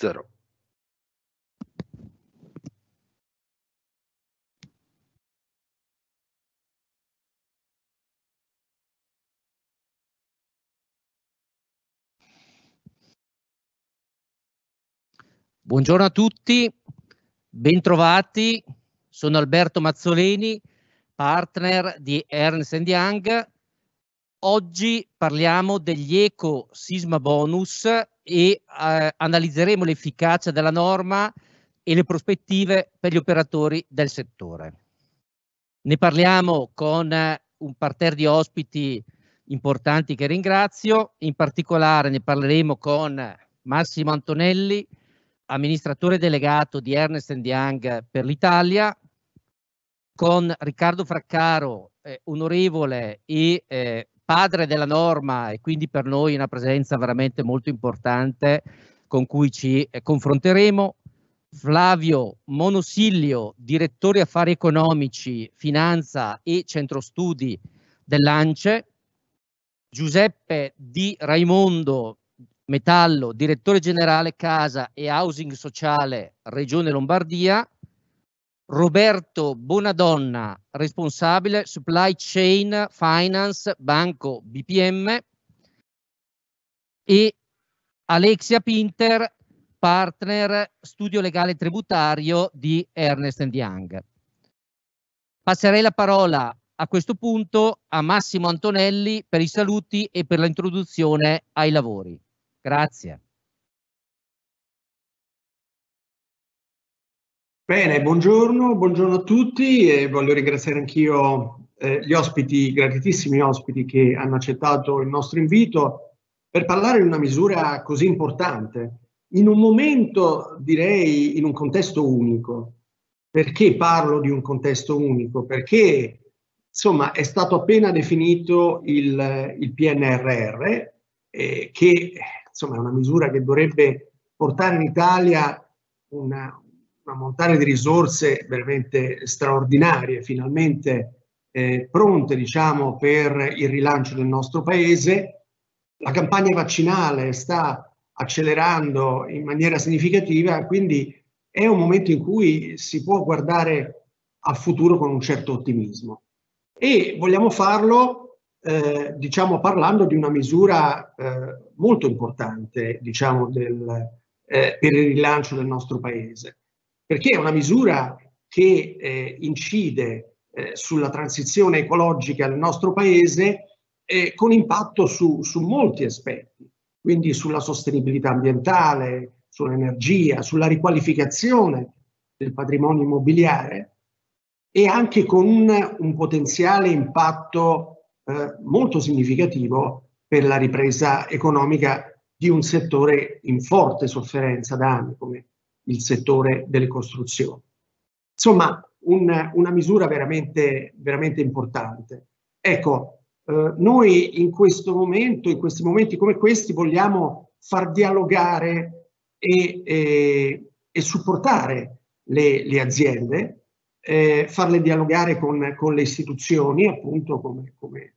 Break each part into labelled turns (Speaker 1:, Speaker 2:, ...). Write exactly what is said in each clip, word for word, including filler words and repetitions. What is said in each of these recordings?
Speaker 1: Zero.
Speaker 2: Buongiorno a tutti, bentrovati. Sono Alberto Mazzoleni, partner di Ernst and Young. Oggi parliamo degli eco sisma bonus e eh, analizzeremo l'efficacia della norma e le prospettive per gli operatori del settore. Ne parliamo con un parterre di ospiti importanti che ringrazio. In particolare ne parleremo con Massimo Antonelli, amministratore delegato di Ernst and Young per l'Italia, con Riccardo Fraccaro, eh, onorevole e eh, padre della norma, e quindi per noi una presenza veramente molto importante con cui ci eh, confronteremo, Flavio Monosilio, direttore affari economici, finanza e centro studi dell'Ance, Giuseppe Di Raimondo Metallo, direttore generale Casa e Housing Sociale Regione Lombardia, Roberto Bonadonna, responsabile Supply Chain Finance Banco B P M, e Alexia Pinter, partner studio legale tributario di Ernst and Young. Passerei la parola a questo punto a Massimo Antonelli per i saluti e per l'introduzione ai lavori. Grazie.
Speaker 3: Bene, buongiorno, buongiorno a tutti e voglio ringraziare anch'io eh, gli ospiti, graditissimi ospiti che hanno accettato il nostro invito per parlare di una misura così importante, in un momento, direi, in un contesto unico. Perché parlo di un contesto unico? Perché, insomma, è stato appena definito il, il P N R R, eh, che, insomma, è una misura che dovrebbe portare in Italia una una montagna di risorse veramente straordinarie, finalmente eh, pronte, diciamo, per il rilancio del nostro paese. La campagna vaccinale sta accelerando in maniera significativa, quindi è un momento in cui si può guardare al futuro con un certo ottimismo. E vogliamo farlo, eh, diciamo, parlando di una misura eh, molto importante, diciamo, del, eh, per il rilancio del nostro paese. Perché è una misura che eh, incide eh, sulla transizione ecologica del nostro paese eh, con impatto su, su molti aspetti, quindi sulla sostenibilità ambientale, sull'energia, sulla riqualificazione del patrimonio immobiliare e anche con un, un potenziale impatto eh, molto significativo per la ripresa economica di un settore in forte sofferenza da anni, come il settore delle costruzioni. Insomma, un, una misura veramente, veramente importante. Ecco, eh, noi in questo momento, in questi momenti come questi, vogliamo far dialogare e, e, e supportare le, le aziende, eh, farle dialogare con, con le istituzioni, appunto come, come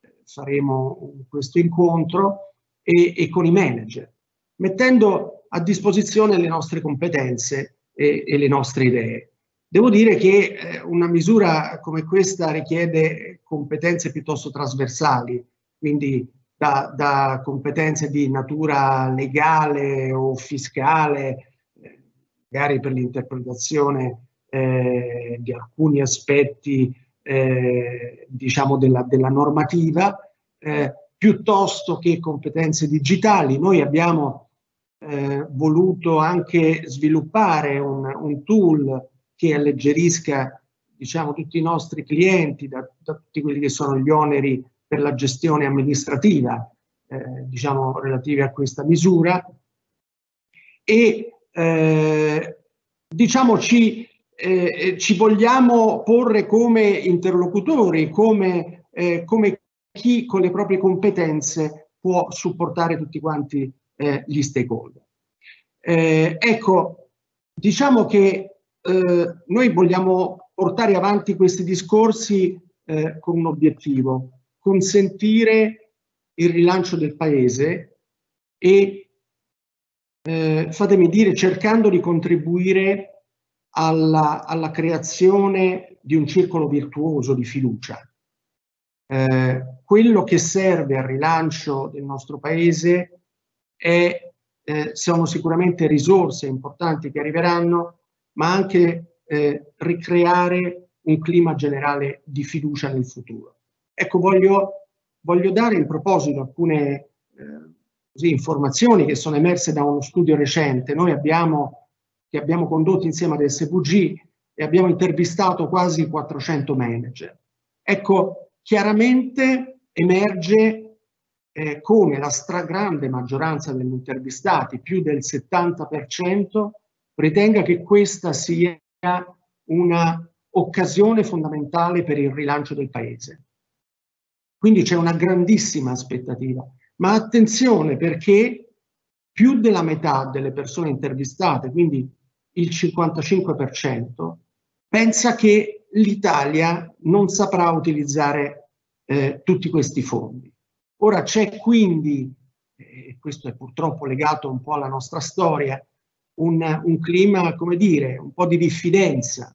Speaker 3: faremo in questo incontro, e, e con i manager, mettendo a disposizione le nostre competenze e, e le nostre idee. Devo dire che eh, una misura come questa richiede competenze piuttosto trasversali, quindi da, da competenze di natura legale o fiscale, eh, magari per l'interpretazione eh, di alcuni aspetti eh, diciamo della, della normativa, eh, piuttosto che competenze digitali. Noi abbiamo Eh, voluto anche sviluppare un, un tool che alleggerisca, diciamo, tutti i nostri clienti da, da tutti quelli che sono gli oneri per la gestione amministrativa, eh, diciamo, relativi a questa misura, e eh, diciamo ci, eh, ci vogliamo porre come interlocutori, come, eh, come chi con le proprie competenze può supportare tutti quanti Eh, gli stakeholder. Eh, ecco, diciamo che eh, noi vogliamo portare avanti questi discorsi eh, con un obiettivo: consentire il rilancio del paese e eh, fatemi dire, cercando di contribuire alla, alla creazione di un circolo virtuoso di fiducia. Eh, quello che serve al rilancio del nostro paese è, eh, sono sicuramente risorse importanti che arriveranno, ma anche eh, ricreare un clima generale di fiducia nel futuro. Ecco, voglio, voglio dare in proposito alcune eh, così, informazioni che sono emerse da uno studio recente. Noi abbiamo, che abbiamo condotto insieme ad S V G e abbiamo intervistato quasi quattrocento manager. Ecco, chiaramente emerge eh, come la stragrande maggioranza degli intervistati, più del settanta per cento, ritenga che questa sia una occasione fondamentale per il rilancio del paese. Quindi c'è una grandissima aspettativa. Ma attenzione, perché più della metà delle persone intervistate, quindi il cinquantacinque per cento, pensa che l'Italia non saprà utilizzare eh, tutti questi fondi. Ora c'è quindi, e eh, questo è purtroppo legato un po' alla nostra storia, un, un clima, come dire, un po' di diffidenza,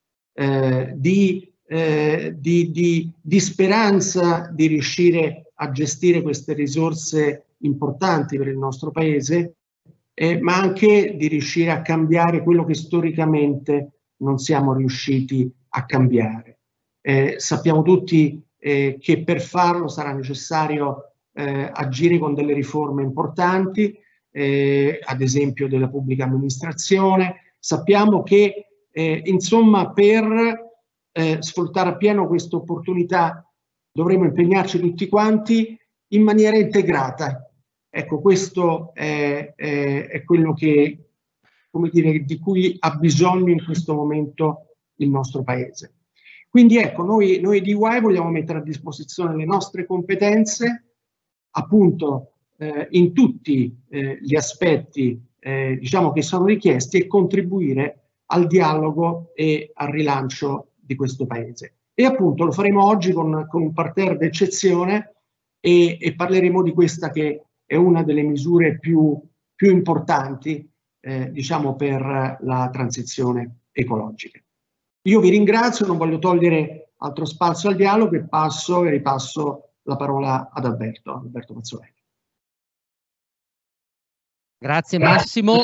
Speaker 3: eh, di, eh, di, di, di speranza di riuscire a gestire queste risorse importanti per il nostro paese, eh, ma anche di riuscire a cambiare quello che storicamente non siamo riusciti a cambiare. Eh, sappiamo tutti eh, che per farlo sarà necessario eh, agire con delle riforme importanti, eh, ad esempio della pubblica amministrazione. Sappiamo che eh, insomma per eh, sfruttare appieno questa opportunità dovremo impegnarci tutti quanti in maniera integrata. Ecco, questo è, è, è quello che, come dire, di cui ha bisogno in questo momento il nostro paese. Quindi ecco, noi, noi di U A I vogliamo mettere a disposizione le nostre competenze, appunto eh, in tutti eh, gli aspetti eh, diciamo che sono richiesti, e contribuire al dialogo e al rilancio di questo paese. E appunto lo faremo oggi con, con un parterre d'eccezione e, e parleremo di questa che è una delle misure più, più importanti eh, diciamo per la transizione ecologica. Io vi ringrazio, non voglio togliere altro spazio al dialogo e passo e ripasso la parola ad Alberto, Alberto Mazzoleni.
Speaker 2: Grazie Massimo.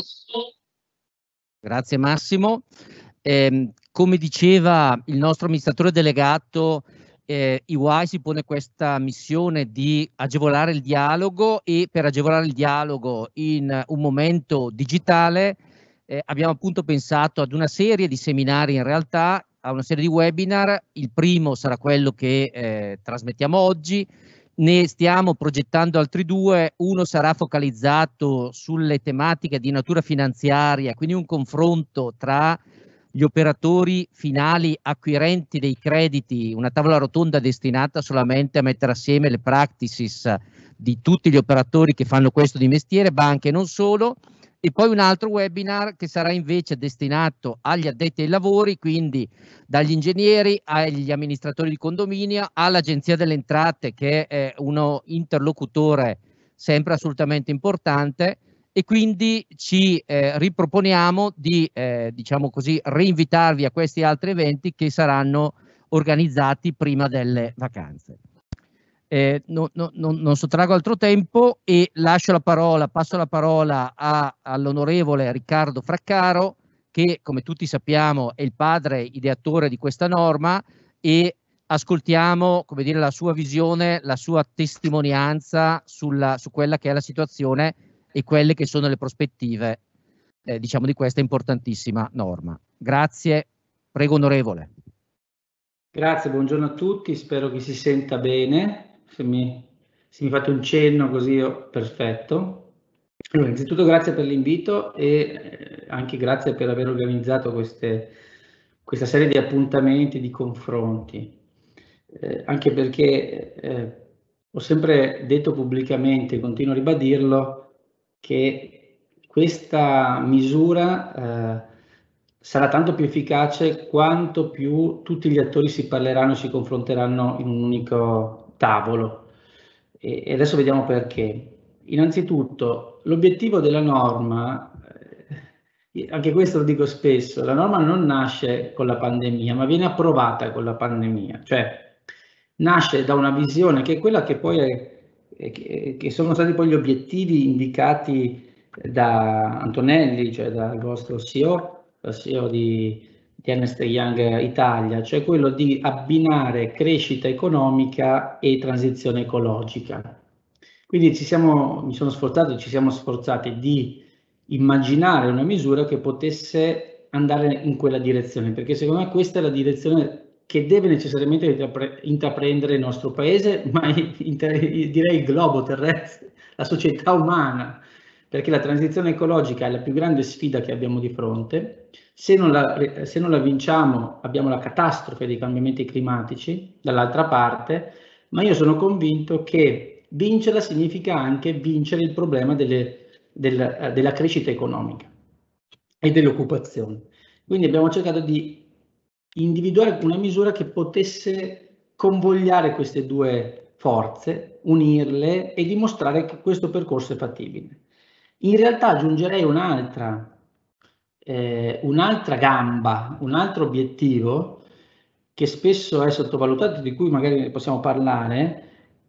Speaker 2: Grazie Massimo. Eh, come diceva il nostro amministratore delegato, eh, E Y si pone questa missione di agevolare il dialogo, e per agevolare il dialogo in un momento digitale eh, abbiamo appunto pensato ad una serie di seminari, in realtà a una serie di webinar. Il primo sarà quello che eh, trasmettiamo oggi. Ne stiamo progettando altri due. Uno sarà focalizzato sulle tematiche di natura finanziaria, quindi un confronto tra gli operatori finali acquirenti dei crediti, una tavola rotonda destinata solamente a mettere assieme le practices di tutti gli operatori che fanno questo di mestiere, banche e non solo. E poi un altro webinar che sarà invece destinato agli addetti ai lavori, quindi dagli ingegneri agli amministratori di condominio, all'Agenzia delle Entrate, che è uno interlocutore sempre assolutamente importante, e quindi ci eh, riproponiamo di eh, diciamo così, reinvitarvi a questi altri eventi che saranno organizzati prima delle vacanze. Eh, no, no, no, non sottraggo altro tempo e lascio la parola, passo la parola all'onorevole Riccardo Fraccaro, che come tutti sappiamo è il padre ideatore di questa norma, e ascoltiamo, come dire, la sua visione, la sua testimonianza sulla, su quella che è la situazione e quelle che sono le prospettive eh, diciamo di questa importantissima norma. Grazie, prego onorevole.
Speaker 1: Grazie, buongiorno a tutti, spero che si senta bene. Se mi, se mi fate un cenno così io, perfetto. Allora, innanzitutto grazie per l'invito e eh, anche grazie per aver organizzato queste, questa serie di appuntamenti, di confronti, eh, anche perché eh, ho sempre detto pubblicamente, continuo a ribadirlo, che questa misura eh, sarà tanto più efficace quanto più tutti gli attori si parleranno e si confronteranno in un unico tavolo. E, e adesso vediamo perché. Innanzitutto, l'obiettivo della norma anche questo lo dico spesso, la norma non nasce con la pandemia, ma viene approvata con la pandemia, cioè nasce da una visione che è quella che poi è, è, che sono stati poi gli obiettivi indicati da Antonelli, cioè dal vostro C E O, il C E O di, di Ernst Young Italia, cioè quello di abbinare crescita economica e transizione ecologica. Quindi ci siamo, mi sono sforzato, ci siamo sforzati di immaginare una misura che potesse andare in quella direzione, perché secondo me questa è la direzione che deve necessariamente intraprendere il nostro paese, ma direi il globo terrestre, la società umana, perché la transizione ecologica è la più grande sfida che abbiamo di fronte. Se non la, se non la vinciamo abbiamo la catastrofe dei cambiamenti climatici dall'altra parte, ma io sono convinto che vincerla significa anche vincere il problema delle Del, della crescita economica e dell'occupazione. Quindi abbiamo cercato di individuare una misura che potesse convogliare queste due forze, unirle e dimostrare che questo percorso è fattibile. In realtà aggiungerei un'altra eh, un'altra gamba, un altro obiettivo che spesso è sottovalutato, di cui magari possiamo parlare,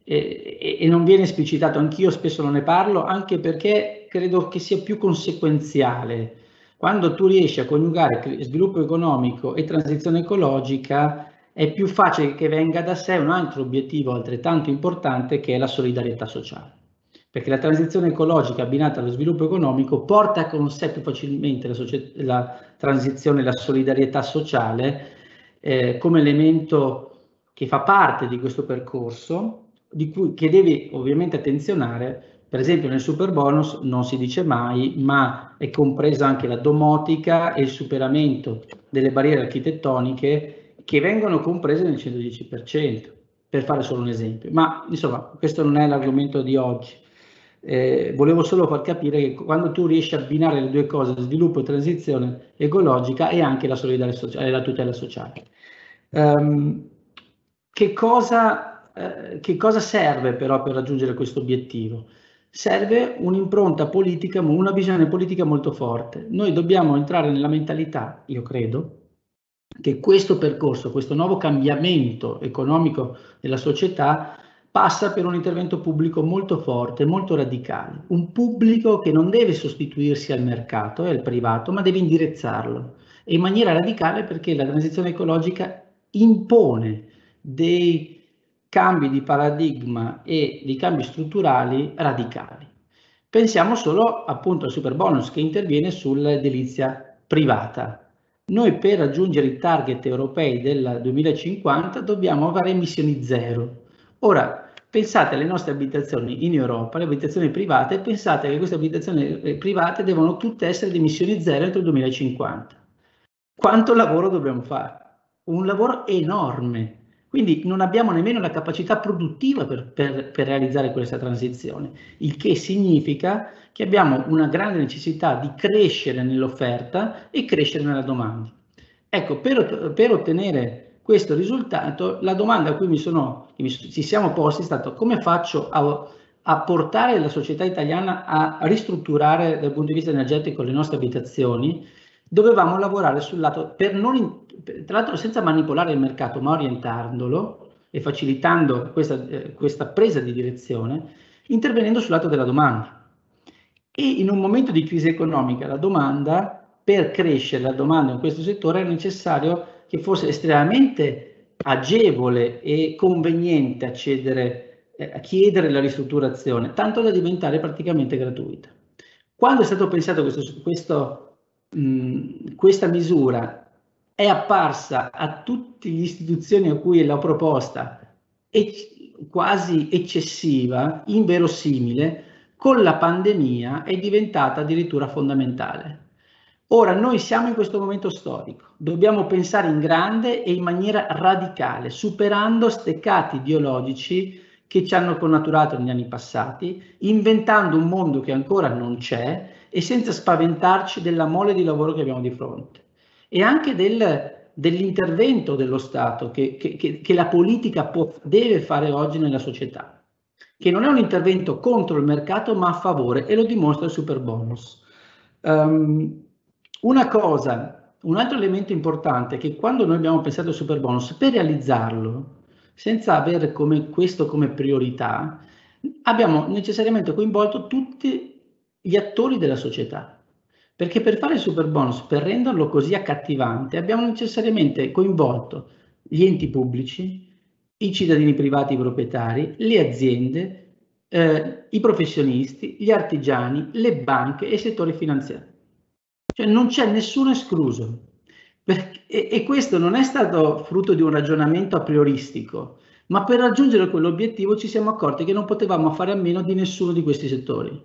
Speaker 1: e, e non viene esplicitato. Anch'io spesso non ne parlo, anche perché credo che sia più conseguenziale. Quando tu riesci a coniugare sviluppo economico e transizione ecologica, è più facile che venga da sé un altro obiettivo altrettanto importante, che è la solidarietà sociale. Perché la transizione ecologica abbinata allo sviluppo economico porta con sé più facilmente la, la transizione e la solidarietà sociale eh, come elemento che fa parte di questo percorso, di cui, che deve ovviamente attenzionare. Per esempio nel Superbonus non si dice mai, ma è compresa anche la domotica e il superamento delle barriere architettoniche che vengono comprese nel centodieci per cento, per fare solo un esempio. Ma insomma, questo non è l'argomento di oggi. Eh, volevo solo far capire che quando tu riesci a abbinare le due cose, sviluppo e transizione ecologica, e anche la solidarietà sociale, la tutela sociale. Um, che cosa, eh, che cosa serve però per raggiungere questo obiettivo? Serve un'impronta politica, una visione politica molto forte. Noi dobbiamo entrare nella mentalità, io credo, che questo percorso, questo nuovo cambiamento economico della società passa per un intervento pubblico molto forte, molto radicale. Un pubblico che non deve sostituirsi al mercato e al privato, ma deve indirizzarlo. E in maniera radicale, perché la transizione ecologica impone dei cambi di paradigma e di cambi strutturali radicali. Pensiamo solo appunto al Superbonus, che interviene sull'edilizia privata. Noi per raggiungere i target europei del duemilacinquanta dobbiamo avere emissioni zero. Ora, pensate alle nostre abitazioni in Europa, le abitazioni private, e pensate che queste abitazioni private devono tutte essere di emissioni zero entro il duemilacinquanta. Quanto lavoro dobbiamo fare? Un lavoro enorme. Quindi non abbiamo nemmeno la capacità produttiva per, per, per realizzare questa transizione, il che significa che abbiamo una grande necessità di crescere nell'offerta e crescere nella domanda. Ecco, per, per ottenere questo risultato, la domanda a cui mi sono, mi, ci siamo posti è stata: come faccio a, a portare la società italiana a ristrutturare dal punto di vista energetico le nostre abitazioni? Dovevamo lavorare sul lato, per non, tra l'altro senza manipolare il mercato, ma orientandolo e facilitando questa, eh, questa presa di direzione, intervenendo sul lato della domanda. E in un momento di crisi economica la domanda, per crescere la domanda in questo settore, è necessario che fosse estremamente agevole e conveniente accedere, eh, a chiedere la ristrutturazione, tanto da diventare praticamente gratuita. Quando è stato pensato questo, questo questa misura è apparsa a tutte le istituzioni a cui l'ho proposta quasi eccessiva, inverosimile, con la pandemia è diventata addirittura fondamentale. Ora noi siamo in questo momento storico, dobbiamo pensare in grande e in maniera radicale, superando steccati ideologici che ci hanno connaturato negli anni passati, inventando un mondo che ancora non c'è e senza spaventarci della mole di lavoro che abbiamo di fronte. E anche del, dell'intervento dello Stato che, che, che la politica può, deve fare oggi nella società, che non è un intervento contro il mercato ma a favore, e lo dimostra il Superbonus. Um, una cosa, un altro elemento importante è che quando noi abbiamo pensato al superbonus, per realizzarlo, senza avere come questo come priorità, abbiamo necessariamente coinvolto tutti gli attori della società. Perché per fare il superbonus, per renderlo così accattivante, abbiamo necessariamente coinvolto gli enti pubblici, i cittadini privati proprietari, le aziende, eh, i professionisti, gli artigiani, le banche e i settori finanziari. Cioè non c'è nessuno escluso. Perché, e, e questo non è stato frutto di un ragionamento a prioristico, ma per raggiungere quell'obiettivo ci siamo accorti che non potevamo fare a meno di nessuno di questi settori.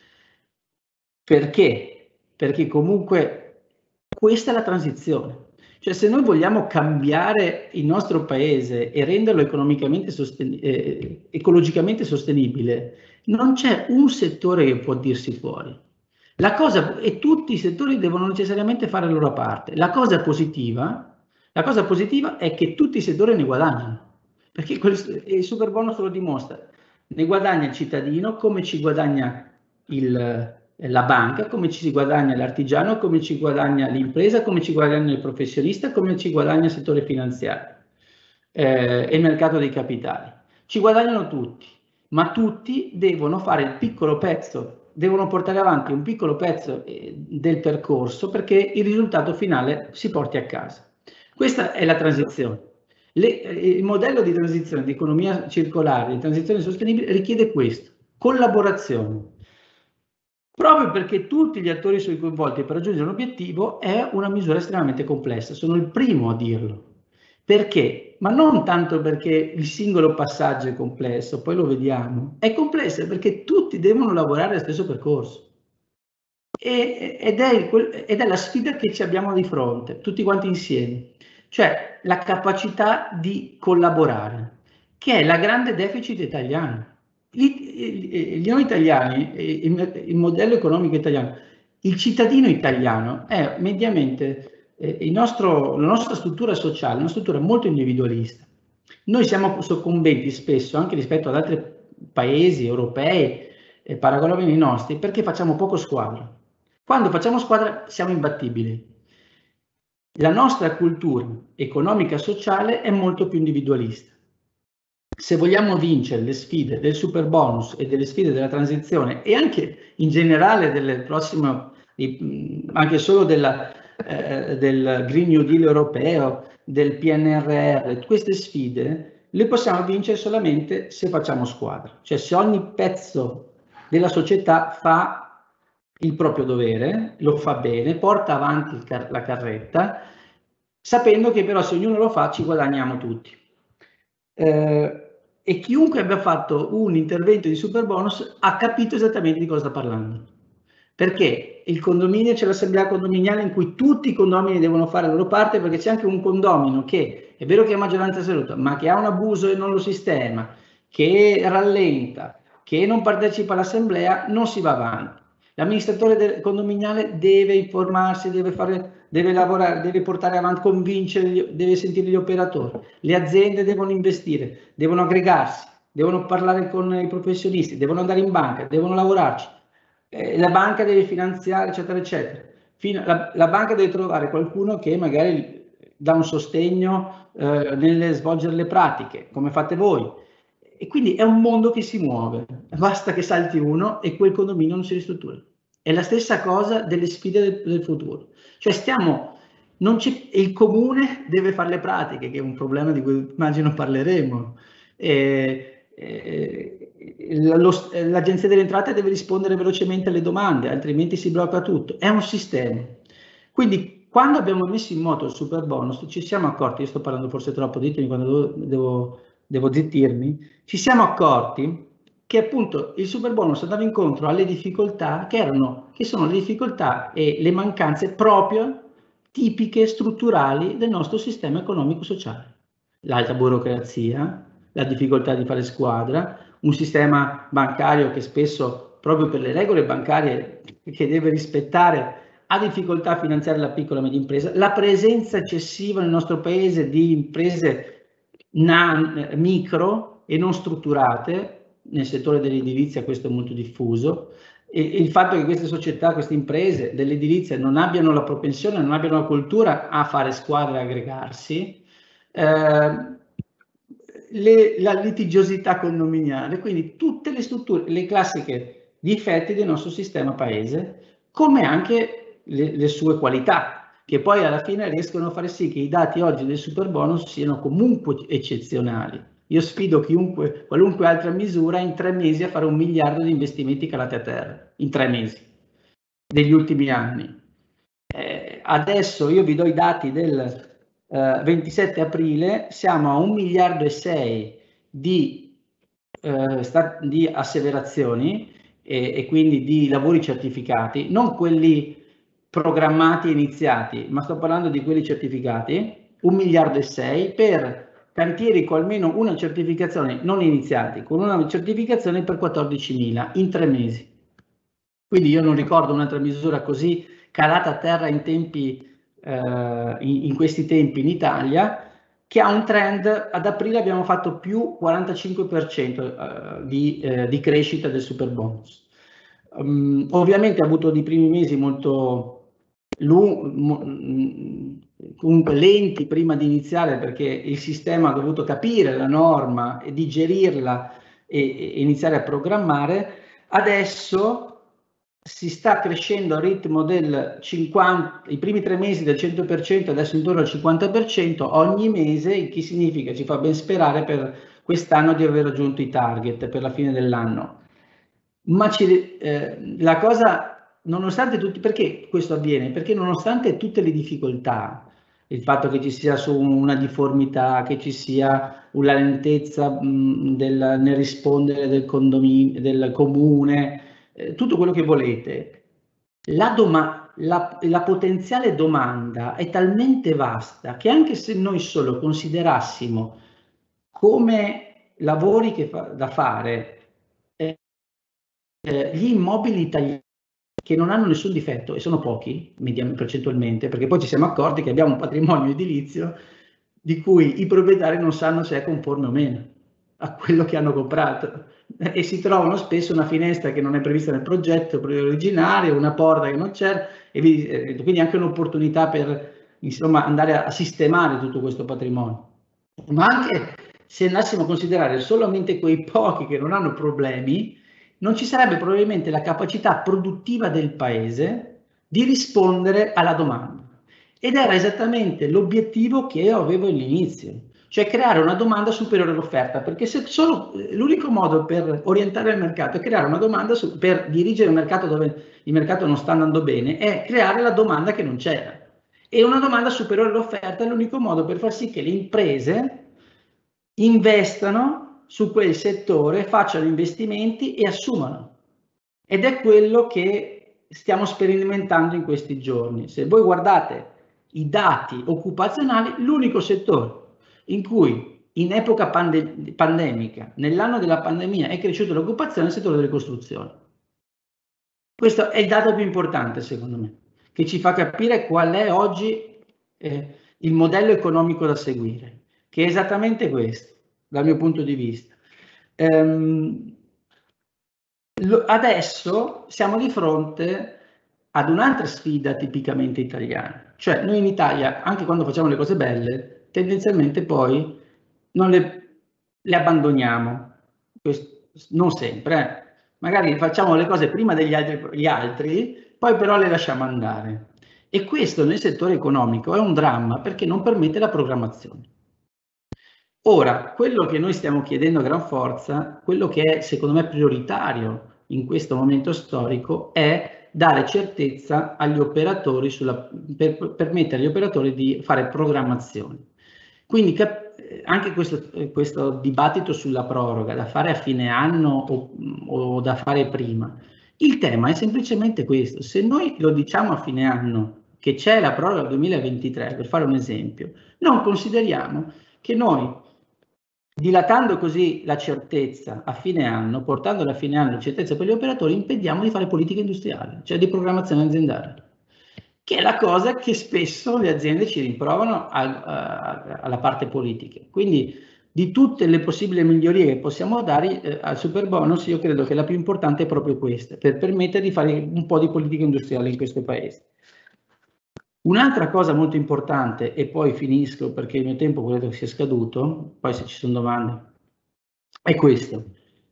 Speaker 1: Perché? Perché comunque questa è la transizione. Cioè se noi vogliamo cambiare il nostro paese e renderlo economicamente sosten- eh, ecologicamente sostenibile, non c'è un settore che può dirsi fuori. La cosa, e tutti i settori devono necessariamente fare la loro parte. La cosa positiva, la cosa positiva è che tutti i settori ne guadagnano, perché quel, il superbonus lo dimostra. Ne guadagna il cittadino come ci guadagna il, la banca, come ci si guadagna l'artigiano, come ci guadagna l'impresa, come ci guadagna il professionista, come ci guadagna il settore finanziario eh, e il mercato dei capitali. Ci guadagnano tutti, ma tutti devono fare il piccolo pezzo, devono portare avanti un piccolo pezzo eh, del percorso perché il risultato finale si porti a casa. Questa è la transizione. Le, il modello di transizione, di economia circolare, di transizione sostenibile richiede questo, collaborazione. Proprio perché tutti gli attori sono coinvolti per raggiungere un obiettivo è una misura estremamente complessa, sono il primo a dirlo. Perché? Ma non tanto perché il singolo passaggio è complesso, poi lo vediamo, è complesso perché tutti devono lavorare allo stesso percorso. E, ed, è, ed è la sfida che ci abbiamo di fronte, tutti quanti insieme, cioè la capacità di collaborare, che è la grande deficit italiana. Gli, noi italiani, il, il modello economico italiano, il cittadino italiano è mediamente, eh, il nostro, la nostra struttura sociale, una struttura molto individualista. Noi siamo soccombenti spesso, anche rispetto ad altri paesi europei, eh, paragonabili ai nostri, perché facciamo poco squadra. Quando facciamo squadra siamo imbattibili. La nostra cultura economica e sociale è molto più individualista. Se vogliamo vincere le sfide del superbonus e delle sfide della transizione e anche in generale delle prossime, anche solo della, eh, del Green New Deal europeo, del P N R R, queste sfide le possiamo vincere solamente se facciamo squadra. Cioè se ogni pezzo della società fa il proprio dovere, lo fa bene, porta avanti il car- la carretta, sapendo che però se ognuno lo fa ci guadagniamo tutti. Eh, e chiunque abbia fatto un intervento di superbonus ha capito esattamente di cosa sta parlando. Perché il condominio, c'è l'assemblea condominiale in cui tutti i condomini devono fare la loro parte, perché c'è anche un condomino che è vero che è maggioranza assoluta, ma che ha un abuso e non lo sistema, che rallenta, che non partecipa all'assemblea, non si va avanti. L'amministratore del condominiale deve informarsi, deve, fare, deve lavorare, deve portare avanti, convincere, deve sentire gli operatori. Le aziende devono investire, devono aggregarsi, devono parlare con i professionisti, devono andare in banca, devono lavorarci. Eh, la banca deve finanziare, eccetera, eccetera. Fino, la, la banca deve trovare qualcuno che magari dà un sostegno eh, nel svolgere le pratiche, come fate voi. E quindi è un mondo che si muove, basta che salti uno e quel condominio non si ristruttura. È la stessa cosa delle sfide del, del futuro. Cioè stiamo, non il comune deve fare le pratiche, che è un problema di cui immagino parleremo. Eh, eh, l'agenzia delle entrate deve rispondere velocemente alle domande, altrimenti si blocca tutto. È un sistema. Quindi quando abbiamo messo in moto il superbonus ci siamo accorti, io sto parlando forse troppo, ditemi quando devo, devo, devo zittirmi, ci siamo accorti che appunto il superbonus andava incontro alle difficoltà che erano, che sono le difficoltà e le mancanze proprio tipiche, strutturali del nostro sistema economico-sociale. L'alta burocrazia, la difficoltà di fare squadra, un sistema bancario che spesso, proprio per le regole bancarie che deve rispettare, ha difficoltà a finanziare la piccola e media impresa, la presenza eccessiva nel nostro paese di imprese micro e non strutturate, nel settore dell'edilizia questo è molto diffuso, e il fatto che queste società, queste imprese dell'edilizia non abbiano la propensione, non abbiano la cultura a fare squadre e aggregarsi, eh, le, la litigiosità condominiale, quindi tutte le strutture, le classiche difetti del nostro sistema paese, come anche le, le sue qualità, che poi alla fine riescono a fare sì che i dati oggi del superbonus siano comunque eccezionali. Io sfido chiunque, qualunque altra misura in tre mesi a fare un miliardo di investimenti calati a terra, in tre mesi, degli ultimi anni. Eh, adesso io vi do i dati del eh, ventisette aprile, siamo a un miliardo e sei di, eh, di asseverazioni e, e quindi di lavori certificati, non quelli programmati e iniziati, ma sto parlando di quelli certificati, un miliardo e sei per cantieri con almeno una certificazione non iniziati, con una certificazione per quattordicimila in tre mesi. Quindi io non ricordo un'altra misura così calata a terra in tempi, eh, in, in questi tempi in Italia, che ha un trend. Ad aprile abbiamo fatto più quarantacinque per cento eh, di, eh, di crescita del superbonus. Um, ovviamente ha avuto dei primi mesi molto comunque lenti prima di iniziare, perché il sistema ha dovuto capire la norma e digerirla e, e iniziare a programmare. Adesso si sta crescendo a ritmo del cinquanta, i primi tre mesi del cento per cento, adesso intorno al cinquanta per cento ogni mese, il che significa, ci fa ben sperare per quest'anno di aver raggiunto i target per la fine dell'anno. Ma ci, eh, la cosa, nonostante tutti, perché questo avviene? Perché nonostante tutte le difficoltà, il fatto che ci sia su una difformità, che ci sia una lentezza mh, del, nel rispondere del condominio, del comune, eh, tutto quello che volete, la, doma la, la potenziale domanda è talmente vasta che anche se noi solo considerassimo come lavori che fa, da fare eh, eh, gli immobili italiani che non hanno nessun difetto, e sono pochi percentualmente, perché poi ci siamo accorti che abbiamo un patrimonio edilizio di cui i proprietari non sanno se è conforme o meno a quello che hanno comprato, e si trovano spesso una finestra che non è prevista nel progetto originario, una porta che non c'era, e quindi anche un'opportunità per insomma andare a sistemare tutto questo patrimonio. Ma anche se andassimo a considerare solamente quei pochi che non hanno problemi, non ci sarebbe probabilmente la capacità produttiva del paese di rispondere alla domanda. Ed era esattamente l'obiettivo che io avevo all'inizio, cioè creare una domanda superiore all'offerta, perché se solo l'unico modo per orientare il mercato è creare una domanda su, per dirigere il mercato dove il mercato non sta andando bene, è creare la domanda che non c'era. E una domanda superiore all'offerta è l'unico modo per far sì che le imprese investano su quel settore, facciano investimenti e assumano. Ed è quello che stiamo sperimentando in questi giorni. Se voi guardate i dati occupazionali, l'unico settore in cui in epoca pande pandemica, nell'anno della pandemia, è cresciuta l'occupazione è il settore delle costruzioni. Questo è il dato più importante, secondo me, che ci fa capire qual è oggi eh, il modello economico da seguire, che è esattamente questo, dal mio punto di vista. Ehm, lo, adesso siamo di fronte ad un'altra sfida tipicamente italiana, cioè noi in Italia, anche quando facciamo le cose belle, tendenzialmente poi non le, le abbandoniamo, questo, non sempre, eh. Magari facciamo le cose prima degli altri, gli altri, poi però le lasciamo andare. E questo nel settore economico è un dramma perché non permette la programmazione. Ora, quello che noi stiamo chiedendo a gran forza, quello che è secondo me prioritario in questo momento storico, è dare certezza agli operatori, sulla, per permettere agli operatori di fare programmazione. Quindi anche questo, questo dibattito sulla proroga, da fare a fine anno o, o da fare prima, il tema è semplicemente questo: se noi lo diciamo a fine anno che c'è la proroga duemilaventitré, per fare un esempio, non consideriamo che noi, dilatando così la certezza a fine anno, portando a fine anno la certezza per gli operatori, impediamo di fare politica industriale, cioè di programmazione aziendale, che è la cosa che spesso le aziende ci rimprovano a, a, alla parte politica. Quindi di tutte le possibili migliorie che possiamo dare eh, al Superbonus, io credo che la più importante è proprio questa, per permettere di fare un po' di politica industriale in questo paese. Un'altra cosa molto importante, e poi finisco perché il mio tempo credo che sia scaduto, poi se ci sono domande, è questo,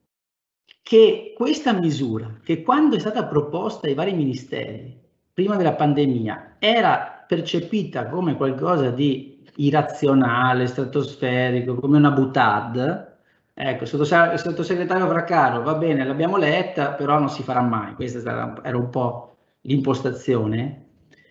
Speaker 1: che questa misura, che quando è stata proposta ai vari ministeri, prima della pandemia, era percepita come qualcosa di irrazionale, stratosferico, come una boutade, ecco, sottosegretario Fraccaro, va bene, l'abbiamo letta, però non si farà mai, questa era un po' l'impostazione.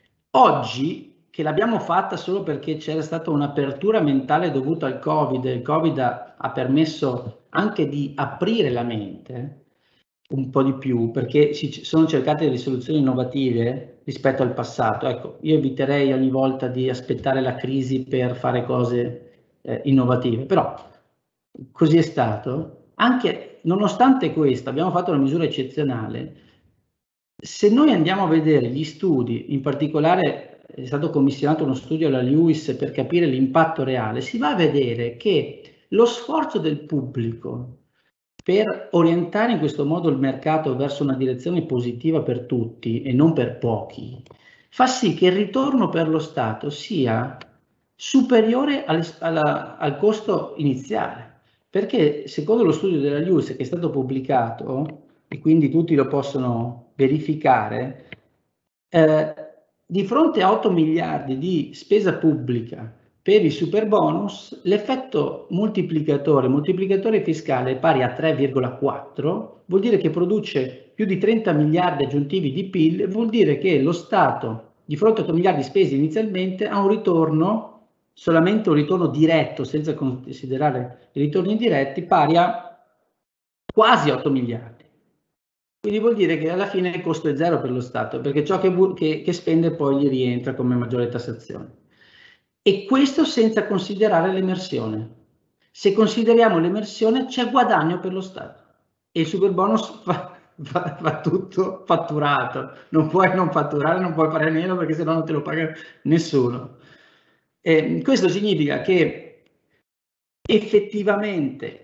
Speaker 1: Oggi, che l'abbiamo fatta solo perché c'era stata un'apertura mentale dovuta al Covid, il Covid ha, ha permesso anche di aprire la mente un po' di più, perché si sono cercate delle soluzioni innovative rispetto al passato. Ecco, io eviterei ogni volta di aspettare la crisi per fare cose eh, innovative, però così è stato. Anche nonostante questo, abbiamo fatto una misura eccezionale. Se noi andiamo a vedere gli studi, in particolare è stato commissionato uno studio alla Lewis per capire l'impatto reale, si va a vedere che lo sforzo del pubblico per orientare in questo modo il mercato verso una direzione positiva per tutti e non per pochi, fa sì che il ritorno per lo Stato sia superiore al, alla, al costo iniziale. Perché secondo lo studio della Lewis che è stato pubblicato, e quindi tutti lo possono verificare, eh, di fronte a otto miliardi di spesa pubblica per il superbonus, l'effetto moltiplicatore, moltiplicatore fiscale è pari a tre virgola quattro, vuol dire che produce più di trenta miliardi aggiuntivi di P I L, vuol dire che lo Stato, di fronte a otto miliardi spesi inizialmente, ha un ritorno, solamente un ritorno diretto, senza considerare i ritorni indiretti, pari a quasi otto miliardi. Quindi vuol dire che alla fine il costo è zero per lo Stato, perché ciò che, che, che spende poi gli rientra come maggiore tassazione. E questo senza considerare l'emersione. Se consideriamo l'emersione c'è guadagno per lo Stato e il superbonus fa, fa, fa tutto fatturato. Non puoi non fatturare, non puoi fare meno perché sennò non te lo paga nessuno. E questo significa che effettivamente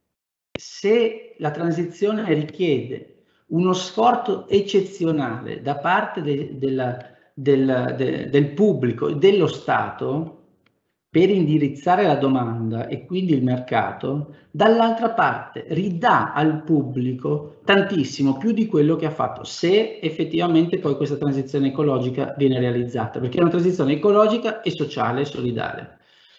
Speaker 1: se la transizione richiede uno sforzo eccezionale da parte de, de, del, de, del pubblico e dello Stato per indirizzare la domanda e quindi il mercato, dall'altra parte ridà al pubblico tantissimo più di quello che ha fatto, se effettivamente poi questa transizione ecologica viene realizzata, perché è una transizione ecologica e sociale e solidale.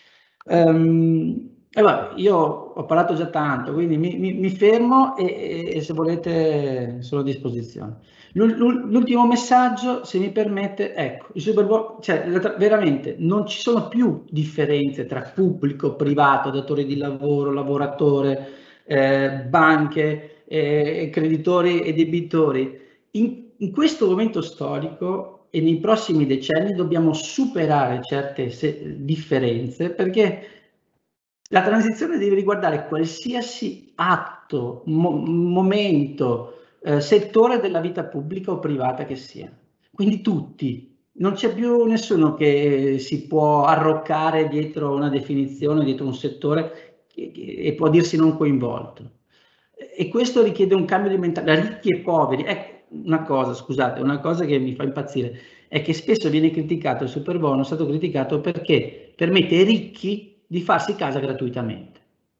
Speaker 1: Um, E vabbè, io ho parlato già tanto, quindi mi, mi, mi fermo e, e se volete sono a disposizione. L'ultimo messaggio, se mi permette, ecco, il Superbonus, cioè veramente non ci sono più differenze tra pubblico, privato, datore di lavoro, lavoratore, eh, banche, eh, creditori e debitori. In, in questo momento storico e nei prossimi decenni dobbiamo superare certe se, differenze, perché la transizione deve riguardare qualsiasi atto, mo momento, eh, settore della vita pubblica o privata che sia. Quindi tutti. Non c'è più nessuno che si può arroccare dietro una definizione, dietro un settore e, e può dirsi non coinvolto. E questo richiede un cambio di mentalità. Ricchi e poveri. Ecco una cosa, scusate, una cosa che mi fa impazzire è che spesso viene criticato il Superbonus, è stato criticato perché permette ai ricchi di farsi casa gratuitamente.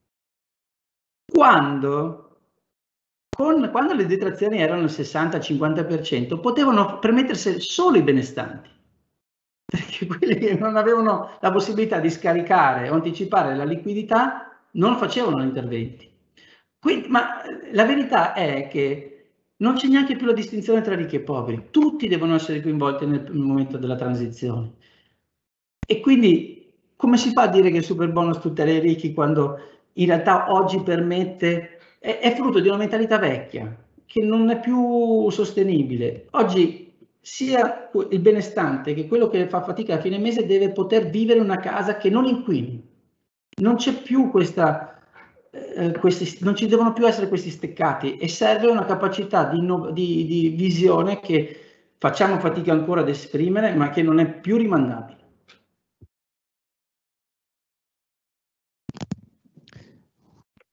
Speaker 1: Quando, con, quando le detrazioni erano il sessanta cinquanta per cento, potevano permettersi solo i benestanti, perché quelli che non avevano la possibilità di scaricare o anticipare la liquidità non facevano interventi. Quindi, ma la verità è che non c'è neanche più la distinzione tra ricchi e poveri, tutti devono essere coinvolti nel momento della transizione. E quindi come si fa a dire che il Superbonus tutela i ricchi quando in realtà oggi permette, è, è frutto di una mentalità vecchia che non è più sostenibile. Oggi sia il benestante che quello che fa fatica a fine mese deve poter vivere in una casa che non inquini. Non c'è più questa, eh, questi, non ci devono più essere questi steccati e serve una capacità di, di, di visione che facciamo fatica ancora ad esprimere, ma che non è più rimandabile.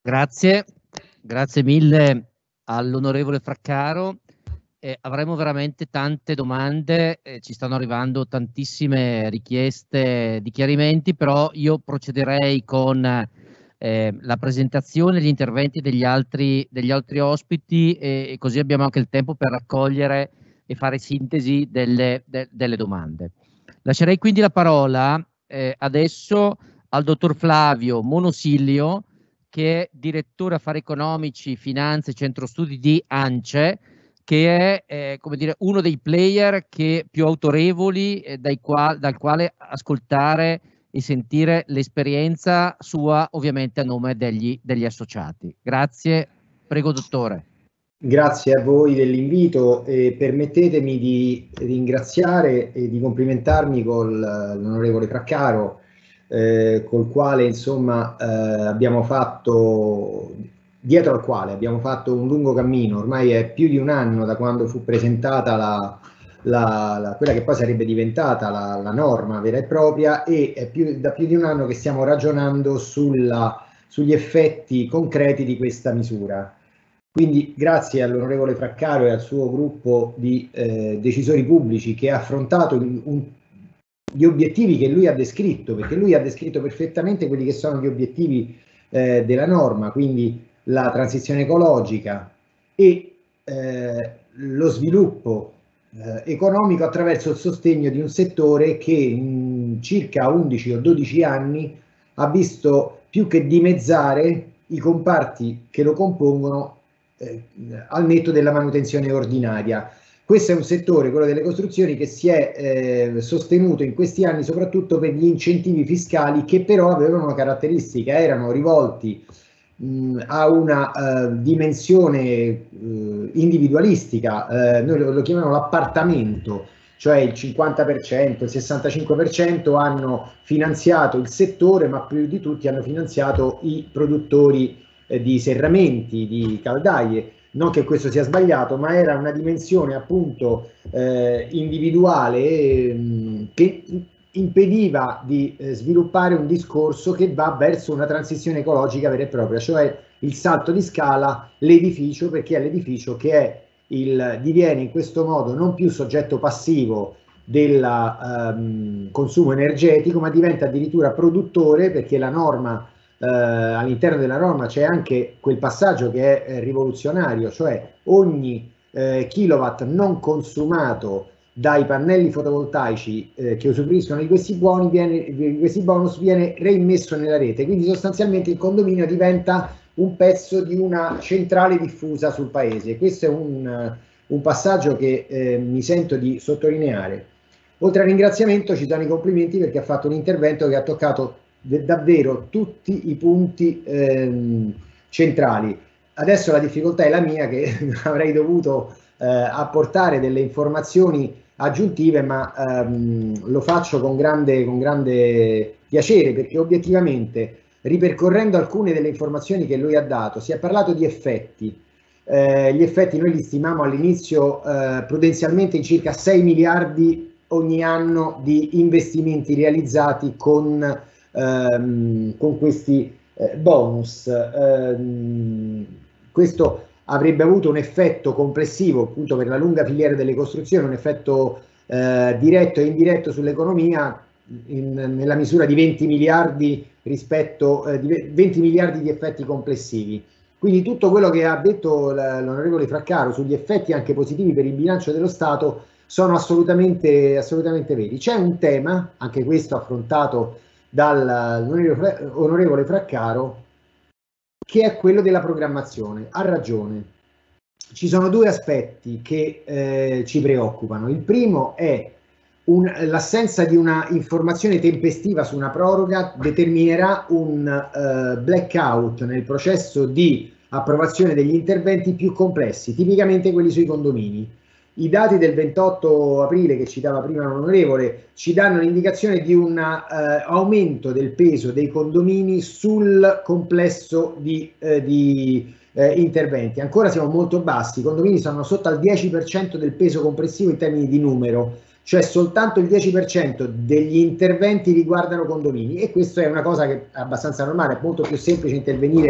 Speaker 2: Grazie, grazie mille all'onorevole Fraccaro. Eh, avremo veramente tante domande, eh, ci stanno arrivando tantissime richieste di chiarimenti, però io procederei con eh, la presentazione, gli interventi degli altri, degli altri ospiti e, e così abbiamo anche il tempo per raccogliere e fare sintesi delle, de, delle domande. Lascerei quindi la parola eh, adesso al dottor Flavio Monosilio, che è direttore affari economici, finanze, centro studi di ANCE, che è eh, come dire, uno dei player che più autorevoli eh, dai qual, dal quale ascoltare e sentire l'esperienza sua, ovviamente a nome degli, degli associati. Grazie, prego dottore.
Speaker 4: Grazie a voi dell'invito e permettetemi di ringraziare e di complimentarmi con l'onorevole Fraccaro, eh, col quale insomma eh, abbiamo fatto, dietro al quale abbiamo fatto un lungo cammino. Ormai è più di un anno da quando fu presentata la, la, la, quella che poi sarebbe diventata la, la norma vera e propria, e è più, da più di un anno che stiamo ragionando sulla, sugli effetti concreti di questa misura. Quindi grazie all'onorevole Fraccaro e al suo gruppo di eh, decisori pubblici che ha affrontato un, un, gli obiettivi che lui ha descritto, perché lui ha descritto perfettamente quelli che sono gli obiettivi eh, della norma, quindi la transizione ecologica e eh, lo sviluppo eh, economico attraverso il sostegno di un settore che in circa undici o dodici anni ha visto più che dimezzare i comparti che lo compongono eh, al netto della manutenzione ordinaria. Questo è un settore, quello delle costruzioni, che si è eh, sostenuto in questi anni soprattutto per gli incentivi fiscali, che però avevano una caratteristica, erano rivolti mh, a una uh, dimensione uh, individualistica, uh, noi lo, lo chiamiamo l'appartamento, cioè il cinquanta per cento, il sessantacinque per cento hanno finanziato il settore, ma più di tutti hanno finanziato i produttori eh, di serramenti, di caldaie. Non che questo sia sbagliato, ma era una dimensione appunto eh, individuale eh, che impediva di eh, sviluppare un discorso che va verso una transizione ecologica vera e propria, cioè il salto di scala, l'edificio, perché è l'edificio che è il, diviene in questo modo non più soggetto passivo del um, consumo energetico, ma diventa addirittura produttore, perché la norma Uh, all'interno della norma c'è anche quel passaggio che è eh, rivoluzionario, cioè ogni eh, kilowatt non consumato dai pannelli fotovoltaici eh, che usufruiscono di questi, buoni viene, di questi bonus viene reimmesso nella rete, quindi sostanzialmente il condominio diventa un pezzo di una centrale diffusa sul paese. Questo è un, un passaggio che eh, mi sento di sottolineare. Oltre al ringraziamento ci sono i complimenti, perché ha fatto un intervento che ha toccato davvero tutti i punti ehm, centrali. Adesso la difficoltà è la mia, che avrei dovuto eh, apportare delle informazioni aggiuntive, ma ehm, lo faccio con grande, con grande piacere, perché obiettivamente, ripercorrendo alcune delle informazioni che lui ha dato, si è parlato di effetti. Eh, gli effetti noi li stimiamo all'inizio eh, prudenzialmente in circa sei miliardi ogni anno di investimenti realizzati con Ehm, con questi eh, bonus. Ehm, questo avrebbe avuto un effetto complessivo appunto per la lunga filiera delle costruzioni, un effetto eh, diretto e indiretto sull'economia in, nella misura di venti miliardi rispetto eh, di venti miliardi di effetti complessivi. Quindi tutto quello che ha detto l'onorevole Fraccaro sugli effetti anche positivi per il bilancio dello Stato sono assolutamente, assolutamente veri. C'è un tema, anche questo affrontato dall'onorevole Fraccaro, che è quello della programmazione. Ha ragione. Ci sono due aspetti che eh, ci preoccupano. Il primo è l'assenza di una informazione tempestiva su una proroga determinerà un uh, blackout nel processo di approvazione degli interventi più complessi, tipicamente quelli sui condomini. I dati del ventotto aprile che citava prima l'onorevole ci danno l'indicazione di un uh, aumento del peso dei condomini sul complesso di, uh, di uh, interventi. Ancora siamo molto bassi, i condomini sono sotto al dieci per cento del peso complessivo in termini di numero, cioè soltanto il dieci per cento degli interventi riguardano condomini, e questo è una cosa che è abbastanza normale. È molto più semplice intervenire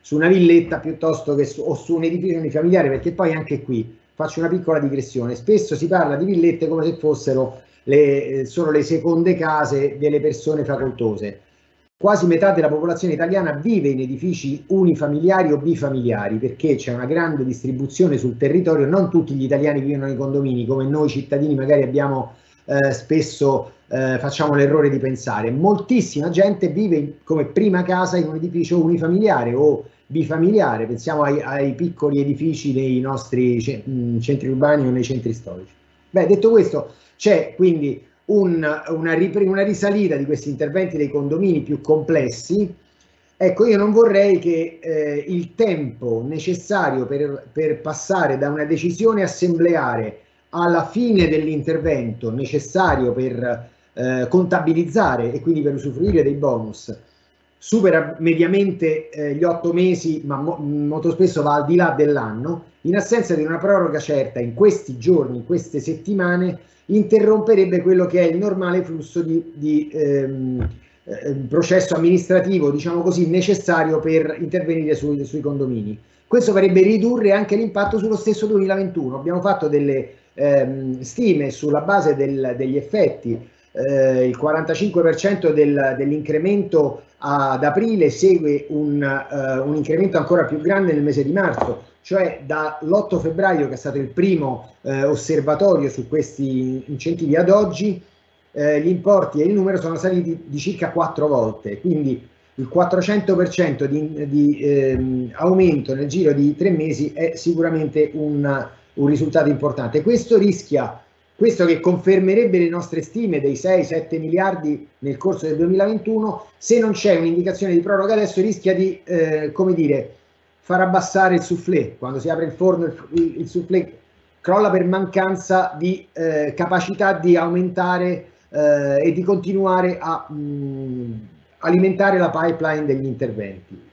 Speaker 4: su una villetta piuttosto che su, o su un edificio unifamiliare, perché poi anche qui faccio una piccola digressione, spesso si parla di villette come se fossero le, solo le seconde case delle persone facoltose. Quasi metà della popolazione italiana vive in edifici unifamiliari o bifamiliari, perché c'è una grande distribuzione sul territorio, non tutti gli italiani vivono nei condomini, come noi cittadini magari abbiamo eh, spesso eh, facciamo l'errore di pensare. Moltissima gente vive come prima casa in un edificio unifamiliare o bifamiliare, pensiamo ai, ai piccoli edifici dei nostri centri urbani o nei centri storici. Beh, detto questo, c'è quindi un, una, una risalita di questi interventi dei condomini più complessi. Ecco, io non vorrei che eh, il tempo necessario per, per passare da una decisione assembleare alla fine dell'intervento necessario per eh, contabilizzare e quindi per usufruire dei bonus supera mediamente eh, gli otto mesi, ma mo molto spesso va al di là dell'anno. In assenza di una proroga certa in questi giorni, in queste settimane, interromperebbe quello che è il normale flusso di, di ehm, eh, processo amministrativo, diciamo così, necessario per intervenire sui, sui condomini. Questo farebbe ridurre anche l'impatto sullo stesso duemilaventuno. Abbiamo fatto delle ehm, stime sulla base del, degli effetti. Eh, il quarantacinque per cento del, dell'incremento ad aprile segue un, uh, un incremento ancora più grande nel mese di marzo, cioè dall'otto febbraio, che è stato il primo eh, osservatorio su questi incentivi ad oggi, eh, gli importi e il numero sono saliti di circa quattro volte, quindi il quattrocento per cento di, di ehm, aumento nel giro di tre mesi è sicuramente un, un risultato importante. Questo rischia Questo che confermerebbe le nostre stime dei sei sette miliardi nel corso del duemilaventuno, se non c'è un'indicazione di proroga adesso rischia di, eh, come dire, far abbassare il soufflé. Quando si apre il forno il, il soufflé crolla per mancanza di eh, capacità di aumentare eh, e di continuare a mh, alimentare la pipeline degli interventi.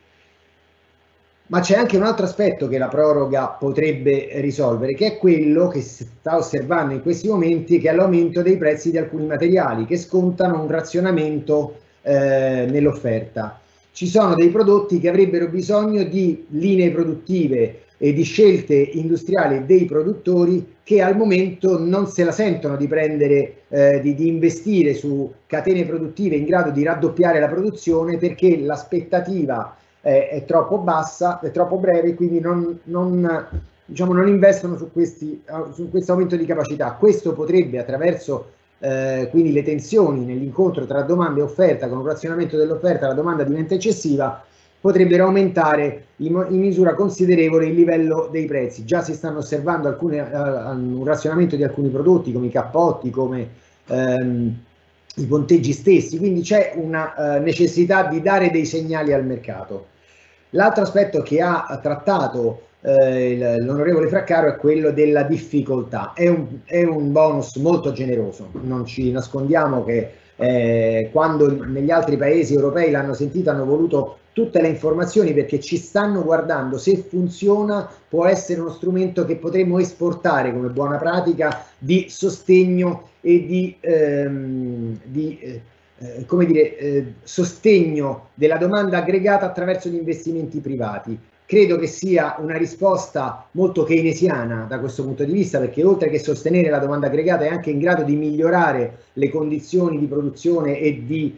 Speaker 4: Ma c'è anche un altro aspetto che la proroga potrebbe risolvere, che è quello che si sta osservando in questi momenti, che è l'aumento dei prezzi di alcuni materiali che scontano un razionamento eh, nell'offerta. Ci sono dei prodotti che avrebbero bisogno di linee produttive e di scelte industriali dei produttori che al momento non se la sentono di prendere, eh, di, di investire su catene produttive in grado di raddoppiare la produzione, perché l'aspettativa è troppo bassa, è troppo breve, quindi non, non, diciamo, non investono su, questi, su questo aumento di capacità. Questo potrebbe, attraverso eh, quindi le tensioni nell'incontro tra domanda e offerta, con un razionamento dell'offerta, la domanda diventa eccessiva, potrebbero aumentare in, in misura considerevole il livello dei prezzi. Già si stanno osservando alcune, uh, un razionamento di alcuni prodotti come i cappotti, come ehm, i ponteggi stessi, quindi c'è una uh, necessità di dare dei segnali al mercato. L'altro aspetto che ha trattato eh, l'onorevole Fraccaro è quello della difficoltà. È un, è un bonus molto generoso, non ci nascondiamo che eh, quando negli altri paesi europei l'hanno sentito hanno voluto tutte le informazioni, perché ci stanno guardando. Se funziona può essere uno strumento che potremmo esportare come buona pratica di sostegno e di, ehm, di eh, eh, come dire, eh, sostegno della domanda aggregata attraverso gli investimenti privati. Credo che sia una risposta molto keynesiana da questo punto di vista, perché oltre che sostenere la domanda aggregata è anche in grado di migliorare le condizioni di produzione e di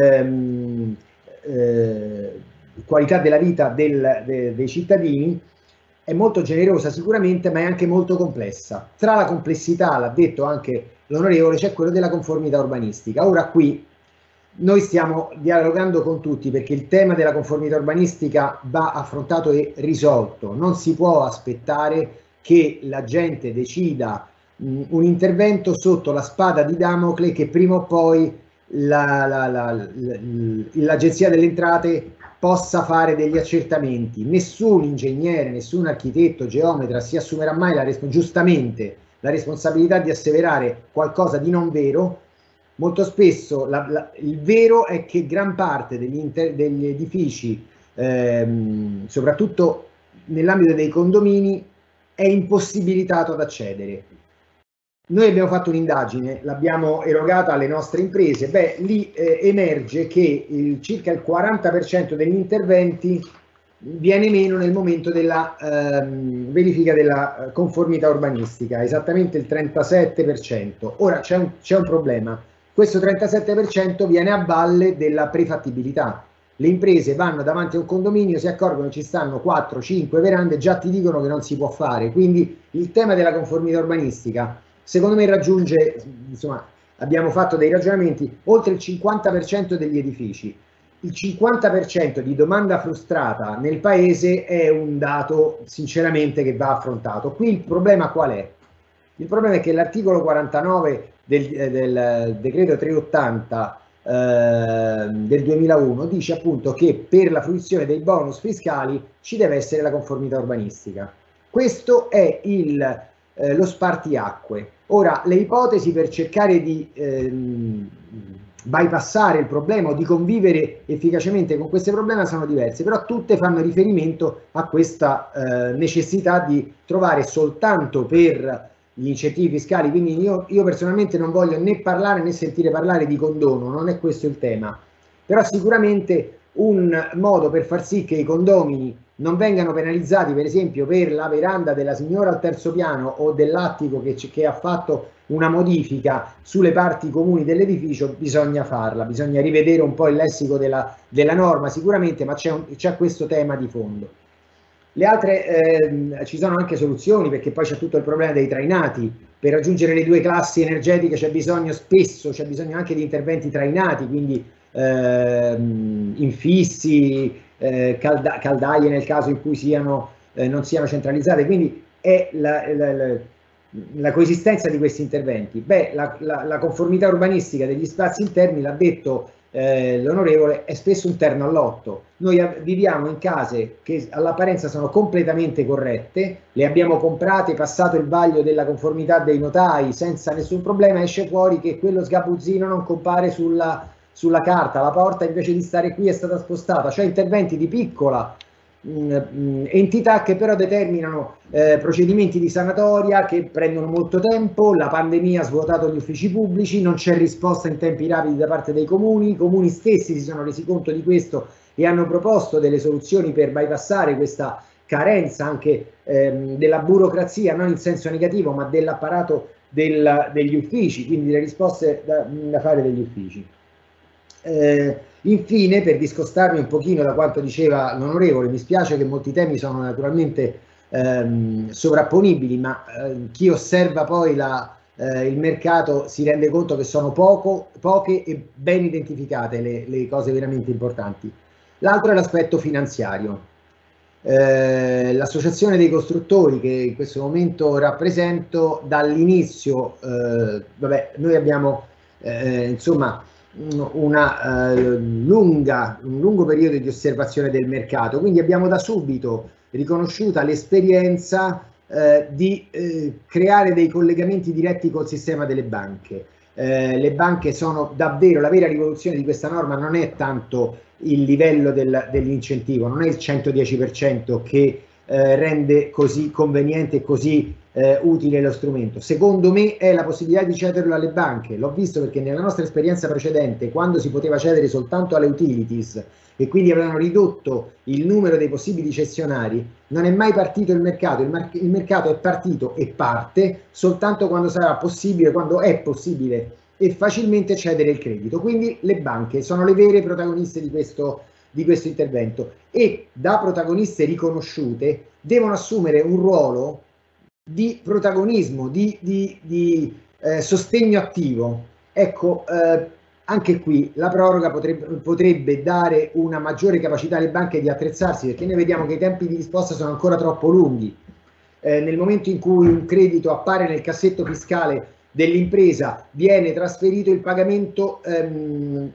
Speaker 4: ehm, eh, qualità della vita del, de, dei cittadini. È molto generosa sicuramente, ma è anche molto complessa. Tra la complessità, l'ha detto anche l'onorevole, c'è quello della conformità urbanistica. Ora qui noi stiamo dialogando con tutti, perché il tema della conformità urbanistica va affrontato e risolto. Non si può aspettare che la gente decida mh, un intervento sotto la spada di Damocle che prima o poi la, la, la, l'Agenzia delle Entrate possa fare degli accertamenti. Nessun ingegnere, nessun architetto, geometra si assumerà mai la giustamente la responsabilità di asseverare qualcosa di non vero. Molto spesso la, la, il vero è che gran parte degli, inter, degli edifici, ehm, soprattutto nell'ambito dei condomini, è impossibilitato ad accedere. Noi abbiamo fatto un'indagine, l'abbiamo erogata alle nostre imprese. Beh, lì eh, emerge che il, circa il quaranta per cento degli interventi viene meno nel momento della ehm, verifica della conformità urbanistica, esattamente il trentasette per cento. Ora c'è un, c'è un problema, questo trentasette per cento viene a valle della prefattibilità. Le imprese vanno davanti a un condominio, si accorgono che ci stanno quattro cinque verande, già ti dicono che non si può fare, quindi il tema della conformità urbanistica secondo me raggiunge, insomma abbiamo fatto dei ragionamenti, oltre il cinquanta per cento degli edifici. Il cinquanta per cento di domanda frustrata nel paese è un dato sinceramente che va affrontato. Qui il problema qual è? Il problema è che l'articolo quarantanove del, del decreto trecentottanta eh, del duemilauno dice appunto che per la fruizione dei bonus fiscali ci deve essere la conformità urbanistica. Questo è il, eh, lo spartiacque. Ora, le ipotesi per cercare di ehm, bypassare il problema o di convivere efficacemente con queste problemi sono diverse, però tutte fanno riferimento a questa eh, necessità di trovare soltanto per gli incentivi fiscali, quindi io, io personalmente non voglio né parlare né sentire parlare di condono, non è questo il tema, però sicuramente un modo per far sì che i condomini non vengano penalizzati, per esempio per la veranda della signora al terzo piano o dell'attico che, che ha fatto una modifica sulle parti comuni dell'edificio, bisogna farla, bisogna rivedere un po' il lessico della, della norma sicuramente, ma c'è, c'è questo tema di fondo. Le altre, eh, ci sono anche soluzioni, perché poi c'è tutto il problema dei trainati. Per raggiungere le due classi energetiche c'è bisogno spesso, c'è bisogno anche di interventi trainati, quindi eh, infissi, eh, calda caldaie nel caso in cui siano, eh, non siano centralizzate, quindi è la, la, la, la coesistenza di questi interventi. Beh, la, la, la conformità urbanistica degli spazi interni, l'ha detto Eh, l'onorevole, è spesso un terno all'otto. Noi viviamo in case che all'apparenza sono completamente corrette, le abbiamo comprate, passato il vaglio della conformità dei notai senza nessun problema, esce fuori che quello sgabuzzino non compare sulla, sulla carta, la porta invece di stare qui è stata spostata, cioè interventi di piccola mh, entità che però determinano eh, procedimenti di sanatoria che prendono molto tempo. La pandemia ha svuotato gli uffici pubblici, non c'è risposta in tempi rapidi da parte dei comuni, i comuni stessi si sono resi conto di questo e hanno proposto delle soluzioni per bypassare questa carenza anche ehm, della burocrazia, non in senso negativo, ma dell'apparato del, degli uffici, quindi le risposte da, da fare degli uffici. Eh, infine, per discostarmi un pochino da quanto diceva l'onorevole, mi spiace che molti temi sono naturalmente ehm, sovrapponibili, ma eh, chi osserva poi la, eh, il mercato si rende conto che sono poco, poche e ben identificate le, le cose veramente importanti. L'altro è l'aspetto finanziario. Eh, l'associazione dei costruttori che in questo momento rappresento, dall'inizio, eh, vabbè, noi abbiamo eh, insomma una eh, lunga, un lungo periodo di osservazione del mercato, quindi abbiamo da subito riconosciuta l'esperienza eh, di eh, creare dei collegamenti diretti col sistema delle banche. Eh, le banche sono davvero, la vera rivoluzione di questa norma non è tanto il livello del, dell'incentivo, non è il centodieci per cento che eh, rende così conveniente e così eh, utile lo strumento. Secondo me è la possibilità di cederlo alle banche. L'ho visto perché nella nostra esperienza precedente, quando si poteva cedere soltanto alle utilities e quindi avevano ridotto il numero dei possibili cessionari, non è mai partito il mercato. Il, mar il mercato è partito e parte soltanto quando sarà possibile, quando è possibile e facilmente cedere il credito. Quindi le banche sono le vere protagoniste di questo, di questo intervento e da protagoniste riconosciute devono assumere un ruolo di protagonismo, di, di, di eh, sostegno attivo. Ecco, eh, anche qui la proroga potrebbe, potrebbe dare una maggiore capacità alle banche di attrezzarsi, perché noi vediamo che i tempi di risposta sono ancora troppo lunghi. Eh, nel momento in cui un credito appare nel cassetto fiscale dell'impresa, viene trasferito il pagamento, ehm,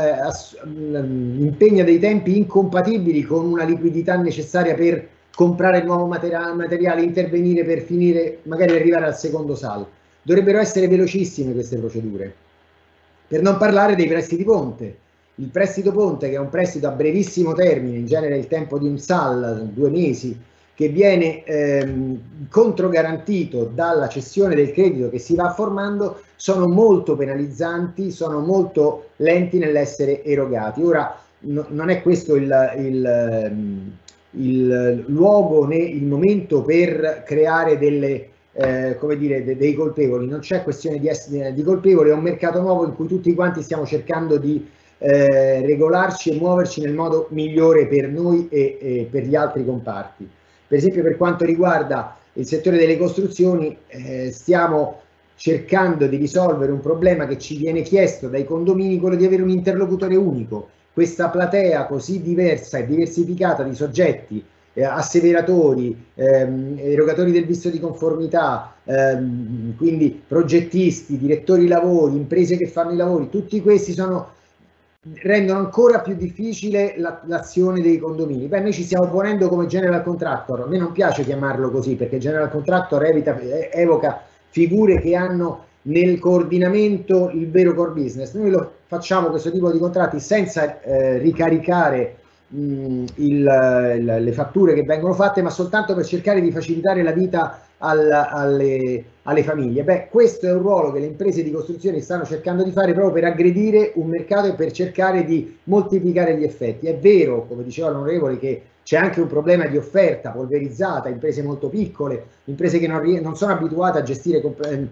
Speaker 4: eh, impegna dei tempi incompatibili con una liquidità necessaria per comprare nuovo materiale, materiale, intervenire per finire, magari arrivare al secondo saldo. Dovrebbero essere velocissime queste procedure. Per non parlare dei prestiti ponte. Il prestito ponte, che è un prestito a brevissimo termine, in genere il tempo di un S A L, due mesi, che viene ehm, controgarantito dalla cessione del credito che si va formando, sono molto penalizzanti, sono molto lenti nell'essere erogati. Ora, no, non è questo il, il, il luogo né il momento per creare delle, eh, come dire, de, dei colpevoli. Non c'è questione di essere di colpevoli, è un mercato nuovo in cui tutti quanti stiamo cercando di eh, regolarci e muoverci nel modo migliore per noi e, e per gli altri comparti. Per esempio, per quanto riguarda il settore delle costruzioni, eh, stiamo cercando di risolvere un problema che ci viene chiesto dai condomini, quello di avere un interlocutore unico. Questa platea così diversa e diversificata di soggetti, eh, asseveratori, ehm, erogatori del visto di conformità, ehm, quindi progettisti, direttori lavori, imprese che fanno i lavori, tutti questi sono, rendono ancora più difficile l'azione la, dei condomini. Beh, noi ci stiamo ponendo come general contractor. A me non piace chiamarlo così, perché general contractor evita, evoca figure che hanno nel coordinamento il vero core business. Noi lo facciamo questo tipo di contratti senza eh, ricaricare mh, il, il, le fatture che vengono fatte, ma soltanto per cercare di facilitare la vita al, alle, alle famiglie. Beh, questo è un ruolo che le imprese di costruzione stanno cercando di fare proprio per aggredire un mercato e per cercare di moltiplicare gli effetti. È vero, come diceva l'onorevole, che c'è anche un problema di offerta polverizzata, imprese molto piccole, imprese che non, non sono abituate a gestire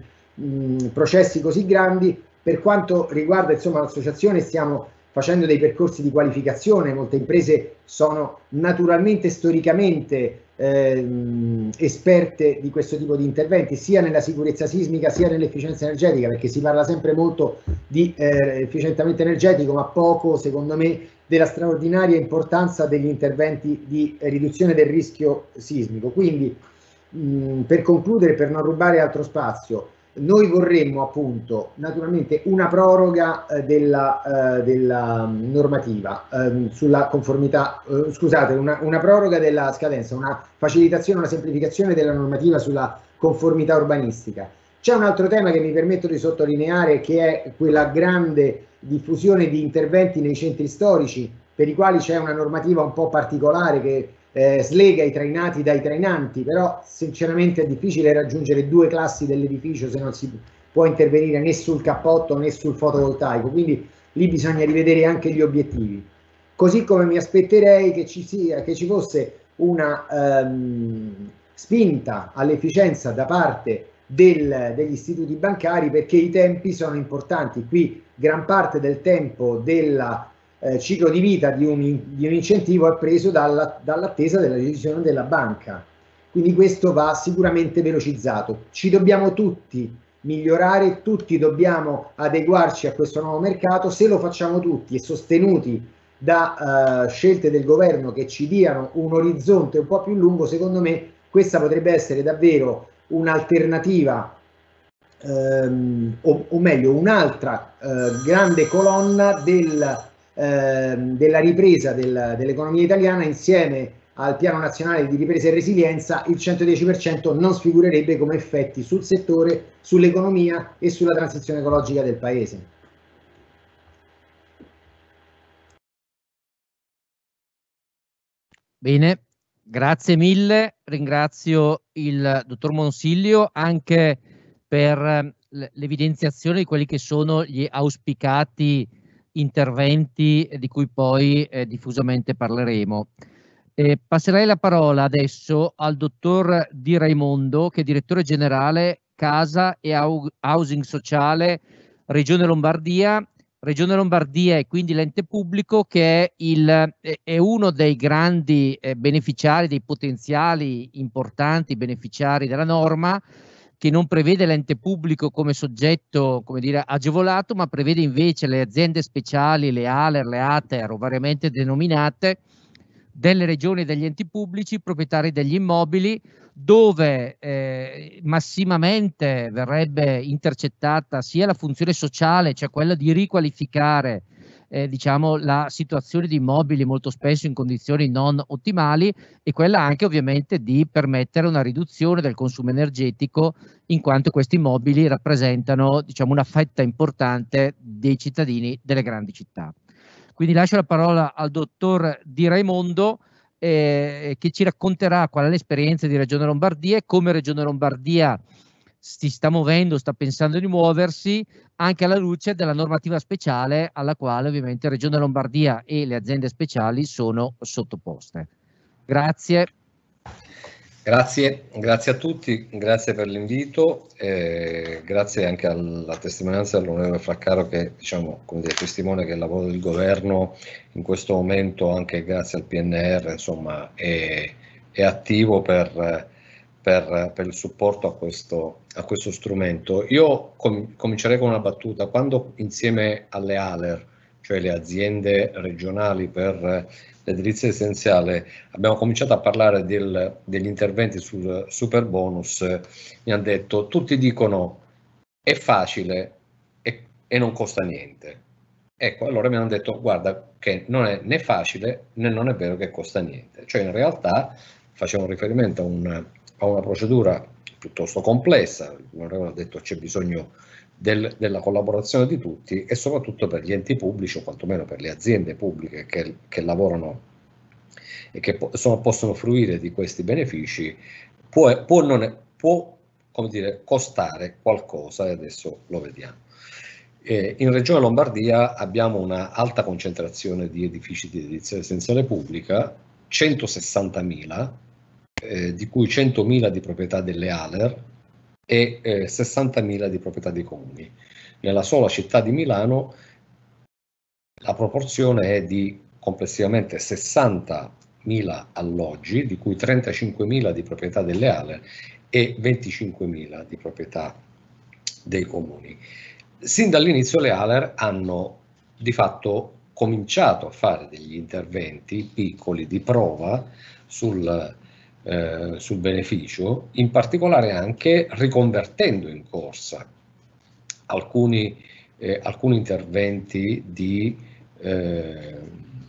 Speaker 4: mh, processi così grandi. Per quanto riguarda l'associazione, stiamo facendo dei percorsi di qualificazione. Molte imprese sono naturalmente storicamente eh, esperte di questo tipo di interventi, sia nella sicurezza sismica sia nell'efficienza energetica, perché si parla sempre molto di eh, efficientamento energetico, ma poco, secondo me, della straordinaria importanza degli interventi di riduzione del rischio sismico. Quindi, mh, per concludere, per non rubare altro spazio, noi vorremmo appunto naturalmente una proroga eh, della, eh, della normativa eh, sulla conformità, eh, scusate, una, una proroga della scadenza, una facilitazione, una semplificazione della normativa sulla conformità urbanistica. C'è un altro tema che mi permetto di sottolineare, che è quella grande diffusione di interventi nei centri storici, per i quali c'è una normativa un po' particolare che Eh, slega i trainati dai trainanti, però sinceramente è difficile raggiungere due classi dell'edificio se non si può intervenire né sul cappotto né sul fotovoltaico, quindi lì bisogna rivedere anche gli obiettivi. Così come mi aspetterei che ci sia, che ci fosse una ehm, spinta all'efficienza da parte del, degli istituti bancari, perché i tempi sono importanti. Qui gran parte del tempo della Eh, ciclo di vita di un, di un incentivo è preso dalla, dall'attesa della decisione della banca, quindi questo va sicuramente velocizzato. Ci dobbiamo tutti migliorare, tutti dobbiamo adeguarci a questo nuovo mercato. Se lo facciamo tutti e sostenuti da uh, scelte del governo che ci diano un orizzonte un po' più lungo, secondo me questa potrebbe essere davvero un'alternativa, ehm, o, o meglio un'altra eh, grande colonna del della ripresa del, dell'economia italiana. Insieme al piano nazionale di ripresa e resilienza, il centodieci per cento non sfigurerebbe come effetti sul settore, sull'economia e sulla transizione ecologica del paese.
Speaker 2: Bene, grazie mille, ringrazio il dottor Monsilio anche per l'evidenziazione di quelli che sono gli auspicati interventi di cui poi eh, diffusamente parleremo. Eh, passerei la parola adesso al dottor Di Raimondo, che è direttore generale Casa e Housing Sociale Regione Lombardia. Regione Lombardia è quindi l'ente pubblico che è, il, è uno dei grandi eh, beneficiari, dei potenziali importanti beneficiari della norma, che non prevede l'ente pubblico come soggetto, come dire, agevolato, ma prevede invece le aziende speciali, le A L E R, le A T E R o variamente denominate, delle regioni e degli enti pubblici proprietari degli immobili, dove eh, massimamente verrebbe intercettata sia la funzione sociale, cioè quella di riqualificare Eh, diciamo, la situazione di immobili molto spesso in condizioni non ottimali, e quella anche ovviamente di permettere una riduzione del consumo energetico, in quanto questi immobili rappresentano, diciamo, una fetta importante dei cittadini delle grandi città. Quindi lascio la parola al dottor Di Raimondo, eh, che ci racconterà qual è l'esperienza di Regione Lombardia e come Regione Lombardia si sta muovendo, sta pensando di muoversi anche alla luce della normativa speciale alla quale ovviamente Regione Lombardia e le aziende speciali sono sottoposte. Grazie.
Speaker 5: Grazie, grazie a tutti, grazie per l'invito, eh, grazie anche alla testimonianza dell'onorevole Fraccaro che, diciamo, come dire, testimone che il lavoro del governo in questo momento, anche grazie al P N R, insomma, è, è attivo per, per, per il supporto a questo, a questo strumento. Io com comincerei con una battuta. Quando insieme alle A L E R, cioè le aziende regionali per l'edilizia essenziale, abbiamo cominciato a parlare del, degli interventi sul super bonus, mi hanno detto, tutti dicono è facile e, e non costa niente. Ecco, allora mi hanno detto, guarda che non è né facile né non è vero che costa niente. Cioè in realtà facevano riferimento a, un, a una procedura piuttosto complessa, l'onorevole ha detto c'è bisogno Del, della collaborazione di tutti e soprattutto per gli enti pubblici o quantomeno per le aziende pubbliche che, che lavorano e che po sono, possono fruire di questi benefici, può, può, non è, può come dire, costare qualcosa e adesso lo vediamo. Eh, in Regione Lombardia abbiamo una alta concentrazione di edifici di edilizia essenziale pubblica, centosessantamila, eh, di cui centomila di proprietà delle A L E R, e eh, sessantamila di proprietà dei comuni. Nella sola città di Milano la proporzione è di complessivamente sessantamila alloggi, di cui trentacinquemila di proprietà delle A L E R e venticinquemila di proprietà dei comuni. Sin dall'inizio le A L E R hanno di fatto cominciato a fare degli interventi piccoli di prova sul Eh, sul beneficio, in particolare anche riconvertendo in corsa alcuni, eh, alcuni interventi di, eh,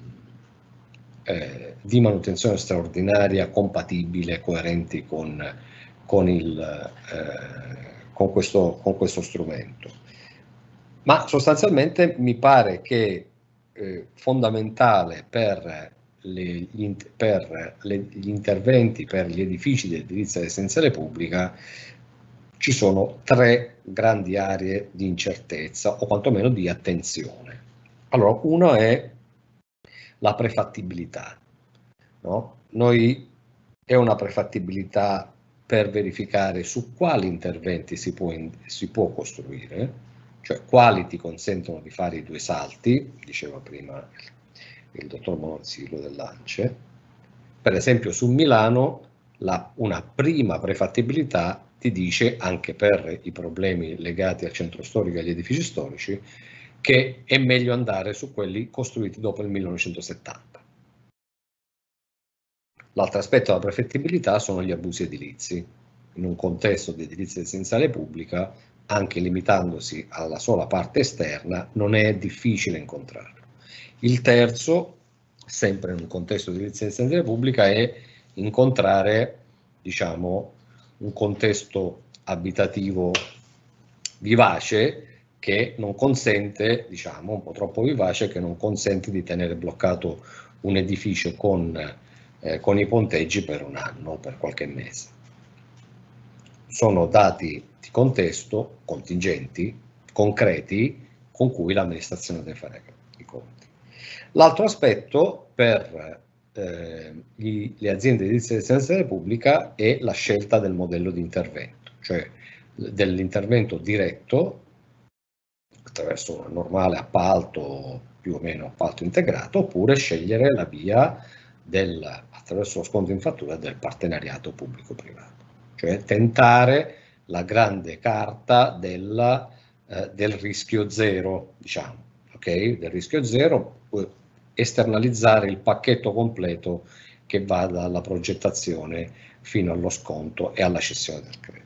Speaker 5: eh, di manutenzione straordinaria compatibile, coerenti con, con, il, eh, con, questo, con questo strumento. Ma sostanzialmente mi pare che eh, fondamentale per Le, gli, per le, gli interventi per gli edifici di edilizia essenziale pubblica ci sono tre grandi aree di incertezza o quantomeno di attenzione. Allora, una è la prefattibilità, no? Noi è una prefattibilità per verificare su quali interventi si può, si può costruire, cioè quali ti consentono di fare i due salti, diceva prima il dottor Monorzillo dell'Ance. Per esempio su Milano la, una prima prefattibilità ti dice, anche per i problemi legati al centro storico e agli edifici storici, che è meglio andare su quelli costruiti dopo il millenovecentosettanta. L'altro aspetto della prefattibilità sono gli abusi edilizi. In un contesto di edilizia essenziale pubblica, anche limitandosi alla sola parte esterna, non è difficile incontrarlo. Il terzo, sempre in un contesto di edilizia essenziale pubblica, è incontrare, diciamo, un contesto abitativo vivace che non consente, diciamo, un po' troppo vivace, che non consente di tenere bloccato un edificio con, eh, con i ponteggi per un anno o per qualche mese. Sono dati di contesto, contingenti, concreti, con cui l'amministrazione deve fare i conti. L'altro aspetto per eh, gli, le aziende di edilizia essenziale pubblica è la scelta del modello di intervento, cioè dell'intervento diretto attraverso un normale appalto, più o meno appalto integrato, oppure scegliere la via del, attraverso lo sconto in fattura del partenariato pubblico-privato, cioè tentare la grande carta della, eh, del rischio zero, diciamo, ok? Del rischio zero, esternalizzare il pacchetto completo che va dalla progettazione fino allo sconto e alla cessione del credito.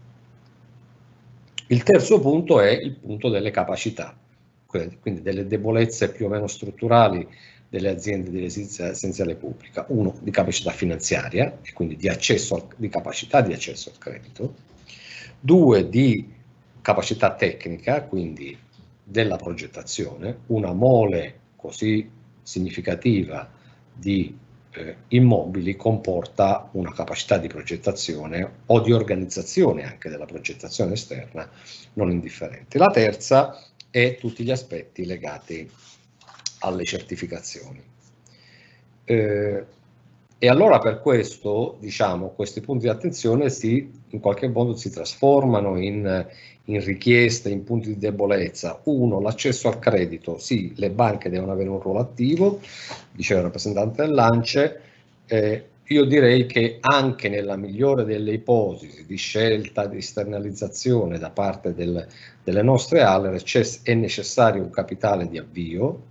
Speaker 5: Il terzo punto è il punto delle capacità, quindi delle debolezze più o meno strutturali delle aziende di edilizia essenziale pubblica. Uno, di capacità finanziaria, e quindi di, accesso al, di capacità di accesso al credito. Due, di capacità tecnica, quindi della progettazione. Una mole così significativa di eh, immobili comporta una capacità di progettazione o di organizzazione anche della progettazione esterna non indifferente. La terza è tutti gli aspetti legati alle certificazioni. Eh, E allora per questo, diciamo, questi punti di attenzione si, in qualche modo si trasformano in, in richieste, in punti di debolezza. Uno, l'accesso al credito. Sì, le banche devono avere un ruolo attivo, diceva il rappresentante dell'ANCE. Eh, io direi che anche nella migliore delle ipotesi di scelta di esternalizzazione da parte del, delle nostre A L E R è necessario un capitale di avvio,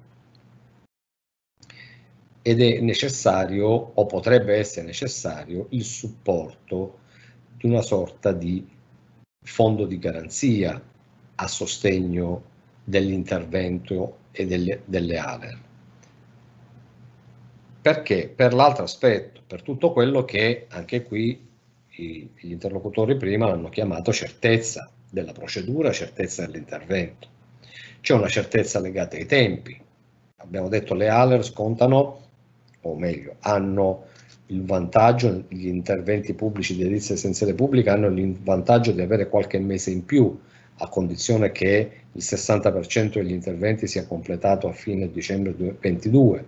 Speaker 5: ed è necessario, o potrebbe essere necessario, il supporto di una sorta di fondo di garanzia a sostegno dell'intervento e delle, delle A L E R. Perché? Per l'altro aspetto, per tutto quello che anche qui i, gli interlocutori prima l'hanno chiamato certezza della procedura, certezza dell'intervento. C'è una certezza legata ai tempi. Abbiamo detto le A L E R scontano, o meglio, hanno il vantaggio, gli interventi pubblici di edilizia essenziale pubblica hanno il vantaggio di avere qualche mese in più, a condizione che il sessanta per cento degli interventi sia completato a fine dicembre duemilaventidue.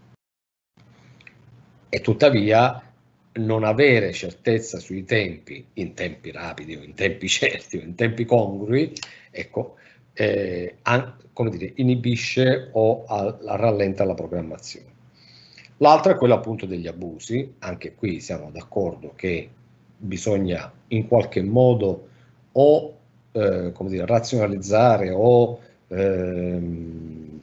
Speaker 5: E tuttavia non avere certezza sui tempi, in tempi rapidi o in tempi certi o in tempi congrui, ecco, eh, an, come dire, inibisce o a, a rallenta la programmazione. L'altra è quella appunto degli abusi. Anche qui siamo d'accordo che bisogna in qualche modo o eh, come dire, razionalizzare o ehm,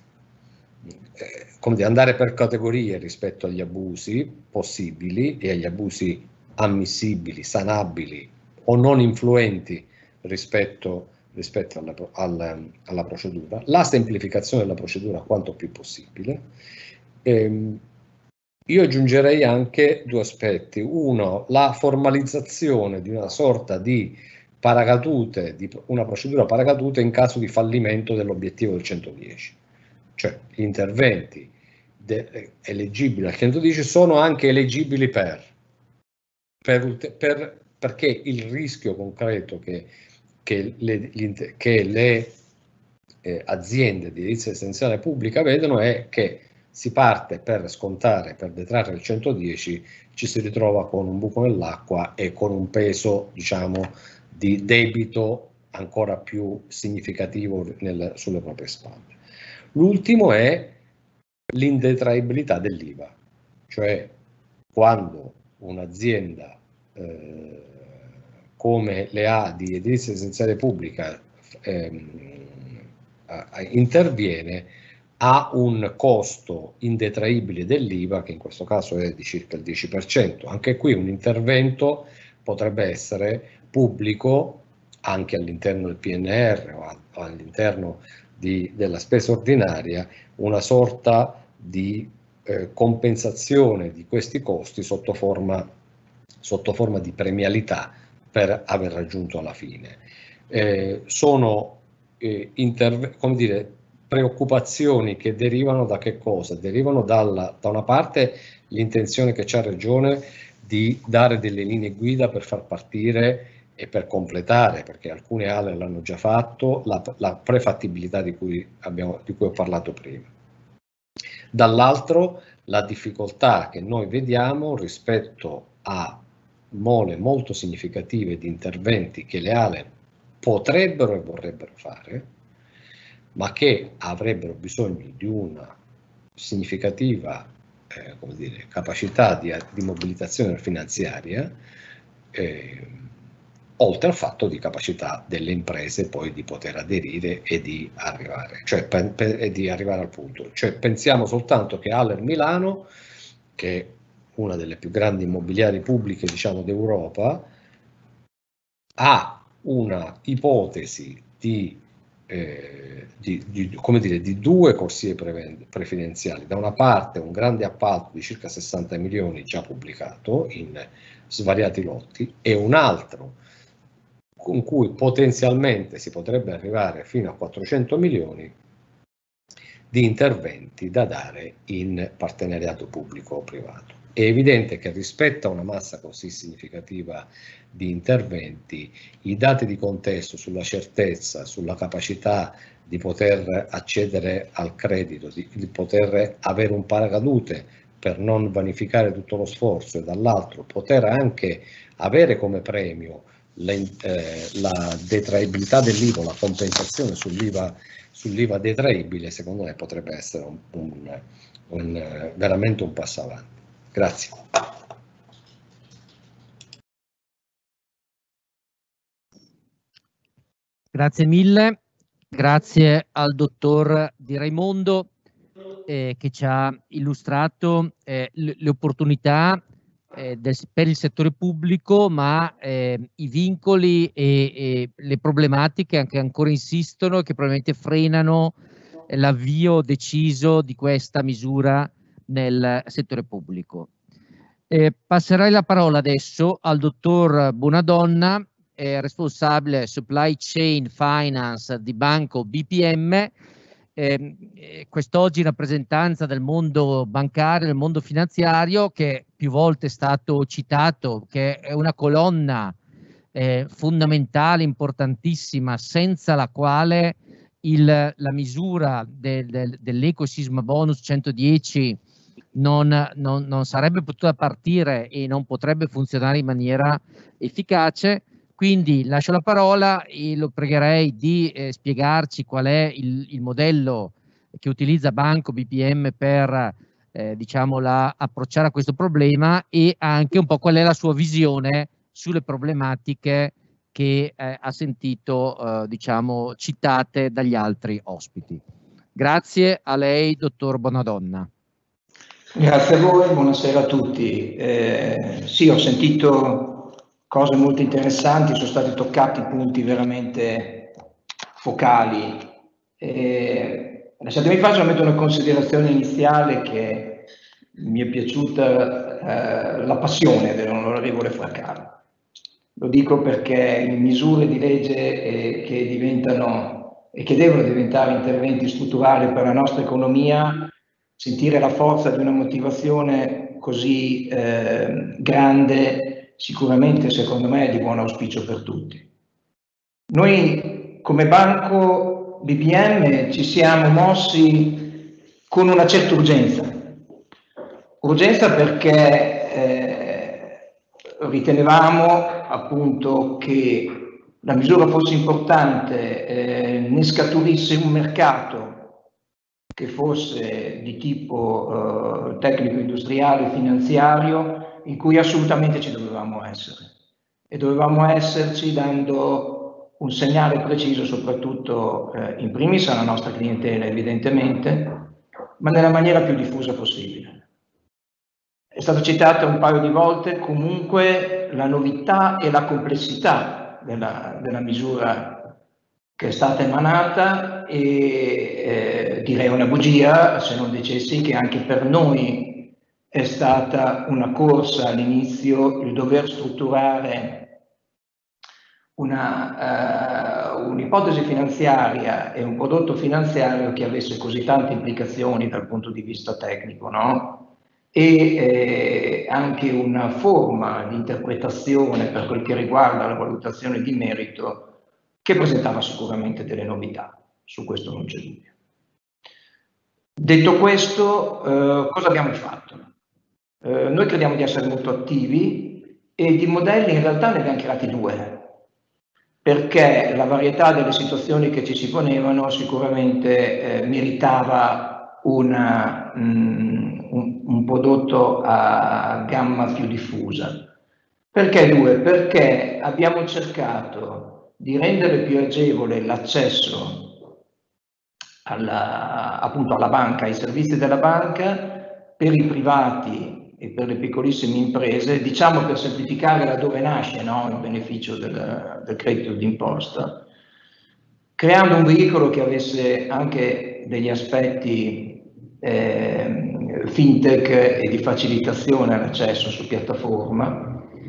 Speaker 5: eh, come dire, andare per categorie rispetto agli abusi possibili e agli abusi ammissibili, sanabili o non influenti rispetto, rispetto alla, alla, alla procedura. La semplificazione della procedura quanto più possibile. Eh, io aggiungerei anche due aspetti. Uno, la formalizzazione di una sorta di paracadute, di una procedura paracadute in caso di fallimento dell'obiettivo del centodieci. Cioè gli interventi de, eleggibili al centodieci sono anche eleggibili per, per, per perché il rischio concreto che, che le, che le eh, aziende di edilizia essenziale pubblica vedono è che si parte per scontare, per detrarre il centodieci, ci si ritrova con un buco nell'acqua e con un peso, diciamo, di debito ancora più significativo nel, sulle proprie spalle. L'ultimo è l'indetraibilità dell'I V A, cioè quando un'azienda eh, come le A di edilizia essenziale pubblica ehm, interviene, ha un costo indetraibile dell'I V A che in questo caso è di circa il dieci per cento. Anche qui un intervento potrebbe essere pubblico anche all'interno del P N R o all'interno della spesa ordinaria, una sorta di eh, compensazione di questi costi sotto forma, sotto forma di premialità per aver raggiunto alla fine. Eh, sono eh, come dire, preoccupazioni che derivano da che cosa? Derivano dalla, da una parte l'intenzione che c'ha Regione di dare delle linee guida per far partire e per completare, perché alcune A L E R l'hanno già fatto, la, la prefattibilità di cui, abbiamo, di cui ho parlato prima. Dall'altro la difficoltà che noi vediamo rispetto a mole molto significative di interventi che le A L E R potrebbero e vorrebbero fare, ma che avrebbero bisogno di una significativa eh, come dire, capacità di, di mobilitazione finanziaria, eh, oltre al fatto di capacità delle imprese poi di poter aderire e di arrivare, cioè, per, per, e di arrivare al punto. Cioè, pensiamo soltanto che A L E R Milano, che è una delle più grandi immobiliari pubbliche, diciamo, d'Europa, ha una ipotesi di Eh, di, di, come dire, di due corsie preferenziali. Da una parte un grande appalto di circa sessanta milioni già pubblicato in svariati lotti e un altro con cui potenzialmente si potrebbe arrivare fino a quattrocento milioni di interventi da dare in partenariato pubblico-privato. È evidente che rispetto a una massa così significativa di interventi, i dati di contesto sulla certezza, sulla capacità di poter accedere al credito, di, di poter avere un paracadute per non vanificare tutto lo sforzo, e dall'altro poter anche avere come premio le, eh, la detraibilità dell'I V A, la compensazione sull'I V A sull'I V A detraibile, secondo me potrebbe essere un, un, un, veramente un passo avanti. Grazie.
Speaker 2: Grazie mille, grazie al dottor Di Raimondo eh, che ci ha illustrato eh, le, le opportunità eh, del, per il settore pubblico, ma eh, i vincoli e, e le problematiche che ancora insistono e che probabilmente frenano l'avvio deciso di questa misura nel settore pubblico. Eh, passerei la parola adesso al dottor Bonadonna, eh, responsabile Supply Chain Finance di Banco B P M, eh, quest'oggi in rappresentanza del mondo bancario, del mondo finanziario, che più volte è stato citato, che è una colonna eh, fondamentale, importantissima, senza la quale il, la misura del, del, dell'ecosistema bonus centodieci non, non, non sarebbe potuta partire e non potrebbe funzionare in maniera efficace. Quindi lascio la parola e lo pregherei di eh, spiegarci qual è il, il modello che utilizza Banco B P M per eh, diciamo la, approcciare a questo problema, e anche un po' qual è la sua visione sulle problematiche che eh, ha sentito eh, diciamo citate dagli altri ospiti. Grazie a lei, dottor Bonadonna.
Speaker 6: Grazie a voi, buonasera a tutti. Eh, sì, ho sentito cose molto interessanti, sono stati toccati punti veramente focali. Eh, lasciatemi fare solamente una considerazione iniziale, che mi è piaciuta eh, la passione dell'onorevole Fraccaro. Lo dico perché in misure di legge eh, che diventano e che devono diventare interventi strutturali per la nostra economia, sentire la forza di una motivazione così eh, grande sicuramente, secondo me, è di buon auspicio per tutti. Noi come Banco B P M ci siamo mossi con una certa urgenza. Urgenza perché eh, ritenevamo appunto che la misura fosse importante, eh, ne scaturisse un mercato che fosse di tipo eh, tecnico-industriale e finanziario, in cui assolutamente ci dovevamo essere. E dovevamo esserci dando un segnale preciso, soprattutto eh, in primis alla nostra clientela, evidentemente, ma nella maniera più diffusa possibile. È stato citato un paio di volte comunque la novità e la complessità della, della misura che è stata emanata, e eh, direi una bugia se non dicessi che anche per noi è stata una corsa all'inizio il dover strutturare una, uh, un'ipotesi finanziaria e un prodotto finanziario che avesse così tante implicazioni dal punto di vista tecnico, no? E eh, anche una forma di interpretazione per quel che riguarda la valutazione di merito che presentava sicuramente delle novità, su questo non c'è dubbio. Detto questo, eh, cosa abbiamo fatto? Eh, noi crediamo di essere molto attivi e di modelli in realtà ne abbiamo creati due, perché la varietà delle situazioni che ci si ponevano sicuramente eh, meritava una, mh, un, un prodotto a gamma più diffusa. Perché due? Perché abbiamo cercato di rendere più agevole l'accesso alla, appunto alla banca, ai servizi della banca per i privati e per le piccolissime imprese, diciamo per semplificare da dove nasce, no, il beneficio del, del credito d'imposta, creando un veicolo che avesse anche degli aspetti eh, fintech e di facilitazione all'accesso su piattaforma,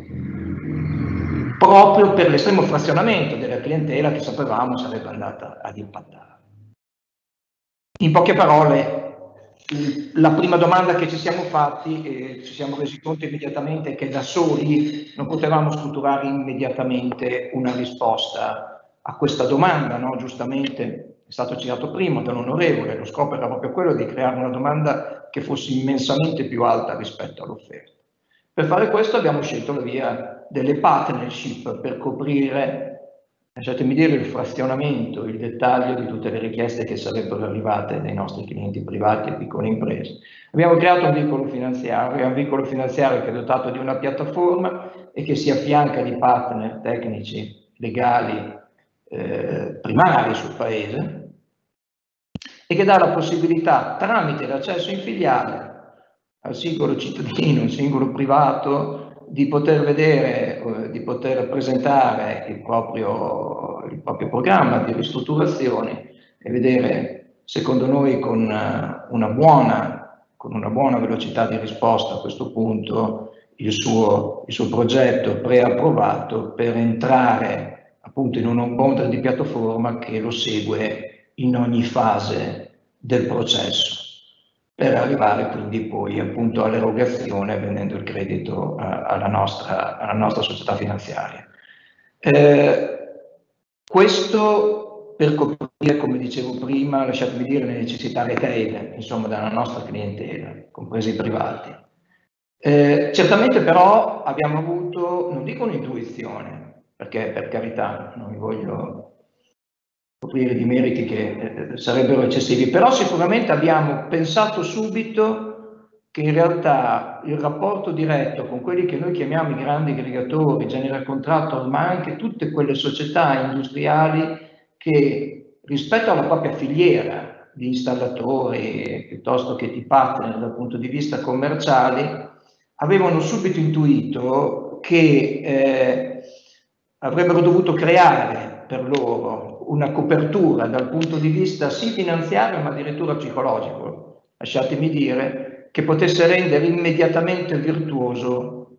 Speaker 6: proprio per l'estremo frazionamento della clientela che sapevamo sarebbe andata ad impattare. In poche parole, la prima domanda che ci siamo fatti e ci siamo resi conto immediatamente è che da soli non potevamo strutturare immediatamente una risposta a questa domanda, no? Giustamente è stato citato prima dall'onorevole, lo scopo era proprio quello di creare una domanda che fosse immensamente più alta rispetto all'offerta. Per fare questo abbiamo scelto la via delle partnership per coprire, lasciatemi dire, il frazionamento, il dettaglio di tutte le richieste che sarebbero arrivate dai nostri clienti privati e piccole imprese. Abbiamo creato un veicolo finanziario, un veicolo finanziario che è dotato di una piattaforma e che si affianca di partner tecnici, legali, eh, primari sul paese, e che dà la possibilità, tramite l'accesso in filiale, al singolo cittadino, al singolo privato, di poter vedere, eh, di poter presentare il proprio, il proprio programma di ristrutturazione e vedere, secondo noi, con una buona, con una buona velocità di risposta a questo punto, il suo, il suo progetto preapprovato per entrare appunto in un onboard di piattaforma che lo segue in ogni fase del processo, per arrivare quindi poi appunto all'erogazione vendendo il credito uh, alla, nostra, alla nostra società finanziaria. Eh, questo per coprire, come dicevo prima, lasciatemi dire, le necessità retail, insomma, della nostra clientela, compresi i privati. Eh, certamente però abbiamo avuto, non dico un'intuizione, perché per carità non mi voglio coprire di meriti che eh, sarebbero eccessivi, però sicuramente abbiamo pensato subito che in realtà il rapporto diretto con quelli che noi chiamiamo i grandi aggregatori, general contractor, ma anche tutte quelle società industriali che rispetto alla propria filiera di installatori piuttosto che di partner dal punto di vista commerciale, avevano subito intuito che eh, avrebbero dovuto creare per loro una copertura dal punto di vista sì finanziario ma addirittura psicologico, lasciatemi dire, che potesse rendere immediatamente virtuoso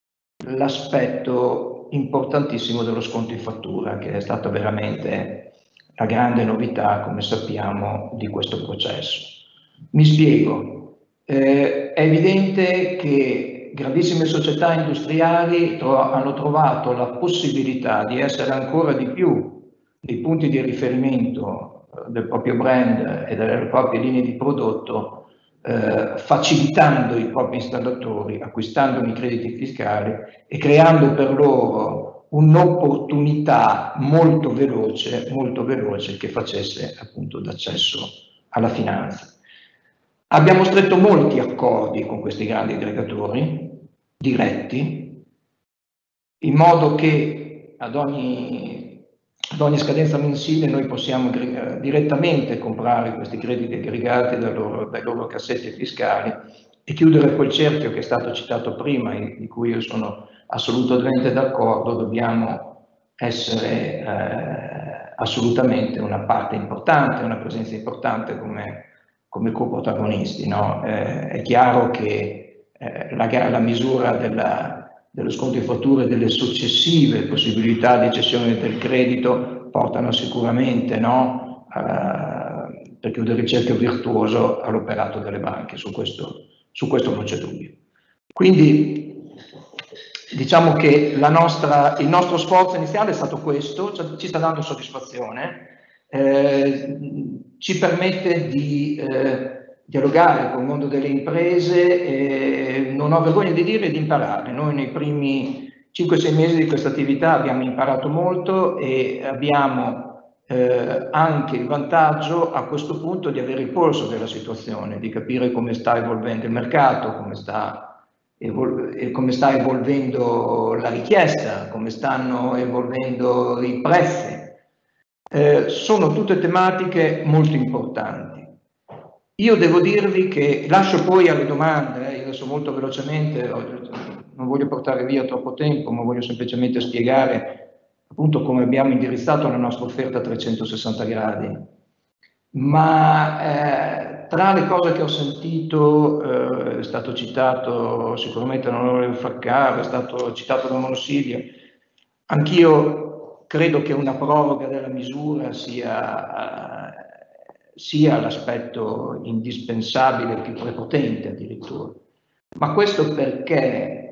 Speaker 6: l'aspetto importantissimo dello sconto in fattura, che è stata veramente la grande novità, come sappiamo, di questo processo. Mi spiego, eh, è evidente che grandissime società industriali tro- hanno trovato la possibilità di essere ancora di più dei punti di riferimento del proprio brand e delle proprie linee di prodotto, eh, facilitando i propri installatori, acquistando i crediti fiscali e creando per loro un'opportunità molto veloce, molto veloce che facesse appunto d'accesso alla finanza. Abbiamo stretto molti accordi con questi grandi aggregatori diretti, in modo che ad ogni Ad ogni scadenza mensile noi possiamo eh, direttamente comprare questi crediti aggregati dai loro, dai loro cassetti fiscali e chiudere quel cerchio che è stato citato prima, di cui io sono assolutamente d'accordo. Dobbiamo essere eh, assolutamente una parte importante, una presenza importante come, come coprotagonisti, no? Eh, è chiaro che eh, la, la misura della dello sconto in fattura e delle successive possibilità di cessione del credito portano sicuramente, no, a, per chiudere il cerchio virtuoso, all'operato delle banche, su questo, su questo non c'è dubbio. Quindi diciamo che la nostra, il nostro sforzo iniziale è stato questo, ci sta dando soddisfazione, eh, ci permette di eh, dialogare con il mondo delle imprese e non ho vergogna di dire di imparare. Noi nei primi cinque sei mesi di questa attività abbiamo imparato molto e abbiamo eh, anche il vantaggio a questo punto di avere il polso della situazione, di capire come sta evolvendo il mercato, come sta, evol- come sta evolvendo la richiesta, come stanno evolvendo i prezzi. Eh, sono tutte tematiche molto importanti. Io devo dirvi che lascio poi alle domande, eh, adesso molto velocemente, non voglio portare via troppo tempo, ma voglio semplicemente spiegare appunto come abbiamo indirizzato la nostra offerta a trecentosessanta gradi. Ma eh, tra le cose che ho sentito, eh, è stato citato sicuramente l'onorevole Fraccaro, è stato citato da Monosilio, anch'io credo che una proroga della misura sia... Eh, sia l'aspetto indispensabile, più prepotente addirittura. Ma questo perché,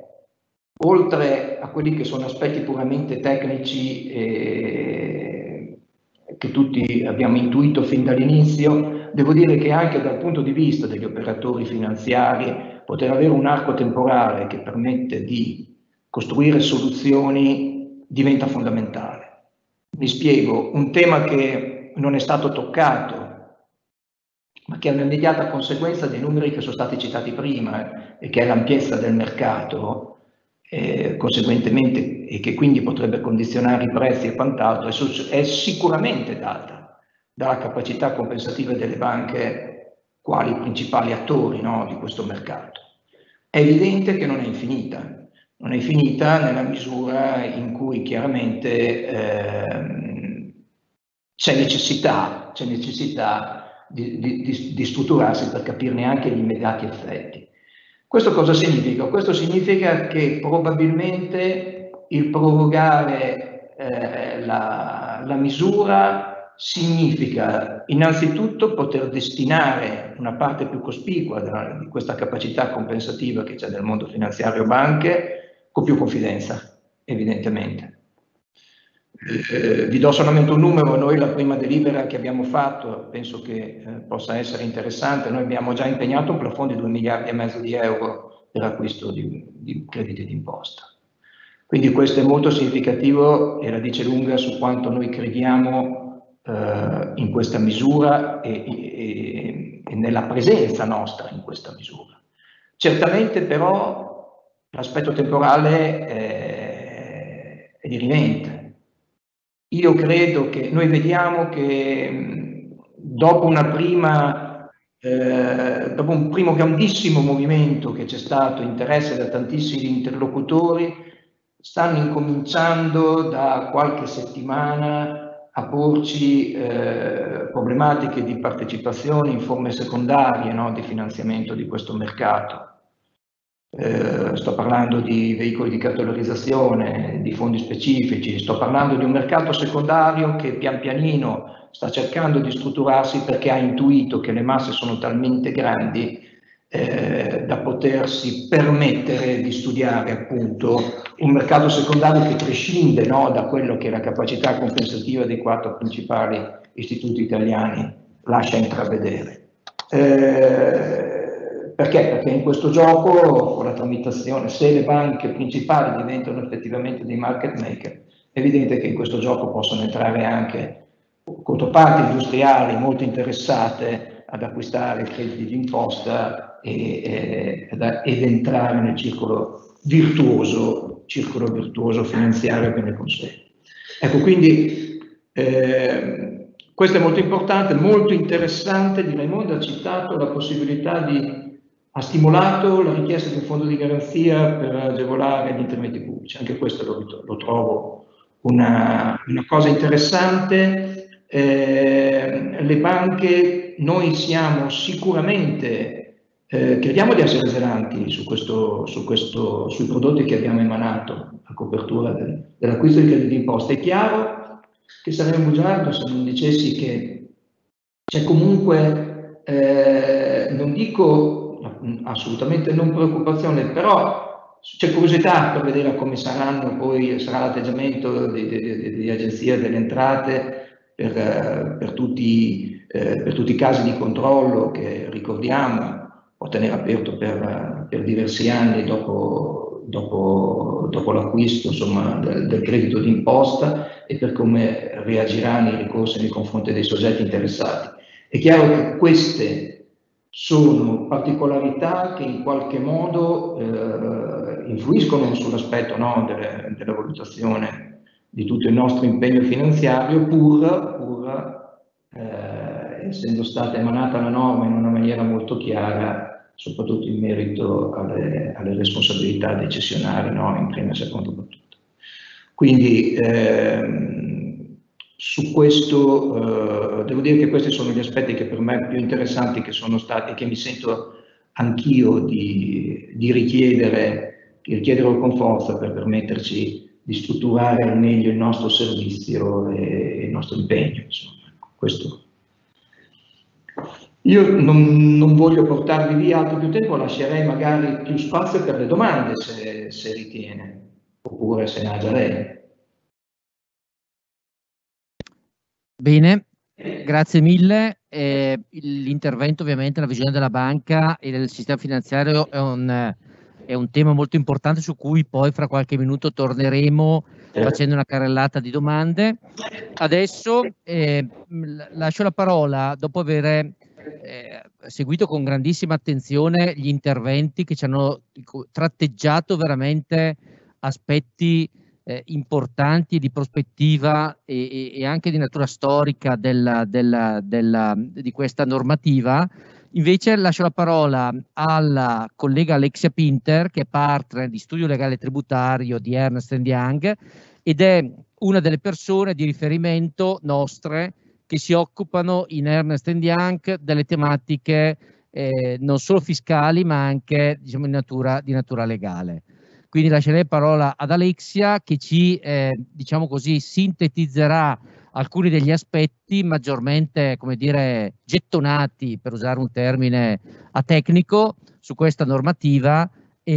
Speaker 6: oltre a quelli che sono aspetti puramente tecnici e, che tutti abbiamo intuito fin dall'inizio. Devo dire che anche dal punto di vista degli operatori finanziari poter avere un arco temporale che permette di costruire soluzioni diventa fondamentale. Mi spiego, un tema che non è stato toccato, ma che è un'immediata conseguenza dei numeri che sono stati citati prima, eh, e che è l'ampiezza del mercato, eh, conseguentemente, e che quindi potrebbe condizionare i prezzi e quant'altro, è, è sicuramente data dalla capacità compensativa delle banche quali principali attori, no, di questo mercato. È evidente che non è infinita, non è infinita nella misura in cui chiaramente eh, c'è necessità, c'è necessità di, di, di strutturarsi per capirne anche gli immediati effetti. Questo cosa significa? Questo significa che probabilmente il prorogare eh, la, la misura significa innanzitutto poter destinare una parte più cospicua della, di questa capacità compensativa che c'è nel mondo finanziario banche con più confidenza, evidentemente. Eh, vi do solamente un numero: noi la prima delibera che abbiamo fatto penso che eh, possa essere interessante. Noi abbiamo già impegnato un plafond di due miliardi e mezzo di euro per acquisto di, di crediti d'imposta. Quindi questo è molto significativo e la dice lunga su quanto noi crediamo eh, in questa misura e, e, e nella presenza nostra in questa misura. Certamente però l'aspetto temporale è, è dirimente. Io credo che noi vediamo che dopo una prima, eh, dopo un primo grandissimo movimento che c'è stato, interesse da tantissimi interlocutori, stanno incominciando da qualche settimana a porci eh, problematiche di partecipazione in forme secondarie, no, di finanziamento di questo mercato. Eh, sto parlando di veicoli di cartolarizzazione, di fondi specifici, sto parlando di un mercato secondario che pian pianino sta cercando di strutturarsi perché ha intuito che le masse sono talmente grandi eh, da potersi permettere di studiare appunto un mercato secondario che prescinde, no, da quello che la capacità compensativa dei quattro principali istituti italiani lascia intravedere. Eh, Perché? Perché in questo gioco, con la tramitazione, se le banche principali diventano effettivamente dei market maker, è evidente che in questo gioco possono entrare anche controparti industriali molto interessate ad acquistare crediti d'imposta e, ed, ed entrare nel circolo virtuoso, circolo virtuoso finanziario che ne consegue. Ecco, quindi eh, questo è molto importante, molto interessante. Di Raimondo ha citato la possibilità di ha stimolato la richiesta di un fondo di garanzia per agevolare gli interventi pubblici. Anche questo lo, lo trovo una, una cosa interessante. Eh, le banche, noi siamo sicuramente, eh, crediamo di essere zelanti su questo, su questo, sui prodotti che abbiamo emanato a copertura del, dell'acquisto di crediti d'imposta. È chiaro che sarei un bugiardo se non dicessi che c'è comunque, eh, non dico assolutamente non preoccupazione, però c'è curiosità per vedere come saranno poi sarà l'atteggiamento delle agenzie delle entrate per, per, tutti, eh, per tutti i casi di controllo che ricordiamo può tenere aperto per, per diversi anni dopo, dopo, dopo l'acquisto del, del credito d'imposta e per come reagiranno i ricorsi nei confronti dei soggetti interessati. È chiaro che queste sono particolarità che in qualche modo eh, influiscono sull'aspetto, no, delle, della valutazione di tutto il nostro impegno finanziario, pur, pur eh, essendo stata emanata la norma in una maniera molto chiara, soprattutto in merito alle, alle responsabilità dei cessionari, no, in prima e seconda battuta. Quindi ehm, su questo, eh, devo dire che questi sono gli aspetti che per me più interessanti che sono stati e che mi sento anch'io di, di richiedere, di richiedere con forza per permetterci di strutturare al meglio il nostro servizio e il nostro impegno. Insomma, questo. Io non, non voglio portarvi via altro più tempo, lascerei magari più spazio per le domande se, se ritiene, oppure se ne ha già lei.
Speaker 2: Bene, grazie mille. Eh, l'intervento ovviamente, la visione della banca e del sistema finanziario è un, è un tema molto importante su cui poi fra qualche minuto torneremo facendo una carrellata di domande. Adesso eh, lascio la parola, dopo aver eh, seguito con grandissima attenzione gli interventi che ci hanno tratteggiato veramente aspetti Eh, importanti di prospettiva e, e anche di natura storica della, della, della, di questa normativa. Invece lascio la parola alla collega Alexia Pinter, che è partner di studio legale tributario di Ernst and Young ed è una delle persone di riferimento nostre che si occupano in Ernst and Young delle tematiche eh, non solo fiscali ma anche, diciamo, di natura, di natura legale. Quindi lascerei la parola ad Alexia che ci, eh, diciamo così, sintetizzerà alcuni degli aspetti maggiormente, come dire, gettonati, per usare un termine atecnico, su questa normativa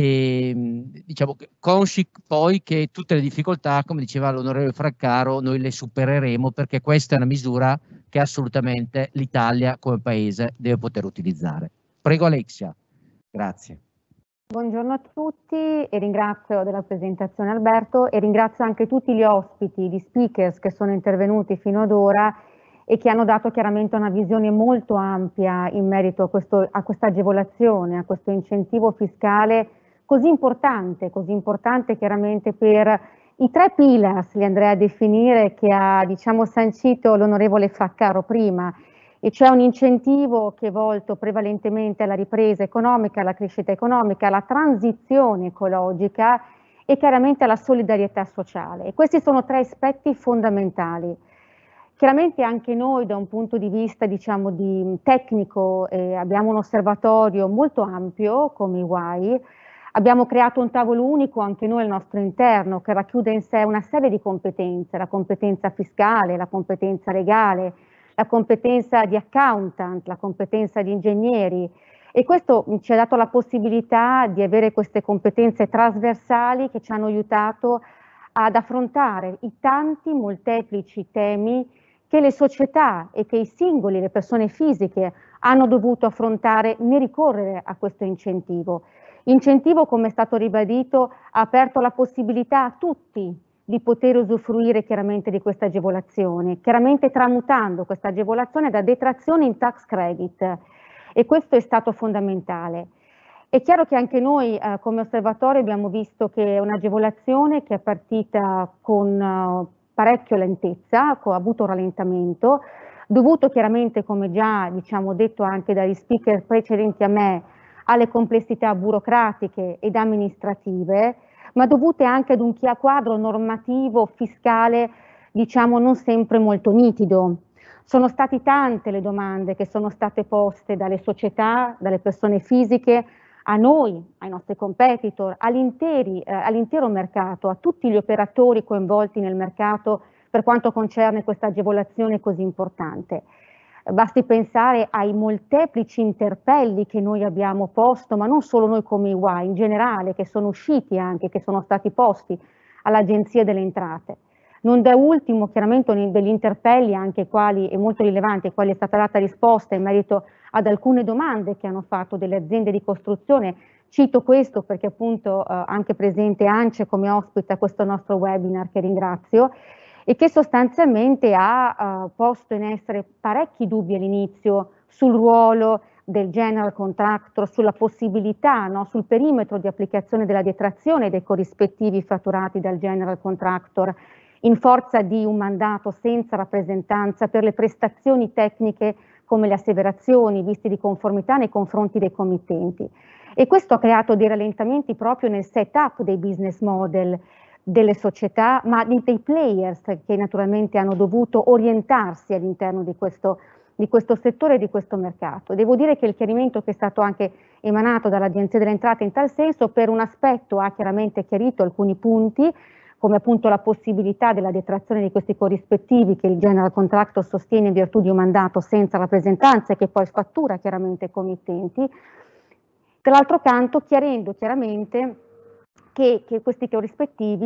Speaker 2: e, diciamo, consci poi che tutte le difficoltà, come diceva l'onorevole Fraccaro, noi le supereremo perché questa è una misura che assolutamente l'Italia come paese deve poter utilizzare. Prego Alexia. Grazie.
Speaker 7: Buongiorno a tutti e ringrazio della presentazione Alberto e ringrazio anche tutti gli ospiti, gli speakers che sono intervenuti fino ad ora e che hanno dato chiaramente una visione molto ampia in merito a, questo, a questa agevolazione, a questo incentivo fiscale così importante, così importante chiaramente per i tre pillars, li andrei a definire, che ha, diciamo, sancito l'onorevole Fraccaro prima, e cioè un incentivo che è volto prevalentemente alla ripresa economica, alla crescita economica, alla transizione ecologica e chiaramente alla solidarietà sociale. E questi sono tre aspetti fondamentali. Chiaramente anche noi da un punto di vista, diciamo, di tecnico eh, abbiamo un osservatorio molto ampio come I Y, abbiamo creato un tavolo unico anche noi al nostro interno che racchiude in sé una serie di competenze, la competenza fiscale, la competenza legale, la competenza di accountant, la competenza di ingegneri e questo ci ha dato la possibilità di avere queste competenze trasversali che ci hanno aiutato ad affrontare i tanti molteplici temi che le società e che i singoli, le persone fisiche hanno dovuto affrontare nel ricorrere a questo incentivo. Incentivo, come è stato ribadito, ha aperto la possibilità a tutti di poter usufruire chiaramente di questa agevolazione, chiaramente tramutando questa agevolazione da detrazione in tax credit e questo è stato fondamentale. È chiaro che anche noi eh, come osservatorio abbiamo visto che è un'agevolazione che è partita con uh, parecchio lentezza, ha avuto un rallentamento, dovuto chiaramente, come già diciamo detto anche dagli speaker precedenti a me, alle complessità burocratiche ed amministrative, ma dovute anche ad un quadro normativo fiscale, diciamo, non sempre molto nitido. Sono state tante le domande che sono state poste dalle società, dalle persone fisiche, a noi, ai nostri competitor, all'intero eh, all'intero mercato, a tutti gli operatori coinvolti nel mercato per quanto concerne questa agevolazione così importante. Basti pensare ai molteplici interpelli che noi abbiamo posto, ma non solo noi come I Y, in generale, che sono usciti anche, che sono stati posti all'Agenzia delle Entrate. Non da ultimo, chiaramente, degli interpelli anche quali, e molto rilevanti, ai quali è stata data risposta in merito ad alcune domande che hanno fatto delle aziende di costruzione. Cito questo perché appunto eh, anche presente ANCE come ospite a questo nostro webinar, che ringrazio, e che sostanzialmente ha uh, posto in essere parecchi dubbi all'inizio sul ruolo del general contractor, sulla possibilità, no, sul perimetro di applicazione della detrazione dei corrispettivi fatturati dal general contractor in forza di un mandato senza rappresentanza per le prestazioni tecniche come le asseverazioni, i visti di conformità nei confronti dei committenti. E questo ha creato dei rallentamenti proprio nel setup dei business model delle società, ma di, dei players che naturalmente hanno dovuto orientarsi all'interno di questo, di questo settore e di questo mercato. Devo dire che il chiarimento che è stato anche emanato dall'Agenzia delle Entrate in tal senso, per un aspetto ha chiaramente chiarito alcuni punti, come appunto la possibilità della detrazione di questi corrispettivi che il general contractor sostiene in virtù di un mandato senza rappresentanza e che poi fattura chiaramente ai committenti. Dall'altro canto chiarendo chiaramente che, che questi corrispettivi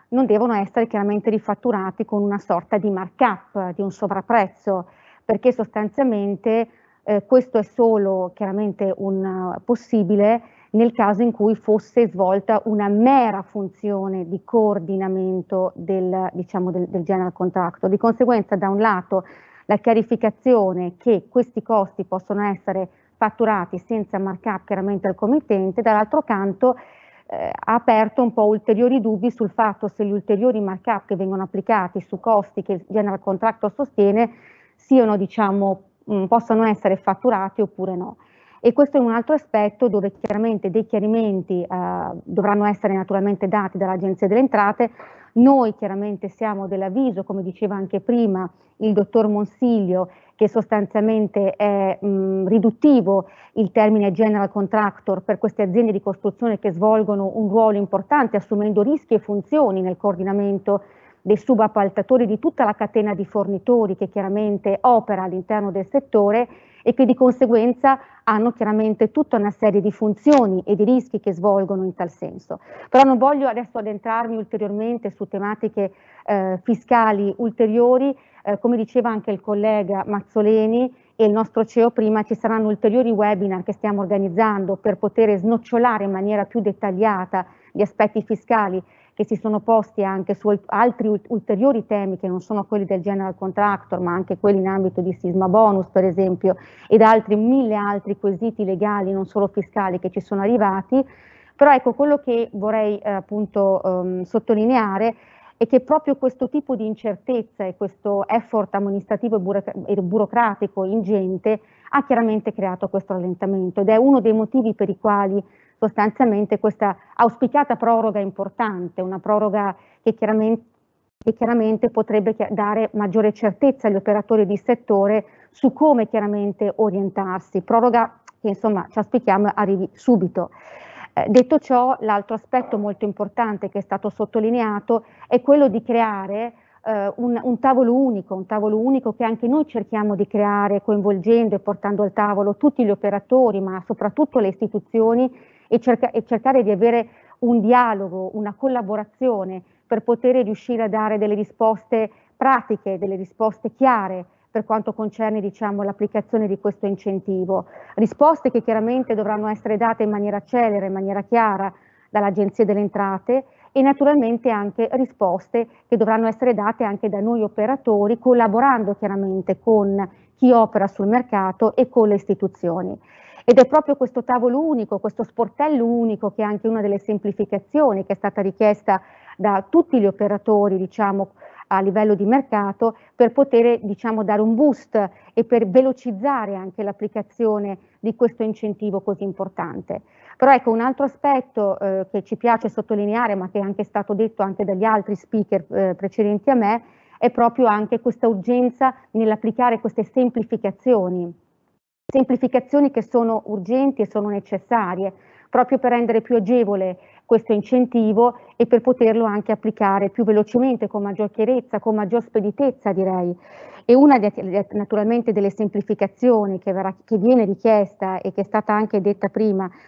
Speaker 7: non devono essere chiaramente rifatturati con una sorta di markup, di un sovrapprezzo, perché sostanzialmente eh, questo è solo chiaramente un, uh, possibile nel caso in cui fosse svolta una mera funzione di coordinamento del, diciamo, del, del general contractor. Di conseguenza, da un lato, la chiarificazione che questi costi possono essere fatturati senza markup chiaramente al committente, dall'altro canto eh, ha aperto un po' ulteriori dubbi sul fatto se gli ulteriori markup che vengono applicati su costi che il general contractor sostiene siano, diciamo, mh, possano essere fatturati oppure no. E questo è un altro aspetto dove chiaramente dei chiarimenti eh, dovranno essere naturalmente dati dall'Agenzia delle Entrate. Noi chiaramente siamo dell'avviso, come diceva anche prima il dottor Monsiglio, che sostanzialmente è mh, riduttivo il termine general contractor per queste aziende di costruzione che svolgono un ruolo importante assumendo rischi e funzioni nel coordinamento dei subappaltatori di tutta la catena di fornitori che chiaramente opera all'interno del settore e che di conseguenza hanno chiaramente tutta una serie di funzioni e di rischi che svolgono in tal senso. Però non voglio adesso addentrarmi ulteriormente su tematiche eh, fiscali ulteriori, eh, come diceva anche il collega Mazzoleni e il nostro C E O prima, ci saranno ulteriori webinar che stiamo organizzando per poter snocciolare in maniera più dettagliata gli aspetti fiscali che si sono posti anche su altri ulteriori temi che non sono quelli del general contractor, ma anche quelli in ambito di sisma bonus, per esempio, ed altri mille altri quesiti legali, non solo fiscali, che ci sono arrivati. Però ecco, quello che vorrei eh, appunto um, sottolineare è che proprio questo tipo di incertezza e questo effort amministrativo e burocratico ingente ha chiaramente creato questo rallentamento ed è uno dei motivi per i quali sostanzialmente questa auspicata proroga importante, una proroga che chiaramente, che chiaramente potrebbe dare maggiore certezza agli operatori di settore su come chiaramente orientarsi, proroga che insomma ci auspichiamo arrivi subito. Eh, detto ciò, l'altro aspetto molto importante che è stato sottolineato è quello di creare eh, un, un tavolo unico, un tavolo unico che anche noi cerchiamo di creare coinvolgendo e portando al tavolo tutti gli operatori, ma soprattutto le istituzioni, E, cerca, e cercare di avere un dialogo, una collaborazione per poter riuscire a dare delle risposte pratiche, delle risposte chiare per quanto concerne, diciamo, l'applicazione di questo incentivo. Risposte che chiaramente dovranno essere date in maniera celere, in maniera chiara dall'Agenzia delle Entrate e naturalmente anche risposte che dovranno essere date anche da noi operatori, collaborando chiaramente con chi opera sul mercato e con le istituzioni. Ed è proprio questo tavolo unico, questo sportello unico, che è anche una delle semplificazioni che è stata richiesta da tutti gli operatori, diciamo, a livello di mercato, per poter, diciamo, dare un boost e per velocizzare anche l'applicazione di questo incentivo così importante. Però ecco, un altro aspetto eh, che ci piace sottolineare, ma che è anche stato detto anche dagli altri speaker eh, precedenti a me, è proprio anche questa urgenza nell'applicare queste semplificazioni. Semplificazioni che sono urgenti e sono necessarie proprio per rendere più agevole questo incentivo e per poterlo anche applicare più velocemente, con maggior chiarezza, con maggior speditezza direi. E una de, naturalmente delle semplificazioni che, verrà, che viene richiesta e che è stata anche detta prima uh,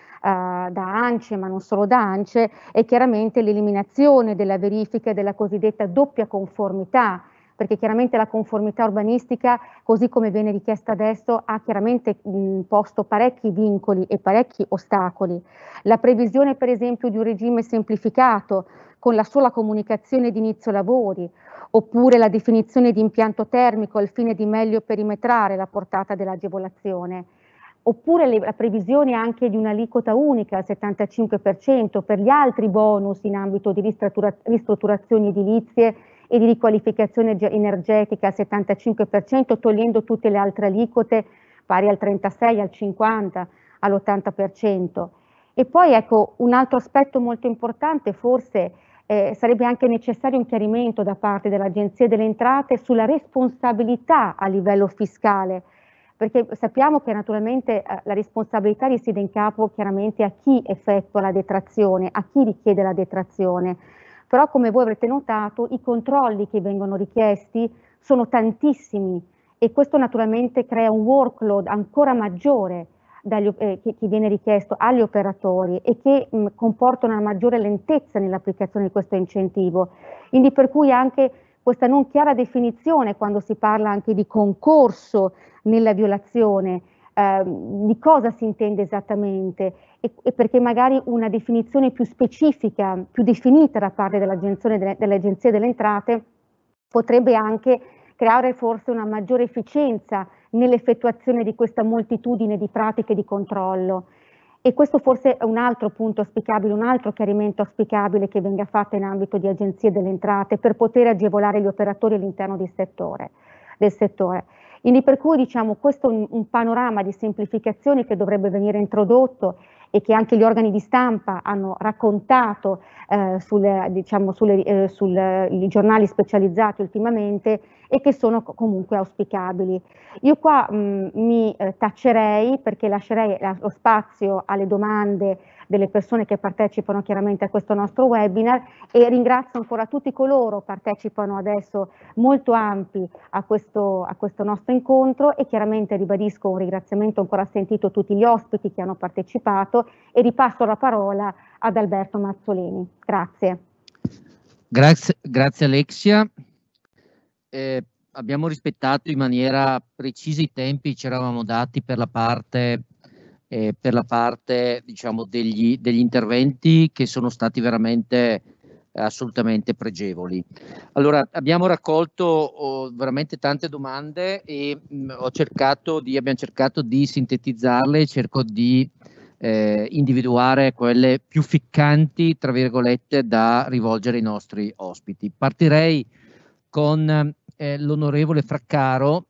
Speaker 7: da ANCE, ma non solo da ANCE, è chiaramente l'eliminazione della verifica della cosiddetta doppia conformità, perché chiaramente la conformità urbanistica, così come viene richiesta adesso, ha chiaramente mh, posto parecchi vincoli e parecchi ostacoli. La previsione per esempio di un regime semplificato con la sola comunicazione di inizio lavori, oppure la definizione di impianto termico al fine di meglio perimetrare la portata dell'agevolazione, oppure le, la previsione anche di un'aliquota unica al settantacinque per cento per gli altri bonus in ambito di ristruttura, ristrutturazioni edilizie e di riqualificazione energetica al settantacinque per cento, togliendo tutte le altre aliquote pari al trentasei, al cinquanta, all'ottanta per cento. E poi ecco, un altro aspetto molto importante, forse eh, sarebbe anche necessario un chiarimento da parte dell'Agenzia delle Entrate sulla responsabilità a livello fiscale, perché sappiamo che naturalmente eh, la responsabilità risiede in capo chiaramente a chi effettua la detrazione, a chi richiede la detrazione. Però come voi avrete notato i controlli che vengono richiesti sono tantissimi e questo naturalmente crea un workload ancora maggiore dagli, eh, che, che viene richiesto agli operatori e che mh, comporta una maggiore lentezza nell'applicazione di questo incentivo. Quindi per cui anche questa non chiara definizione quando si parla anche di concorso nella violazione, eh, di cosa si intende esattamente e, e perché magari una definizione più specifica, più definita da parte dell'Agenzia delle, dell'Agenzia delle Entrate potrebbe anche creare forse una maggiore efficienza nell'effettuazione di questa moltitudine di pratiche di controllo. E questo forse è un altro punto auspicabile, un altro chiarimento auspicabile che venga fatto in ambito di agenzie delle entrate per poter agevolare gli operatori all'interno del settore. Del settore. Quindi per cui diciamo questo è un, un panorama di semplificazioni che dovrebbe venire introdotto e che anche gli organi di stampa hanno raccontato eh, sulle, diciamo, sulle, eh, sui giornali specializzati ultimamente e che sono comunque auspicabili. Io qua mh, mi eh, taccerei perché lascerei la, lo spazio alle domande delle persone che partecipano chiaramente a questo nostro webinar e ringrazio ancora tutti coloro che partecipano adesso molto ampi a questo, a questo nostro incontro e chiaramente ribadisco un ringraziamento ancora sentito a tutti gli ospiti che hanno partecipato e ripasso la parola ad Alberto Mazzoleni. Grazie.
Speaker 2: Grazie, grazie Alexia. Eh, abbiamo rispettato in maniera precisa i tempi che ci eravamo dati per la parte Eh, per la parte diciamo degli, degli interventi che sono stati veramente eh, assolutamente pregevoli. Allora abbiamo raccolto oh, veramente tante domande e mh, ho cercato di, abbiamo cercato di sintetizzarle, cerco di eh, individuare quelle più ficcanti tra virgolette da rivolgere ai nostri ospiti. Partirei con eh, l'onorevole Fraccaro.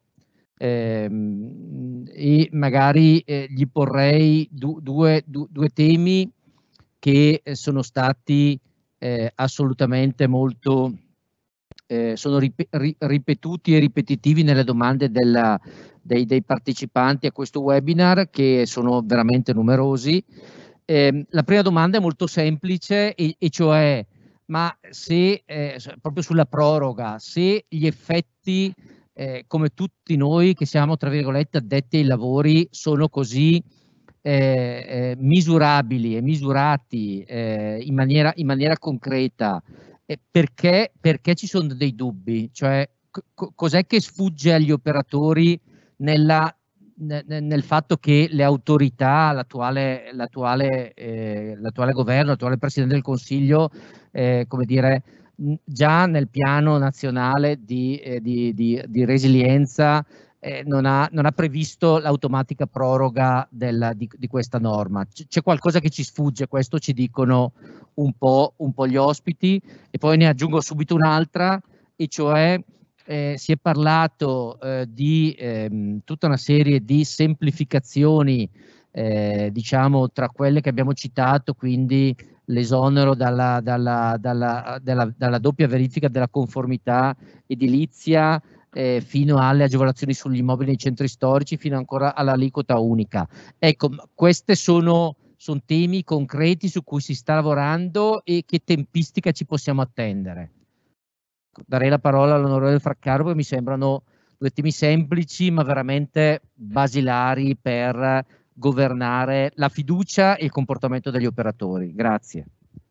Speaker 2: Ehm, e magari eh, gli porrei du due, du due temi che eh, sono stati eh, assolutamente molto eh, sono rip ri ripetuti e ripetitivi nelle domande della, dei, dei partecipanti a questo webinar, che sono veramente numerosi. Eh, la prima domanda è molto semplice e, e cioè ma se eh, proprio sulla proroga, se gli effetti Eh, come tutti noi che siamo tra virgolette addetti ai lavori sono così eh, eh, misurabili e misurati eh, in, maniera, in maniera concreta, eh, perché, perché ci sono dei dubbi? Cioè cos'è che sfugge agli operatori nella, nel, nel fatto che le autorità, l'attuale l'attuale eh, l'attuale governo, l'attuale Presidente del Consiglio, eh, come dire, già nel piano nazionale di, eh, di, di, di resilienza eh, non, ha, non ha previsto l'automatica proroga della, di, di questa norma. C'è qualcosa che ci sfugge, questo ci dicono un po', un po' gli ospiti, e poi ne aggiungo subito un'altra, e cioè eh, si è parlato eh, di eh, tutta una serie di semplificazioni, eh, diciamo tra quelle che abbiamo citato, quindi l'esonero dalla, dalla, dalla, dalla, dalla doppia verifica della conformità edilizia eh, fino alle agevolazioni sugli immobili nei centri storici, fino ancora all'aliquota unica. Ecco, questi sono, sono temi concreti su cui si sta lavorando e che tempistica ci possiamo attendere. Darei la parola all'onorevole Fraccaro, perché mi sembrano due temi semplici ma veramente basilari per governare la fiducia e il comportamento degli operatori. Grazie.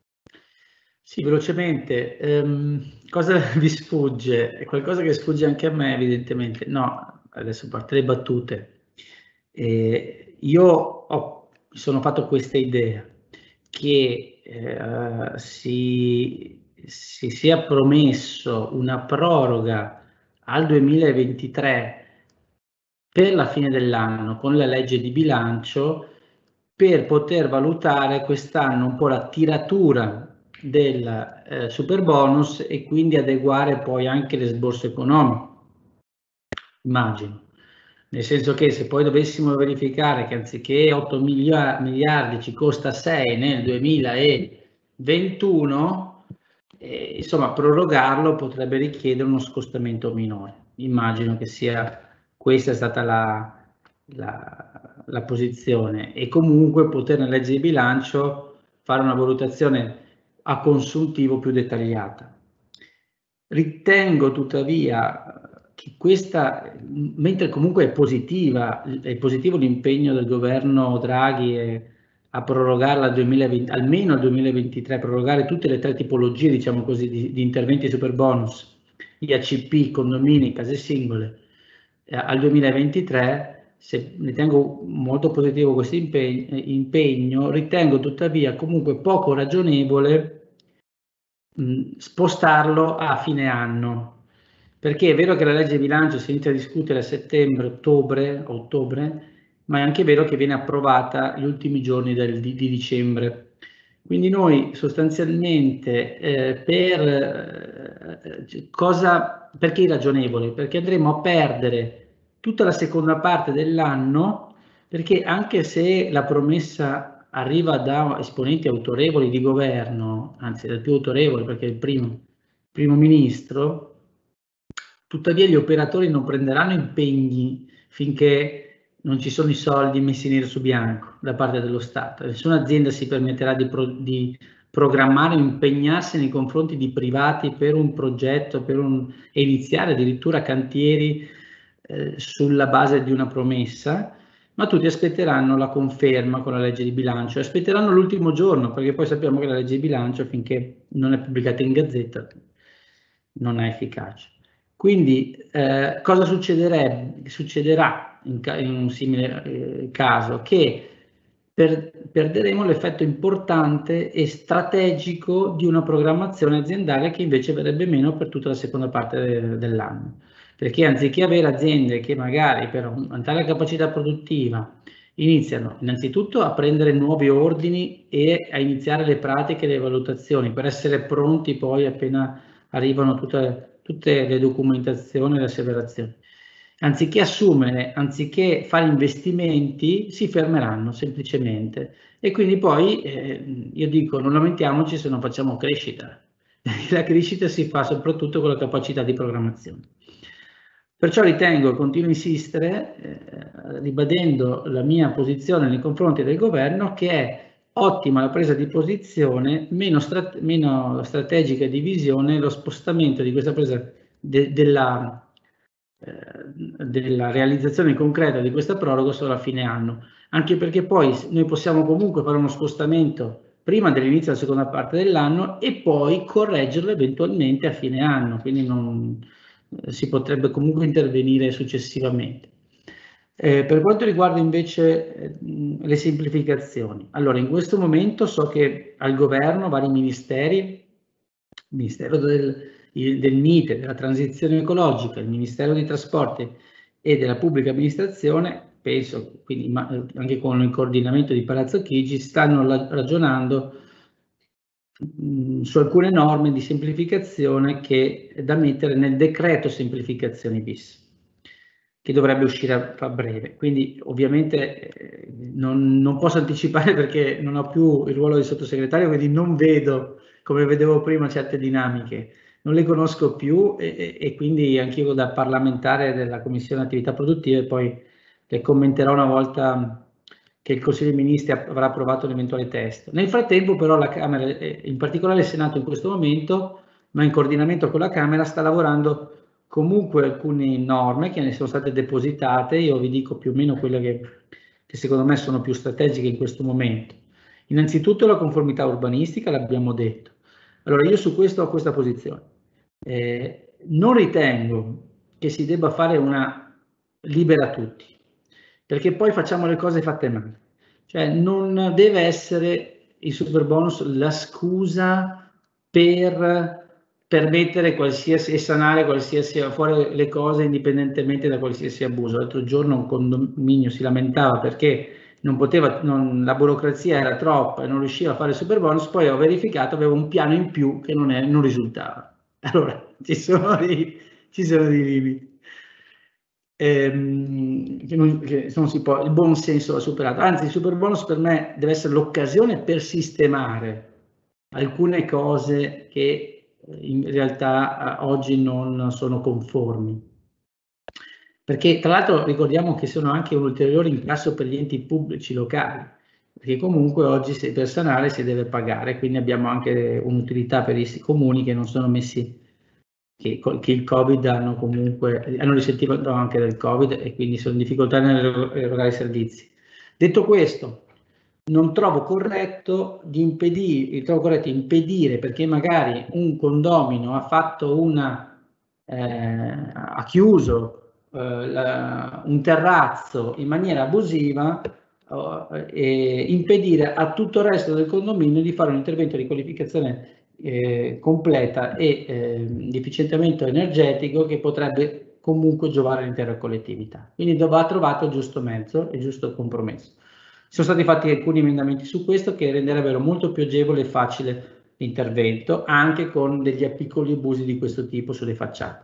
Speaker 1: Sì, velocemente, um, cosa vi sfugge? È qualcosa che sfugge anche a me, evidentemente. No, adesso parte le battute. Eh, io ho, mi sono fatto questa idea che eh, si, si sia promesso una proroga al duemilaventitré per la fine dell'anno con la legge di bilancio, per poter valutare quest'anno un po' la tiratura del eh, super bonus e quindi adeguare poi anche l'esborso economico, immagino. Nel senso che se poi dovessimo verificare che anziché otto miliardi ci costa sei nel duemilaventuno, eh, insomma prorogarlo potrebbe richiedere uno scostamento minore. Immagino che sia questa è stata la, la, la posizione, e comunque poter nella legge di bilancio fare una valutazione a consuntivo più dettagliata. Ritengo tuttavia che questa, mentre comunque è positiva, è positivo l'impegno del governo Draghi e, a prorogarla al duemilaventi, almeno al duemilaventitré, prorogare tutte le tre tipologie, diciamo così, di, di interventi super bonus, I A C P, condomini, case singole, eh, al duemilaventitré, se ritengo molto positivo questo impegno, impegno, ritengo tuttavia comunque poco ragionevole mh, spostarlo a fine anno, perché è vero che la legge di bilancio si inizia a discutere a settembre, ottobre, ottobre, ma è anche vero che viene approvata gli ultimi giorni del, di, di dicembre. Quindi noi sostanzialmente eh, per eh, cosa, perché irragionevole? Perché andremo a perdere tutta la seconda parte dell'anno, perché anche se la promessa arriva da esponenti autorevoli di governo, anzi dal più autorevole perché è il primo, primo ministro, tuttavia gli operatori non prenderanno impegni finché non ci sono i soldi messi nero su bianco da parte dello Stato. Nessuna azienda si permetterà di, pro, di programmare o impegnarsi nei confronti di privati per un progetto, per un, e iniziare addirittura cantieri eh, sulla base di una promessa, ma tutti aspetteranno la conferma con la legge di bilancio, aspetteranno l'ultimo giorno, perché poi sappiamo che la legge di bilancio, finché non è pubblicata in Gazzetta, non è efficace. Quindi eh, cosa succederebbe, succederà in, in un simile eh, caso? Che per, perderemo l'effetto importante e strategico di una programmazione aziendale che invece verrebbe meno per tutta la seconda parte de, dell'anno. Perché anziché avere aziende che magari per aumentare la capacità produttiva iniziano innanzitutto a prendere nuovi ordini e a iniziare le pratiche e le valutazioni per essere pronti poi appena arrivano tutte, tutte le documentazioni e le asseverazioni. Anziché assumere, anziché fare investimenti, si fermeranno semplicemente. E quindi poi, eh, io dico, non lamentiamoci se non facciamo crescita. La crescita si fa soprattutto con la capacità di programmazione. Perciò ritengo, continuo a insistere, eh, ribadendo la mia posizione nei confronti del governo, che è ottima la presa di posizione, meno, strate meno strategica di visione, lo spostamento di questa presa de della, eh, della realizzazione concreta di questa proroga solo a fine anno, anche perché poi noi possiamo comunque fare uno spostamento prima dell'inizio della seconda parte dell'anno e poi correggerlo eventualmente a fine anno, quindi non, eh, si potrebbe comunque intervenire successivamente. Eh, per quanto riguarda invece eh, le semplificazioni, allora in questo momento so che al governo vari ministeri, il Ministero del, il, del MITE, della transizione ecologica, il Ministero dei Trasporti e della Pubblica Amministrazione, penso quindi ma, anche con il coordinamento di Palazzo Chigi, stanno la, ragionando mh, su alcune norme di semplificazione che da mettere nel decreto semplificazioni bis, che dovrebbe uscire a breve. Quindi ovviamente eh, non, non posso anticipare perché non ho più il ruolo di sottosegretario, quindi non vedo, come vedevo prima, certe dinamiche, non le conosco più e, e quindi anch'io da parlamentare della Commissione Attività Produttive poi le commenterò una volta che il Consiglio dei Ministri avrà approvato l'eventuale testo. Nel frattempo però la Camera, in particolare il Senato in questo momento, ma in coordinamento con la Camera, sta lavorando comunque alcune norme che ne sono state depositate, io vi dico più o meno quelle che, che secondo me sono più strategiche in questo momento. Innanzitutto la conformità urbanistica, l'abbiamo detto. Allora io su questo ho questa posizione. Eh, non ritengo che si debba fare una libera a tutti, perché poi facciamo le cose fatte male. Cioè non deve essere il super bonus la scusa per permettere qualsiasi e sanare qualsiasi, fuori le cose indipendentemente da qualsiasi abuso. L'altro giorno un condominio si lamentava perché non poteva, non, la burocrazia era troppa e non riusciva a fare il super bonus, poi ho verificato, aveva un piano in più che non, è, non risultava. Allora ci sono dei, ci sono dei limiti. Ehm, che non, che non si può, il buon senso va superato, anzi il super bonus per me deve essere l'occasione per sistemare alcune cose che in realtà oggi non sono conformi, perché tra l'altro ricordiamo che sono anche un ulteriore incasso per gli enti pubblici locali, perché comunque oggi se per sanare si deve pagare, quindi abbiamo anche un'utilità per i comuni che non sono messi che, che il Covid hanno comunque, hanno risentito anche del Covid e quindi sono in difficoltà nell'erogare i servizi. Detto questo, non trovo corretto di impedire, trovo corretto impedire perché magari un condomino ha fatto una, eh, ha chiuso eh, la, un terrazzo in maniera abusiva, eh, e impedire a tutto il resto del condominio di fare un intervento di qualificazione eh, completa e eh, di efficientamento energetico che potrebbe comunque giovare all'intera collettività. Quindi va trovato il giusto mezzo e il giusto compromesso. Sono stati fatti alcuni emendamenti su questo che renderebbero molto più agevole e facile l'intervento, anche con degli piccoli abusi di questo tipo sulle facciate.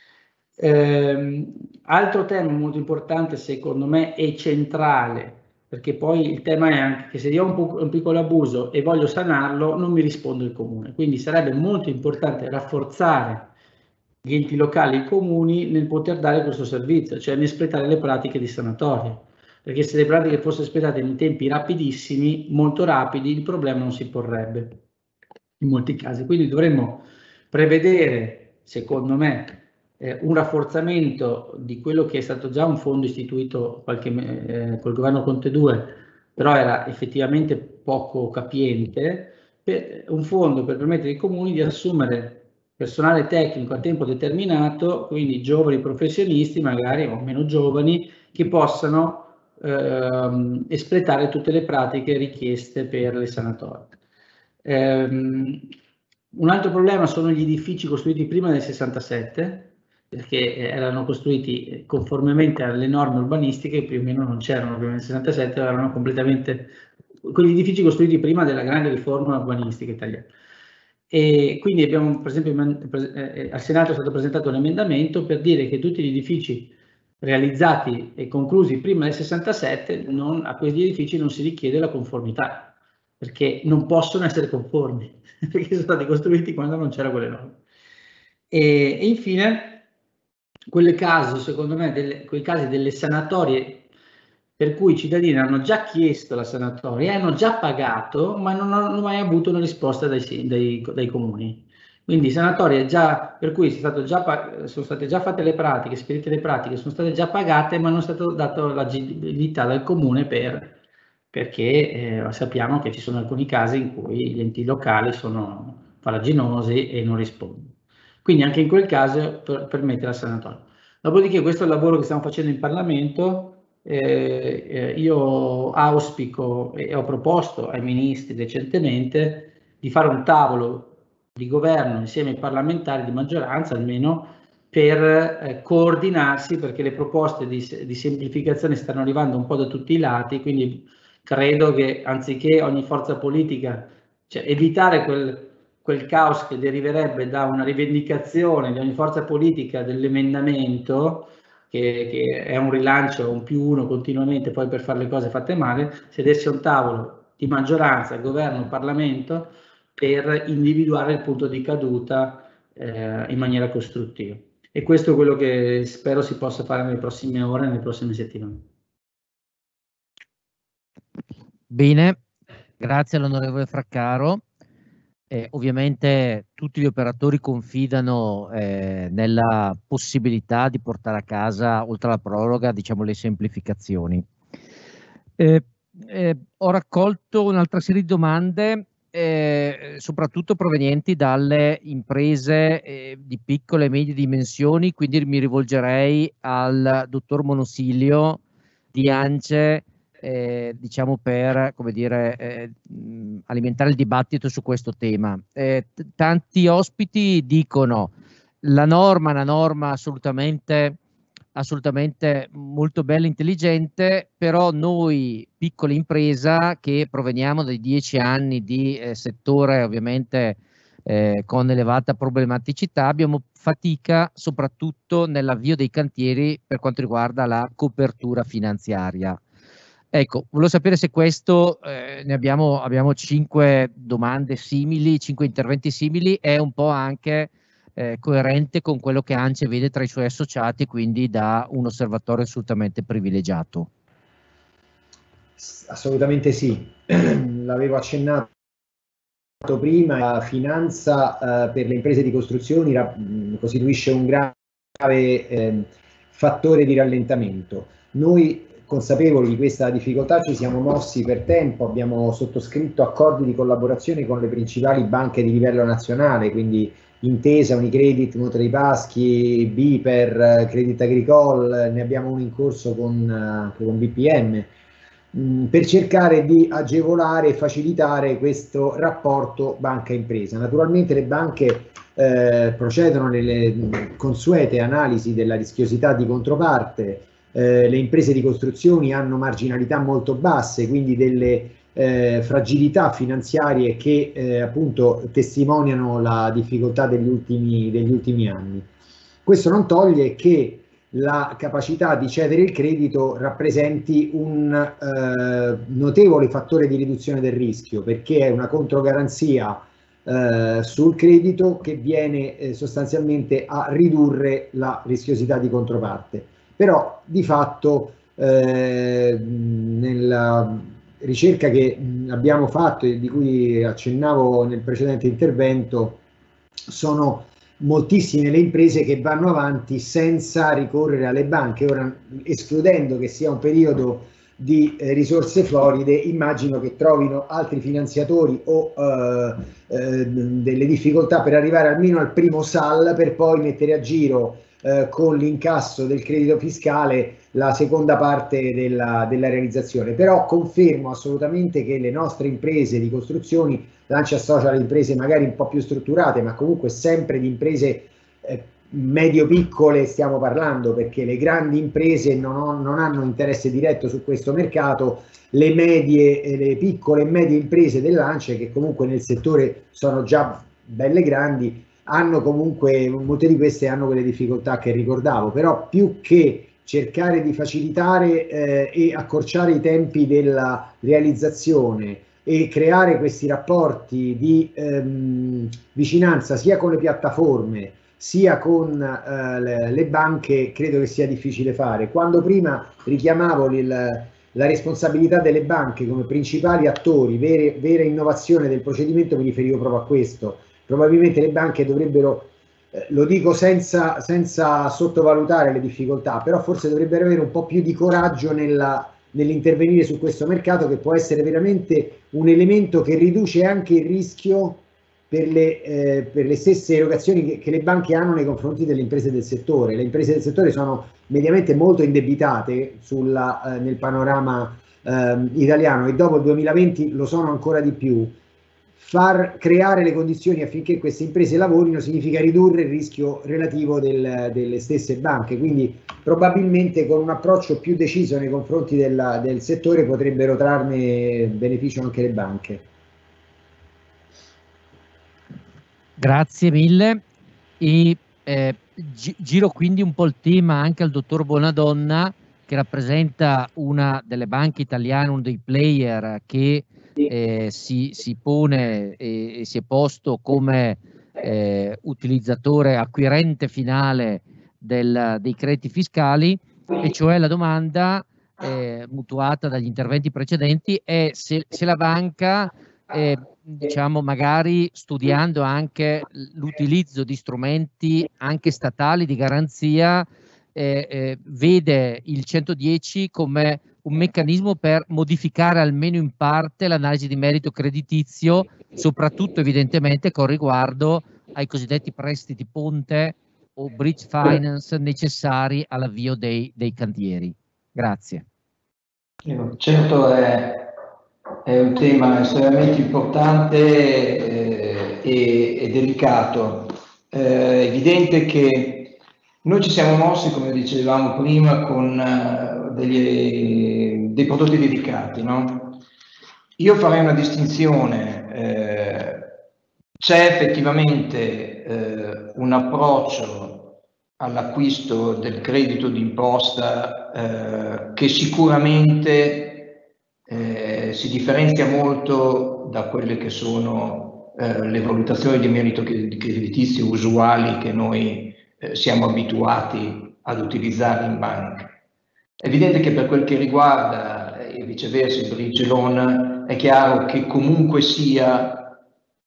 Speaker 1: Eh, altro tema molto importante, secondo me, e centrale, perché poi il tema è anche che se io ho un, un piccolo abuso e voglio sanarlo, non mi risponde il comune. Quindi sarebbe molto importante rafforzare gli enti locali e i comuni nel poter dare questo servizio, cioè nel espletare le pratiche di sanatoria. Perché se le pratiche fossero espletate in tempi rapidissimi, molto rapidi, il problema non si porrebbe in molti casi. Quindi dovremmo prevedere, secondo me, eh, un rafforzamento di quello che è stato già un fondo istituito qualche, eh, col governo Conte due, però era effettivamente poco capiente, per, un fondo per permettere ai comuni di assumere personale tecnico a tempo determinato, quindi giovani professionisti magari o meno giovani, che possano ehm, espletare tutte le pratiche richieste per le sanatorie. Ehm, un altro problema sono gli edifici costruiti prima del sessantasette, perché erano costruiti conformemente alle norme urbanistiche, più o meno non c'erano prima del sessantasette, erano completamente quegli edifici costruiti prima della grande riforma urbanistica italiana. E quindi abbiamo, per esempio, al Senato è stato presentato un emendamento per dire che tutti gli edifici realizzati e conclusi prima del sessantasette, non, a quegli edifici non si richiede la conformità, perché non possono essere conformi, perché sono stati costruiti quando non c'era quelle norme. E, e infine, quelle casi, secondo me, delle, quei casi delle sanatorie per cui i cittadini hanno già chiesto la sanatoria, hanno già pagato, ma non hanno mai avuto una risposta dai, dai, dai comuni. Quindi sanatorie già, per cui stato già, sono state già fatte le pratiche, spedite le pratiche, sono state già pagate, ma non è stato dato l'agibilità dal comune per, perché eh, sappiamo che ci sono alcuni casi in cui gli enti locali sono farraginosi e non rispondono. Quindi anche in quel caso per, permette la sanatoria. Dopodiché questo è il lavoro che stiamo facendo in Parlamento. Eh, eh, io auspico e ho proposto ai ministri recentemente di fare un tavolo di governo insieme ai parlamentari di maggioranza almeno per eh, coordinarsi, perché le proposte di, di semplificazione stanno arrivando un po' da tutti i lati, quindi credo che anziché ogni forza politica, cioè evitare quel, quel caos che deriverebbe da una rivendicazione di ogni forza politica dell'emendamento, Che, che è un rilancio, un più uno continuamente poi per fare le cose fatte male, sedersi a un tavolo di maggioranza, governo, Parlamento, per individuare il punto di caduta eh, in maniera costruttiva. E questo è quello che spero si possa fare nelle prossime ore, nelle prossime settimane.
Speaker 2: Bene, grazie all'onorevole Fraccaro. Eh, ovviamente tutti gli operatori confidano eh, nella possibilità di portare a casa, oltre alla proroga, diciamo, le semplificazioni. Eh, eh, ho raccolto un'altra serie di domande, eh, soprattutto provenienti dalle imprese eh, di piccole e medie dimensioni, quindi mi rivolgerei al dottor Monosilio di ANCE, Eh, diciamo per, come dire, eh, alimentare il dibattito su questo tema. Eh, tanti ospiti dicono la norma è una norma assolutamente, assolutamente molto bella e intelligente, però noi piccola impresa che proveniamo dai dieci anni di eh, settore ovviamente eh, con elevata problematicità abbiamo fatica soprattutto nell'avvio dei cantieri per quanto riguarda la copertura finanziaria. Ecco, volevo sapere se questo, eh, ne abbiamo, abbiamo cinque domande simili, cinque interventi simili, è un po' anche eh, coerente con quello che ANCE vede tra i suoi associati, quindi da un osservatorio assolutamente privilegiato.
Speaker 4: Assolutamente sì, l'avevo accennato prima, la finanza eh, per le imprese di costruzioni costituisce un grave eh, fattore di rallentamento. Noi, consapevoli di questa difficoltà, ci siamo mossi per tempo, abbiamo sottoscritto accordi di collaborazione con le principali banche di livello nazionale, quindi Intesa, Unicredit, Monte dei Paschi, Biper, Credit Agricole, ne abbiamo uno in corso con, anche con B P M, mh, per cercare di agevolare e facilitare questo rapporto banca-impresa. Naturalmente le banche eh, procedono nelle consuete analisi della rischiosità di controparte. Eh, le imprese di costruzioni hanno marginalità molto basse, quindi delle eh, fragilità finanziarie che eh, appunto testimoniano la difficoltà degli ultimi, degli ultimi anni. Questo non toglie che la capacità di cedere il credito rappresenti un eh, notevole fattore di riduzione del rischio, perché è una controgaranzia eh, sul credito che viene eh, sostanzialmente a ridurre la rischiosità di controparte. Però di fatto eh, nella ricerca che abbiamo fatto e di cui accennavo nel precedente intervento, sono moltissime le imprese che vanno avanti senza ricorrere alle banche. Ora, escludendo che sia un periodo di eh, risorse floride, immagino che trovino altri finanziatori o eh, eh, delle difficoltà per arrivare almeno al primo S A L, per poi mettere a giro Eh, con l'incasso del credito fiscale la seconda parte della, della realizzazione. Però confermo assolutamente che le nostre imprese di costruzioni, Lancia associa alle imprese magari un po' più strutturate, ma comunque sempre di imprese eh, medio-piccole stiamo parlando, perché le grandi imprese non, ho, non hanno interesse diretto su questo mercato. Le medie, eh, le piccole e medie imprese del Lancia, che comunque nel settore sono già belle grandi, hanno comunque, molte di queste hanno quelle difficoltà che ricordavo. Però più che cercare di facilitare eh, e accorciare i tempi della realizzazione e creare questi rapporti di ehm, vicinanza sia con le piattaforme sia con eh, le, le banche, credo che sia difficile fare. Quando prima richiamavo il, la responsabilità delle banche come principali attori, vere, vera innovazione del procedimento, mi riferivo proprio a questo. Probabilmente le banche dovrebbero, eh, lo dico senza, senza sottovalutare le difficoltà, però forse dovrebbero avere un po' più di coraggio nella, nell'intervenire su questo mercato, che può essere veramente un elemento che riduce anche il rischio per le, eh, per le stesse erogazioni che, che le banche hanno nei confronti delle imprese del settore. Le imprese del settore sono mediamente molto indebitate sulla, eh, nel panorama eh, italiano, e dopo il duemilaventi lo sono ancora di più. Far creare le condizioni affinché queste imprese lavorino significa ridurre il rischio relativo del, delle stesse banche, quindi probabilmente con un approccio più deciso nei confronti della, del settore potrebbero trarne beneficio anche le banche.
Speaker 2: Grazie mille. E eh, gi giro quindi un po' il tema anche al dottor Bonadonna, che rappresenta una delle banche italiane, uno dei player che Eh, si, si pone e, e si è posto come eh, utilizzatore acquirente finale del, dei crediti fiscali, e cioè la domanda eh, mutuata dagli interventi precedenti è se, se la banca, eh, diciamo magari studiando anche l'utilizzo di strumenti anche statali di garanzia, eh, eh, vede il centodieci come un meccanismo per modificare almeno in parte l'analisi di merito creditizio, soprattutto evidentemente con riguardo ai cosiddetti prestiti ponte o bridge finance necessari all'avvio dei, dei cantieri. Grazie.
Speaker 6: Certo, è, è un tema estremamente importante eh, e, e delicato. È evidente che noi ci siamo mossi, come dicevamo prima, con uh, degli, dei prodotti dedicati, no? Io farei una distinzione. Eh, c'è effettivamente eh, un approccio all'acquisto del credito d'imposta eh, che sicuramente eh, si differenzia molto da quelle che sono eh, le valutazioni di merito creditizio usuali che noi eh, siamo abituati ad utilizzare in banca. È evidente che per quel che riguarda e viceversa il bridge loan, è chiaro che comunque sia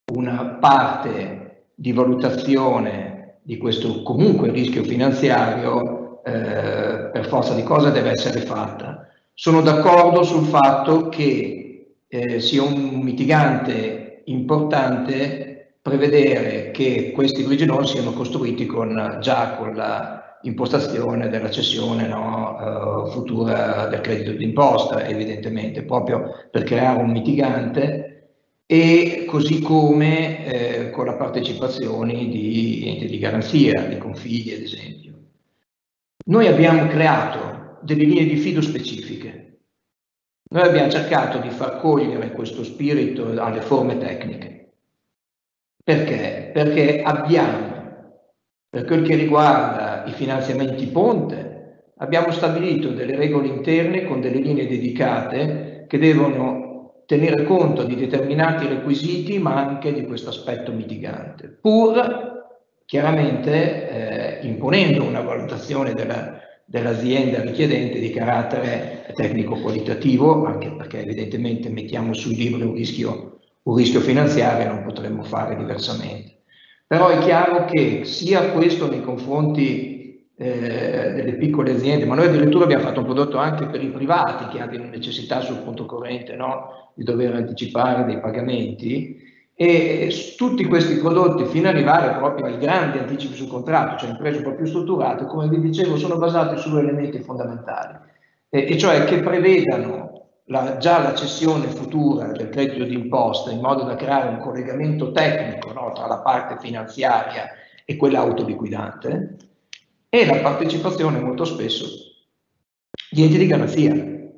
Speaker 6: una parte di valutazione di questo comunque rischio finanziario eh, per forza di cose deve essere fatta. Sono d'accordo sul fatto che eh, sia un mitigante importante prevedere che questi bridge loan siano costruiti con, già con la impostazione della cessione no, uh, futura del credito d'imposta, evidentemente, proprio per creare un mitigante, e così come eh, con la partecipazione di enti di garanzia, di confidi ad esempio. Noi abbiamo creato delle linee di fido specifiche. Noi abbiamo cercato di far cogliere questo spirito alle forme tecniche. Perché? Perché abbiamo, per quel che riguarda i finanziamenti ponte, abbiamo stabilito delle regole interne con delle linee dedicate che devono tenere conto di determinati requisiti ma anche di questo aspetto mitigante, pur chiaramente eh, imponendo una valutazione della, dell'azienda richiedente di carattere tecnico-qualitativo, anche perché evidentemente mettiamo sui libri un rischio, un rischio finanziario e non potremmo fare diversamente. Però è chiaro che sia questo nei confronti eh, delle piccole aziende, ma noi addirittura abbiamo fatto un prodotto anche per i privati che hanno necessità sul conto corrente, no? Di dover anticipare dei pagamenti, e tutti questi prodotti fino ad arrivare proprio ai grandi anticipi sul contratto, cioè imprese un po' più strutturate, come vi dicevo, sono basati su elementi fondamentali, e, e cioè che prevedano La, già la cessione futura del credito d'imposta in modo da creare un collegamento tecnico no, tra la parte finanziaria e quella autoliquidante, e la partecipazione molto spesso di enti di garanzia.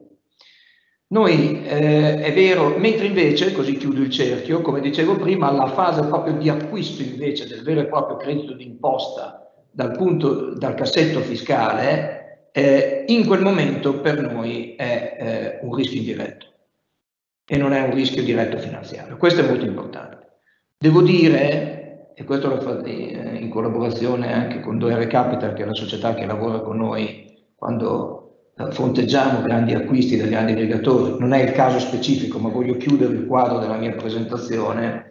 Speaker 6: Noi eh, è vero, mentre invece, così chiudo il cerchio, come dicevo prima, la fase proprio di acquisto invece del vero e proprio credito d'imposta dal punto, dal cassetto fiscale, Eh, in quel momento per noi è eh, un rischio indiretto e non è un rischio diretto finanziario. Questo è molto importante. Devo dire, e questo lo fa eh, in collaborazione anche con due R Capital, che è la società che lavora con noi quando eh, fronteggiamo grandi acquisti da grandi legatori, non è il caso specifico, ma voglio chiudere il quadro della mia presentazione.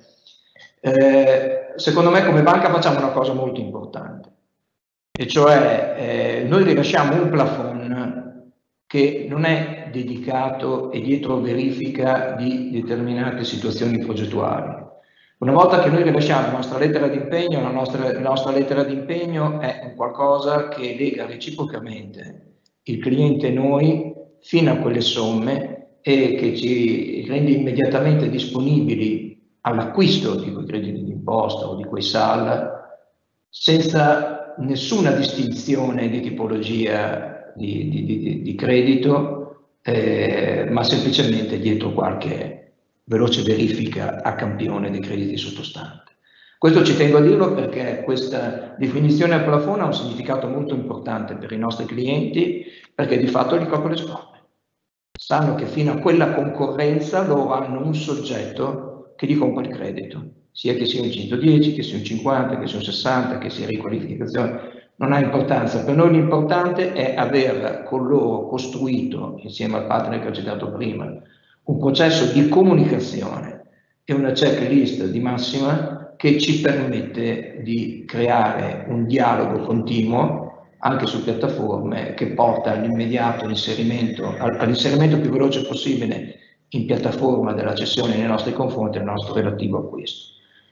Speaker 6: Eh, secondo me come banca facciamo una cosa molto importante. E cioè eh, noi rilasciamo un plafond che non è dedicato e dietro verifica di determinate situazioni progettuali. Una volta che noi rilasciamo la nostra lettera di impegno, la nostra, la nostra lettera di impegno è un qualcosa che lega reciprocamente il cliente e noi fino a quelle somme e che ci rende immediatamente disponibili all'acquisto di quei crediti d'imposta o di quei S A L senza nessuna distinzione di tipologia di, di, di, di credito, eh, ma semplicemente dietro qualche veloce verifica a campione dei crediti sottostanti. Questo ci tengo a dirlo perché questa definizione al plafond ha un significato molto importante per i nostri clienti, perché di fatto gli copre le spalle. Sanno che fino a quella concorrenza loro hanno un soggetto che gli compra il credito, sia che sia un centodieci, che sia un cinquanta, che sia un sessanta, che sia riqualificazione, non ha importanza. Per noi l'importante è aver con loro costruito, insieme al partner che ho citato prima, un processo di comunicazione e una checklist di massima che ci permette di creare un dialogo continuo anche su piattaforme che porta all'immediato inserimento, all'inserimento più veloce possibile in piattaforma della cessione nei nostri confronti del nostro relativo acquisto.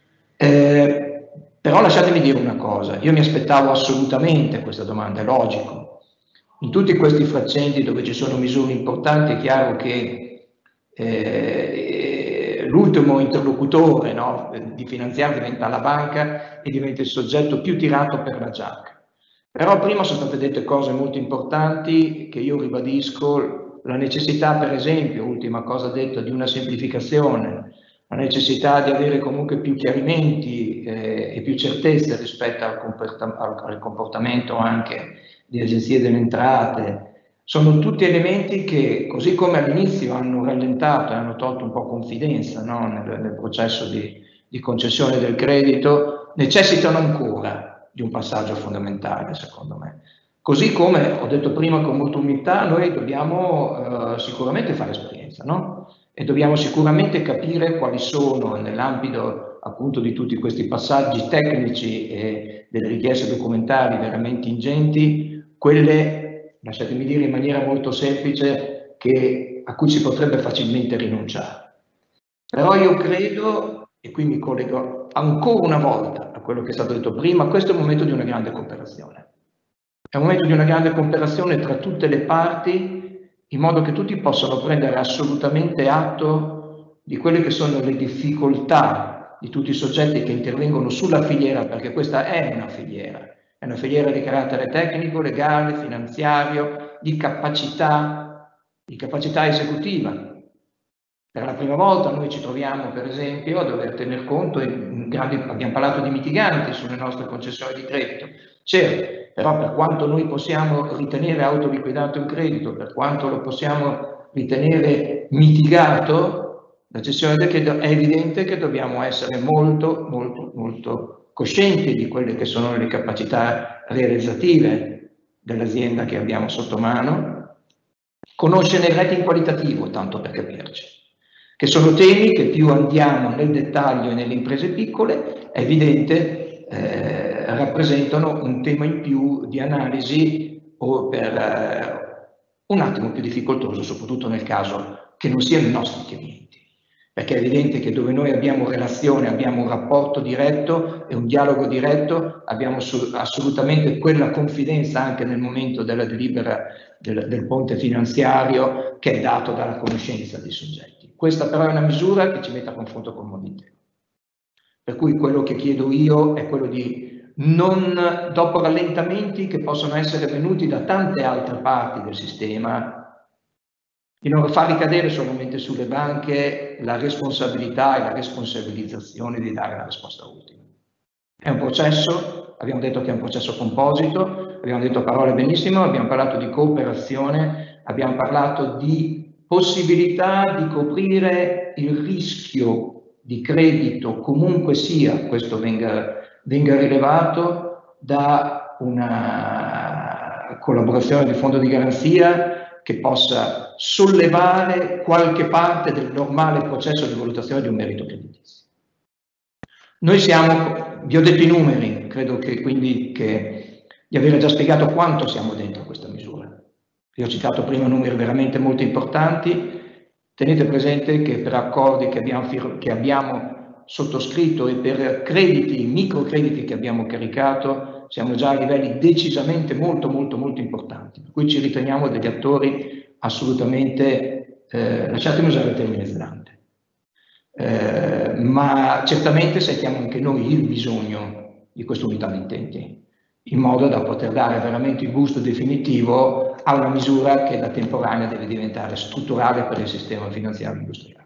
Speaker 6: Eh, però lasciatemi dire una cosa, io mi aspettavo assolutamente questa domanda, è logico. In tutti questi frangenti dove ci sono misure importanti è chiaro che eh, l'ultimo interlocutore no, di finanziare diventa la banca e diventa il soggetto più tirato per la giacca. Però prima sono state dette cose molto importanti che io ribadisco, la necessità per esempio, ultima cosa detta, di una semplificazione, la necessità di avere comunque più chiarimenti eh, e più certezze rispetto al, comportam al, al comportamento anche di agenzie delle entrate, sono tutti elementi che così come all'inizio hanno rallentato e hanno tolto un po' confidenza no, nel, nel processo di, di concessione del credito, necessitano ancora di un passaggio fondamentale secondo me. Così come ho detto prima con molta umiltà, noi dobbiamo eh, sicuramente fare esperienza, no? E dobbiamo sicuramente capire quali sono nell'ambito appunto di tutti questi passaggi tecnici e delle richieste documentali veramente ingenti, quelle, lasciatemi dire in maniera molto semplice, che, a cui si potrebbe facilmente rinunciare. Però io credo, e qui mi collego ancora una volta a quello che è stato detto prima, questo è un momento di una grande cooperazione. È un momento di una grande cooperazione tra tutte le parti, in modo che tutti possano prendere assolutamente atto di quelle che sono le difficoltà di tutti i soggetti che intervengono sulla filiera, perché questa è una filiera, è una filiera di carattere tecnico, legale, finanziario, di capacità, di capacità esecutiva. Per la prima volta noi ci troviamo, per esempio, a dover tener conto, in grandi, abbiamo parlato di mitiganti sulle nostre concessioni di credito, certo, però per quanto noi possiamo ritenere autoliquidato un credito, per quanto lo possiamo ritenere mitigato, la gestione del credito, è evidente che dobbiamo essere molto, molto, molto coscienti di quelle che sono le capacità realizzative dell'azienda che abbiamo sotto mano, conoscere il rating qualitativo, tanto per capirci, che sono temi che più andiamo nel dettaglio e nelle imprese piccole, è evidente, eh, rappresentano un tema in più di analisi o per eh, un attimo più difficoltoso, soprattutto nel caso che non siano i nostri clienti. Perché è evidente che dove noi abbiamo relazione, abbiamo un rapporto diretto e un dialogo diretto, abbiamo assolutamente quella confidenza anche nel momento della delibera del, del ponte finanziario che è dato dalla conoscenza dei soggetti. Questa però è una misura che ci mette a confronto con il mondo intero. Per cui quello che chiedo io è quello di non, dopo rallentamenti che possono essere venuti da tante altre parti del sistema, di non far ricadere solamente sulle banche la responsabilità e la responsabilizzazione di dare la risposta ultima. È un processo, abbiamo detto che è un processo composito, abbiamo detto parole benissimo, abbiamo parlato di cooperazione, abbiamo parlato di possibilità di coprire il rischio di credito, comunque sia, questo venga, venga rilevato, da una collaborazione di fondo di garanzia che possa sollevare qualche parte del normale processo di valutazione di un merito creditizio. Noi siamo, vi ho detto i numeri, credo che quindi che, di aver già spiegato quanto siamo dentro questa misura. Vi ho citato prima numeri veramente molto importanti. Tenete presente che per accordi che abbiamo, che abbiamo sottoscritto e per crediti, microcrediti che abbiamo caricato, siamo già a livelli decisamente molto molto molto importanti, per cui ci riteniamo degli attori assolutamente, eh, lasciatemi usare il termine zelante, eh, ma certamente sentiamo anche noi il bisogno di questa unità di intenti, in modo da poter dare veramente il gusto definitivo a una misura che da temporanea deve diventare strutturale per il sistema finanziario industriale.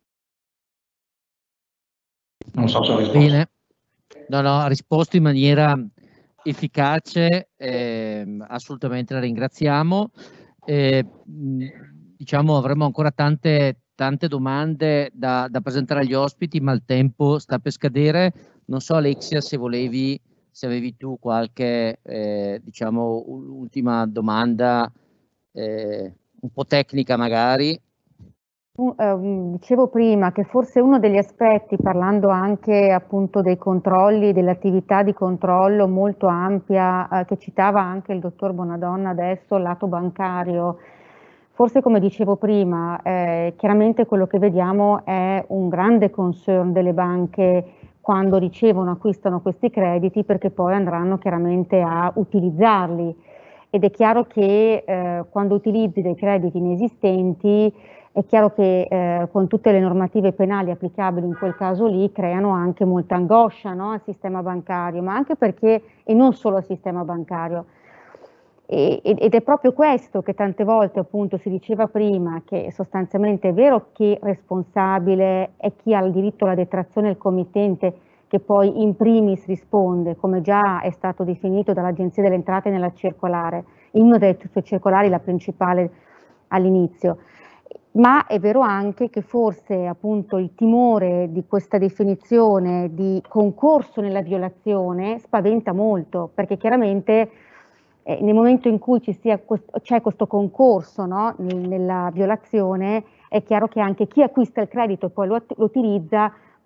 Speaker 6: Non so se ho risposto.
Speaker 2: Bene, no, no, ha risposto in maniera efficace, eh, assolutamente la ringraziamo. Eh, diciamo avremo ancora tante, tante domande da, da presentare agli ospiti, ma il tempo sta per scadere. Non so Alexia se volevi, se avevi tu qualche eh, diciamo ultima domanda eh, un po' tecnica magari.
Speaker 7: Uh, dicevo prima che forse uno degli aspetti, parlando anche appunto dei controlli, dell'attività di controllo molto ampia uh, che citava anche il dottor Bonadonna adesso, lato bancario, forse come dicevo prima, eh, chiaramente quello che vediamo è un grande concern delle banche quando ricevono, acquistano questi crediti, perché poi andranno chiaramente a utilizzarli, ed è chiaro che eh, quando utilizzi dei crediti inesistenti è chiaro che eh, con tutte le normative penali applicabili in quel caso lì creano anche molta angoscia, no, al sistema bancario, ma anche perché, e non solo al sistema bancario, e, ed è proprio questo che tante volte appunto si diceva prima, che sostanzialmente è vero che responsabile è chi ha il diritto alla detrazione, il committente, che poi in primis risponde, come già è stato definito dall'Agenzia delle Entrate nella circolare, in una delle sue circolari, la principale all'inizio. Ma è vero anche che forse appunto il timore di questa definizione di concorso nella violazione spaventa molto, perché chiaramente eh, nel momento in cui ci sia questo, c'è questo concorso, no, nella violazione, è chiaro che anche chi acquista il credito e poi lo, lo utilizza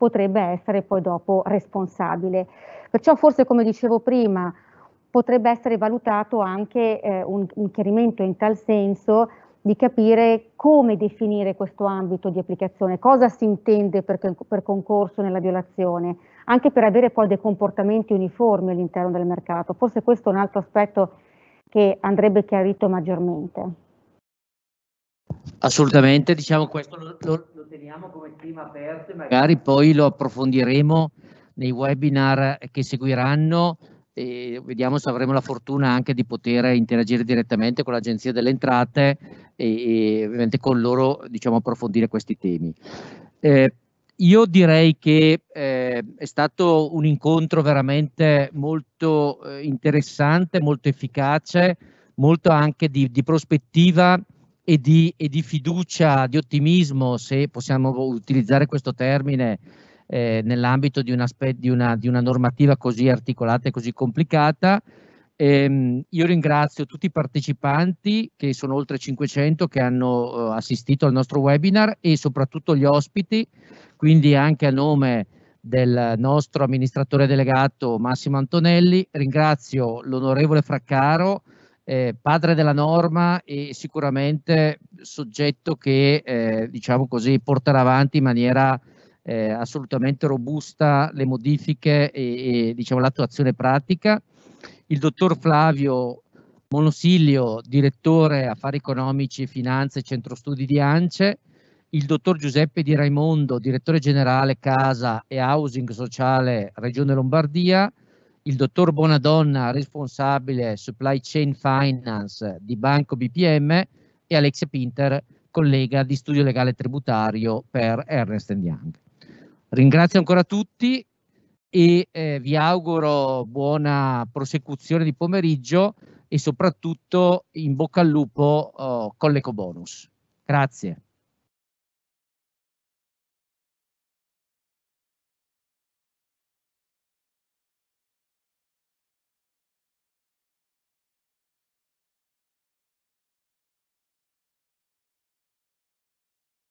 Speaker 7: potrebbe essere poi dopo responsabile. Perciò forse, come dicevo prima, potrebbe essere valutato anche eh, un, un chiarimento in tal senso di capire come definire questo ambito di applicazione, cosa si intende per, per concorso nella violazione, anche per avere poi dei comportamenti uniformi all'interno del mercato. Forse questo è un altro aspetto che andrebbe chiarito maggiormente.
Speaker 2: Assolutamente, diciamo questo lo, lo, lo teniamo come tema aperto e magari poi lo approfondiremo nei webinar che seguiranno e vediamo se avremo la fortuna anche di poter interagire direttamente con l'Agenzia delle Entrate e, e ovviamente con loro, diciamo, approfondire questi temi. Eh, io direi che eh, è stato un incontro veramente molto eh, interessante, molto efficace, molto anche di, di prospettiva e di, e di fiducia, di ottimismo, se possiamo utilizzare questo termine, eh, nell'ambito di una, di, una, di una normativa così articolata e così complicata. Ehm, io ringrazio tutti i partecipanti, che sono oltre cinquecento, che hanno eh, assistito al nostro webinar, e soprattutto gli ospiti, quindi anche a nome del nostro amministratore delegato Massimo Antonelli. Ringrazio l'onorevole Fraccaro, eh, padre della norma e sicuramente soggetto che eh, diciamo così porterà avanti in maniera eh, assolutamente robusta le modifiche e, e diciamo l'attuazione pratica. Il dottor Flavio Monosilio, direttore affari economici e finanze centro studi di ANCE, il dottor Giuseppe Di Raimondo, direttore generale Casa e Housing Sociale Regione Lombardia, il dottor Bonadonna, responsabile Supply Chain Finance di Banco B P M, e Alexia Pinter, collega di studio legale tributario per Ernst and Young. Ringrazio ancora tutti e eh, vi auguro buona prosecuzione di pomeriggio e soprattutto in bocca al lupo oh, con l'ecobonus. Grazie.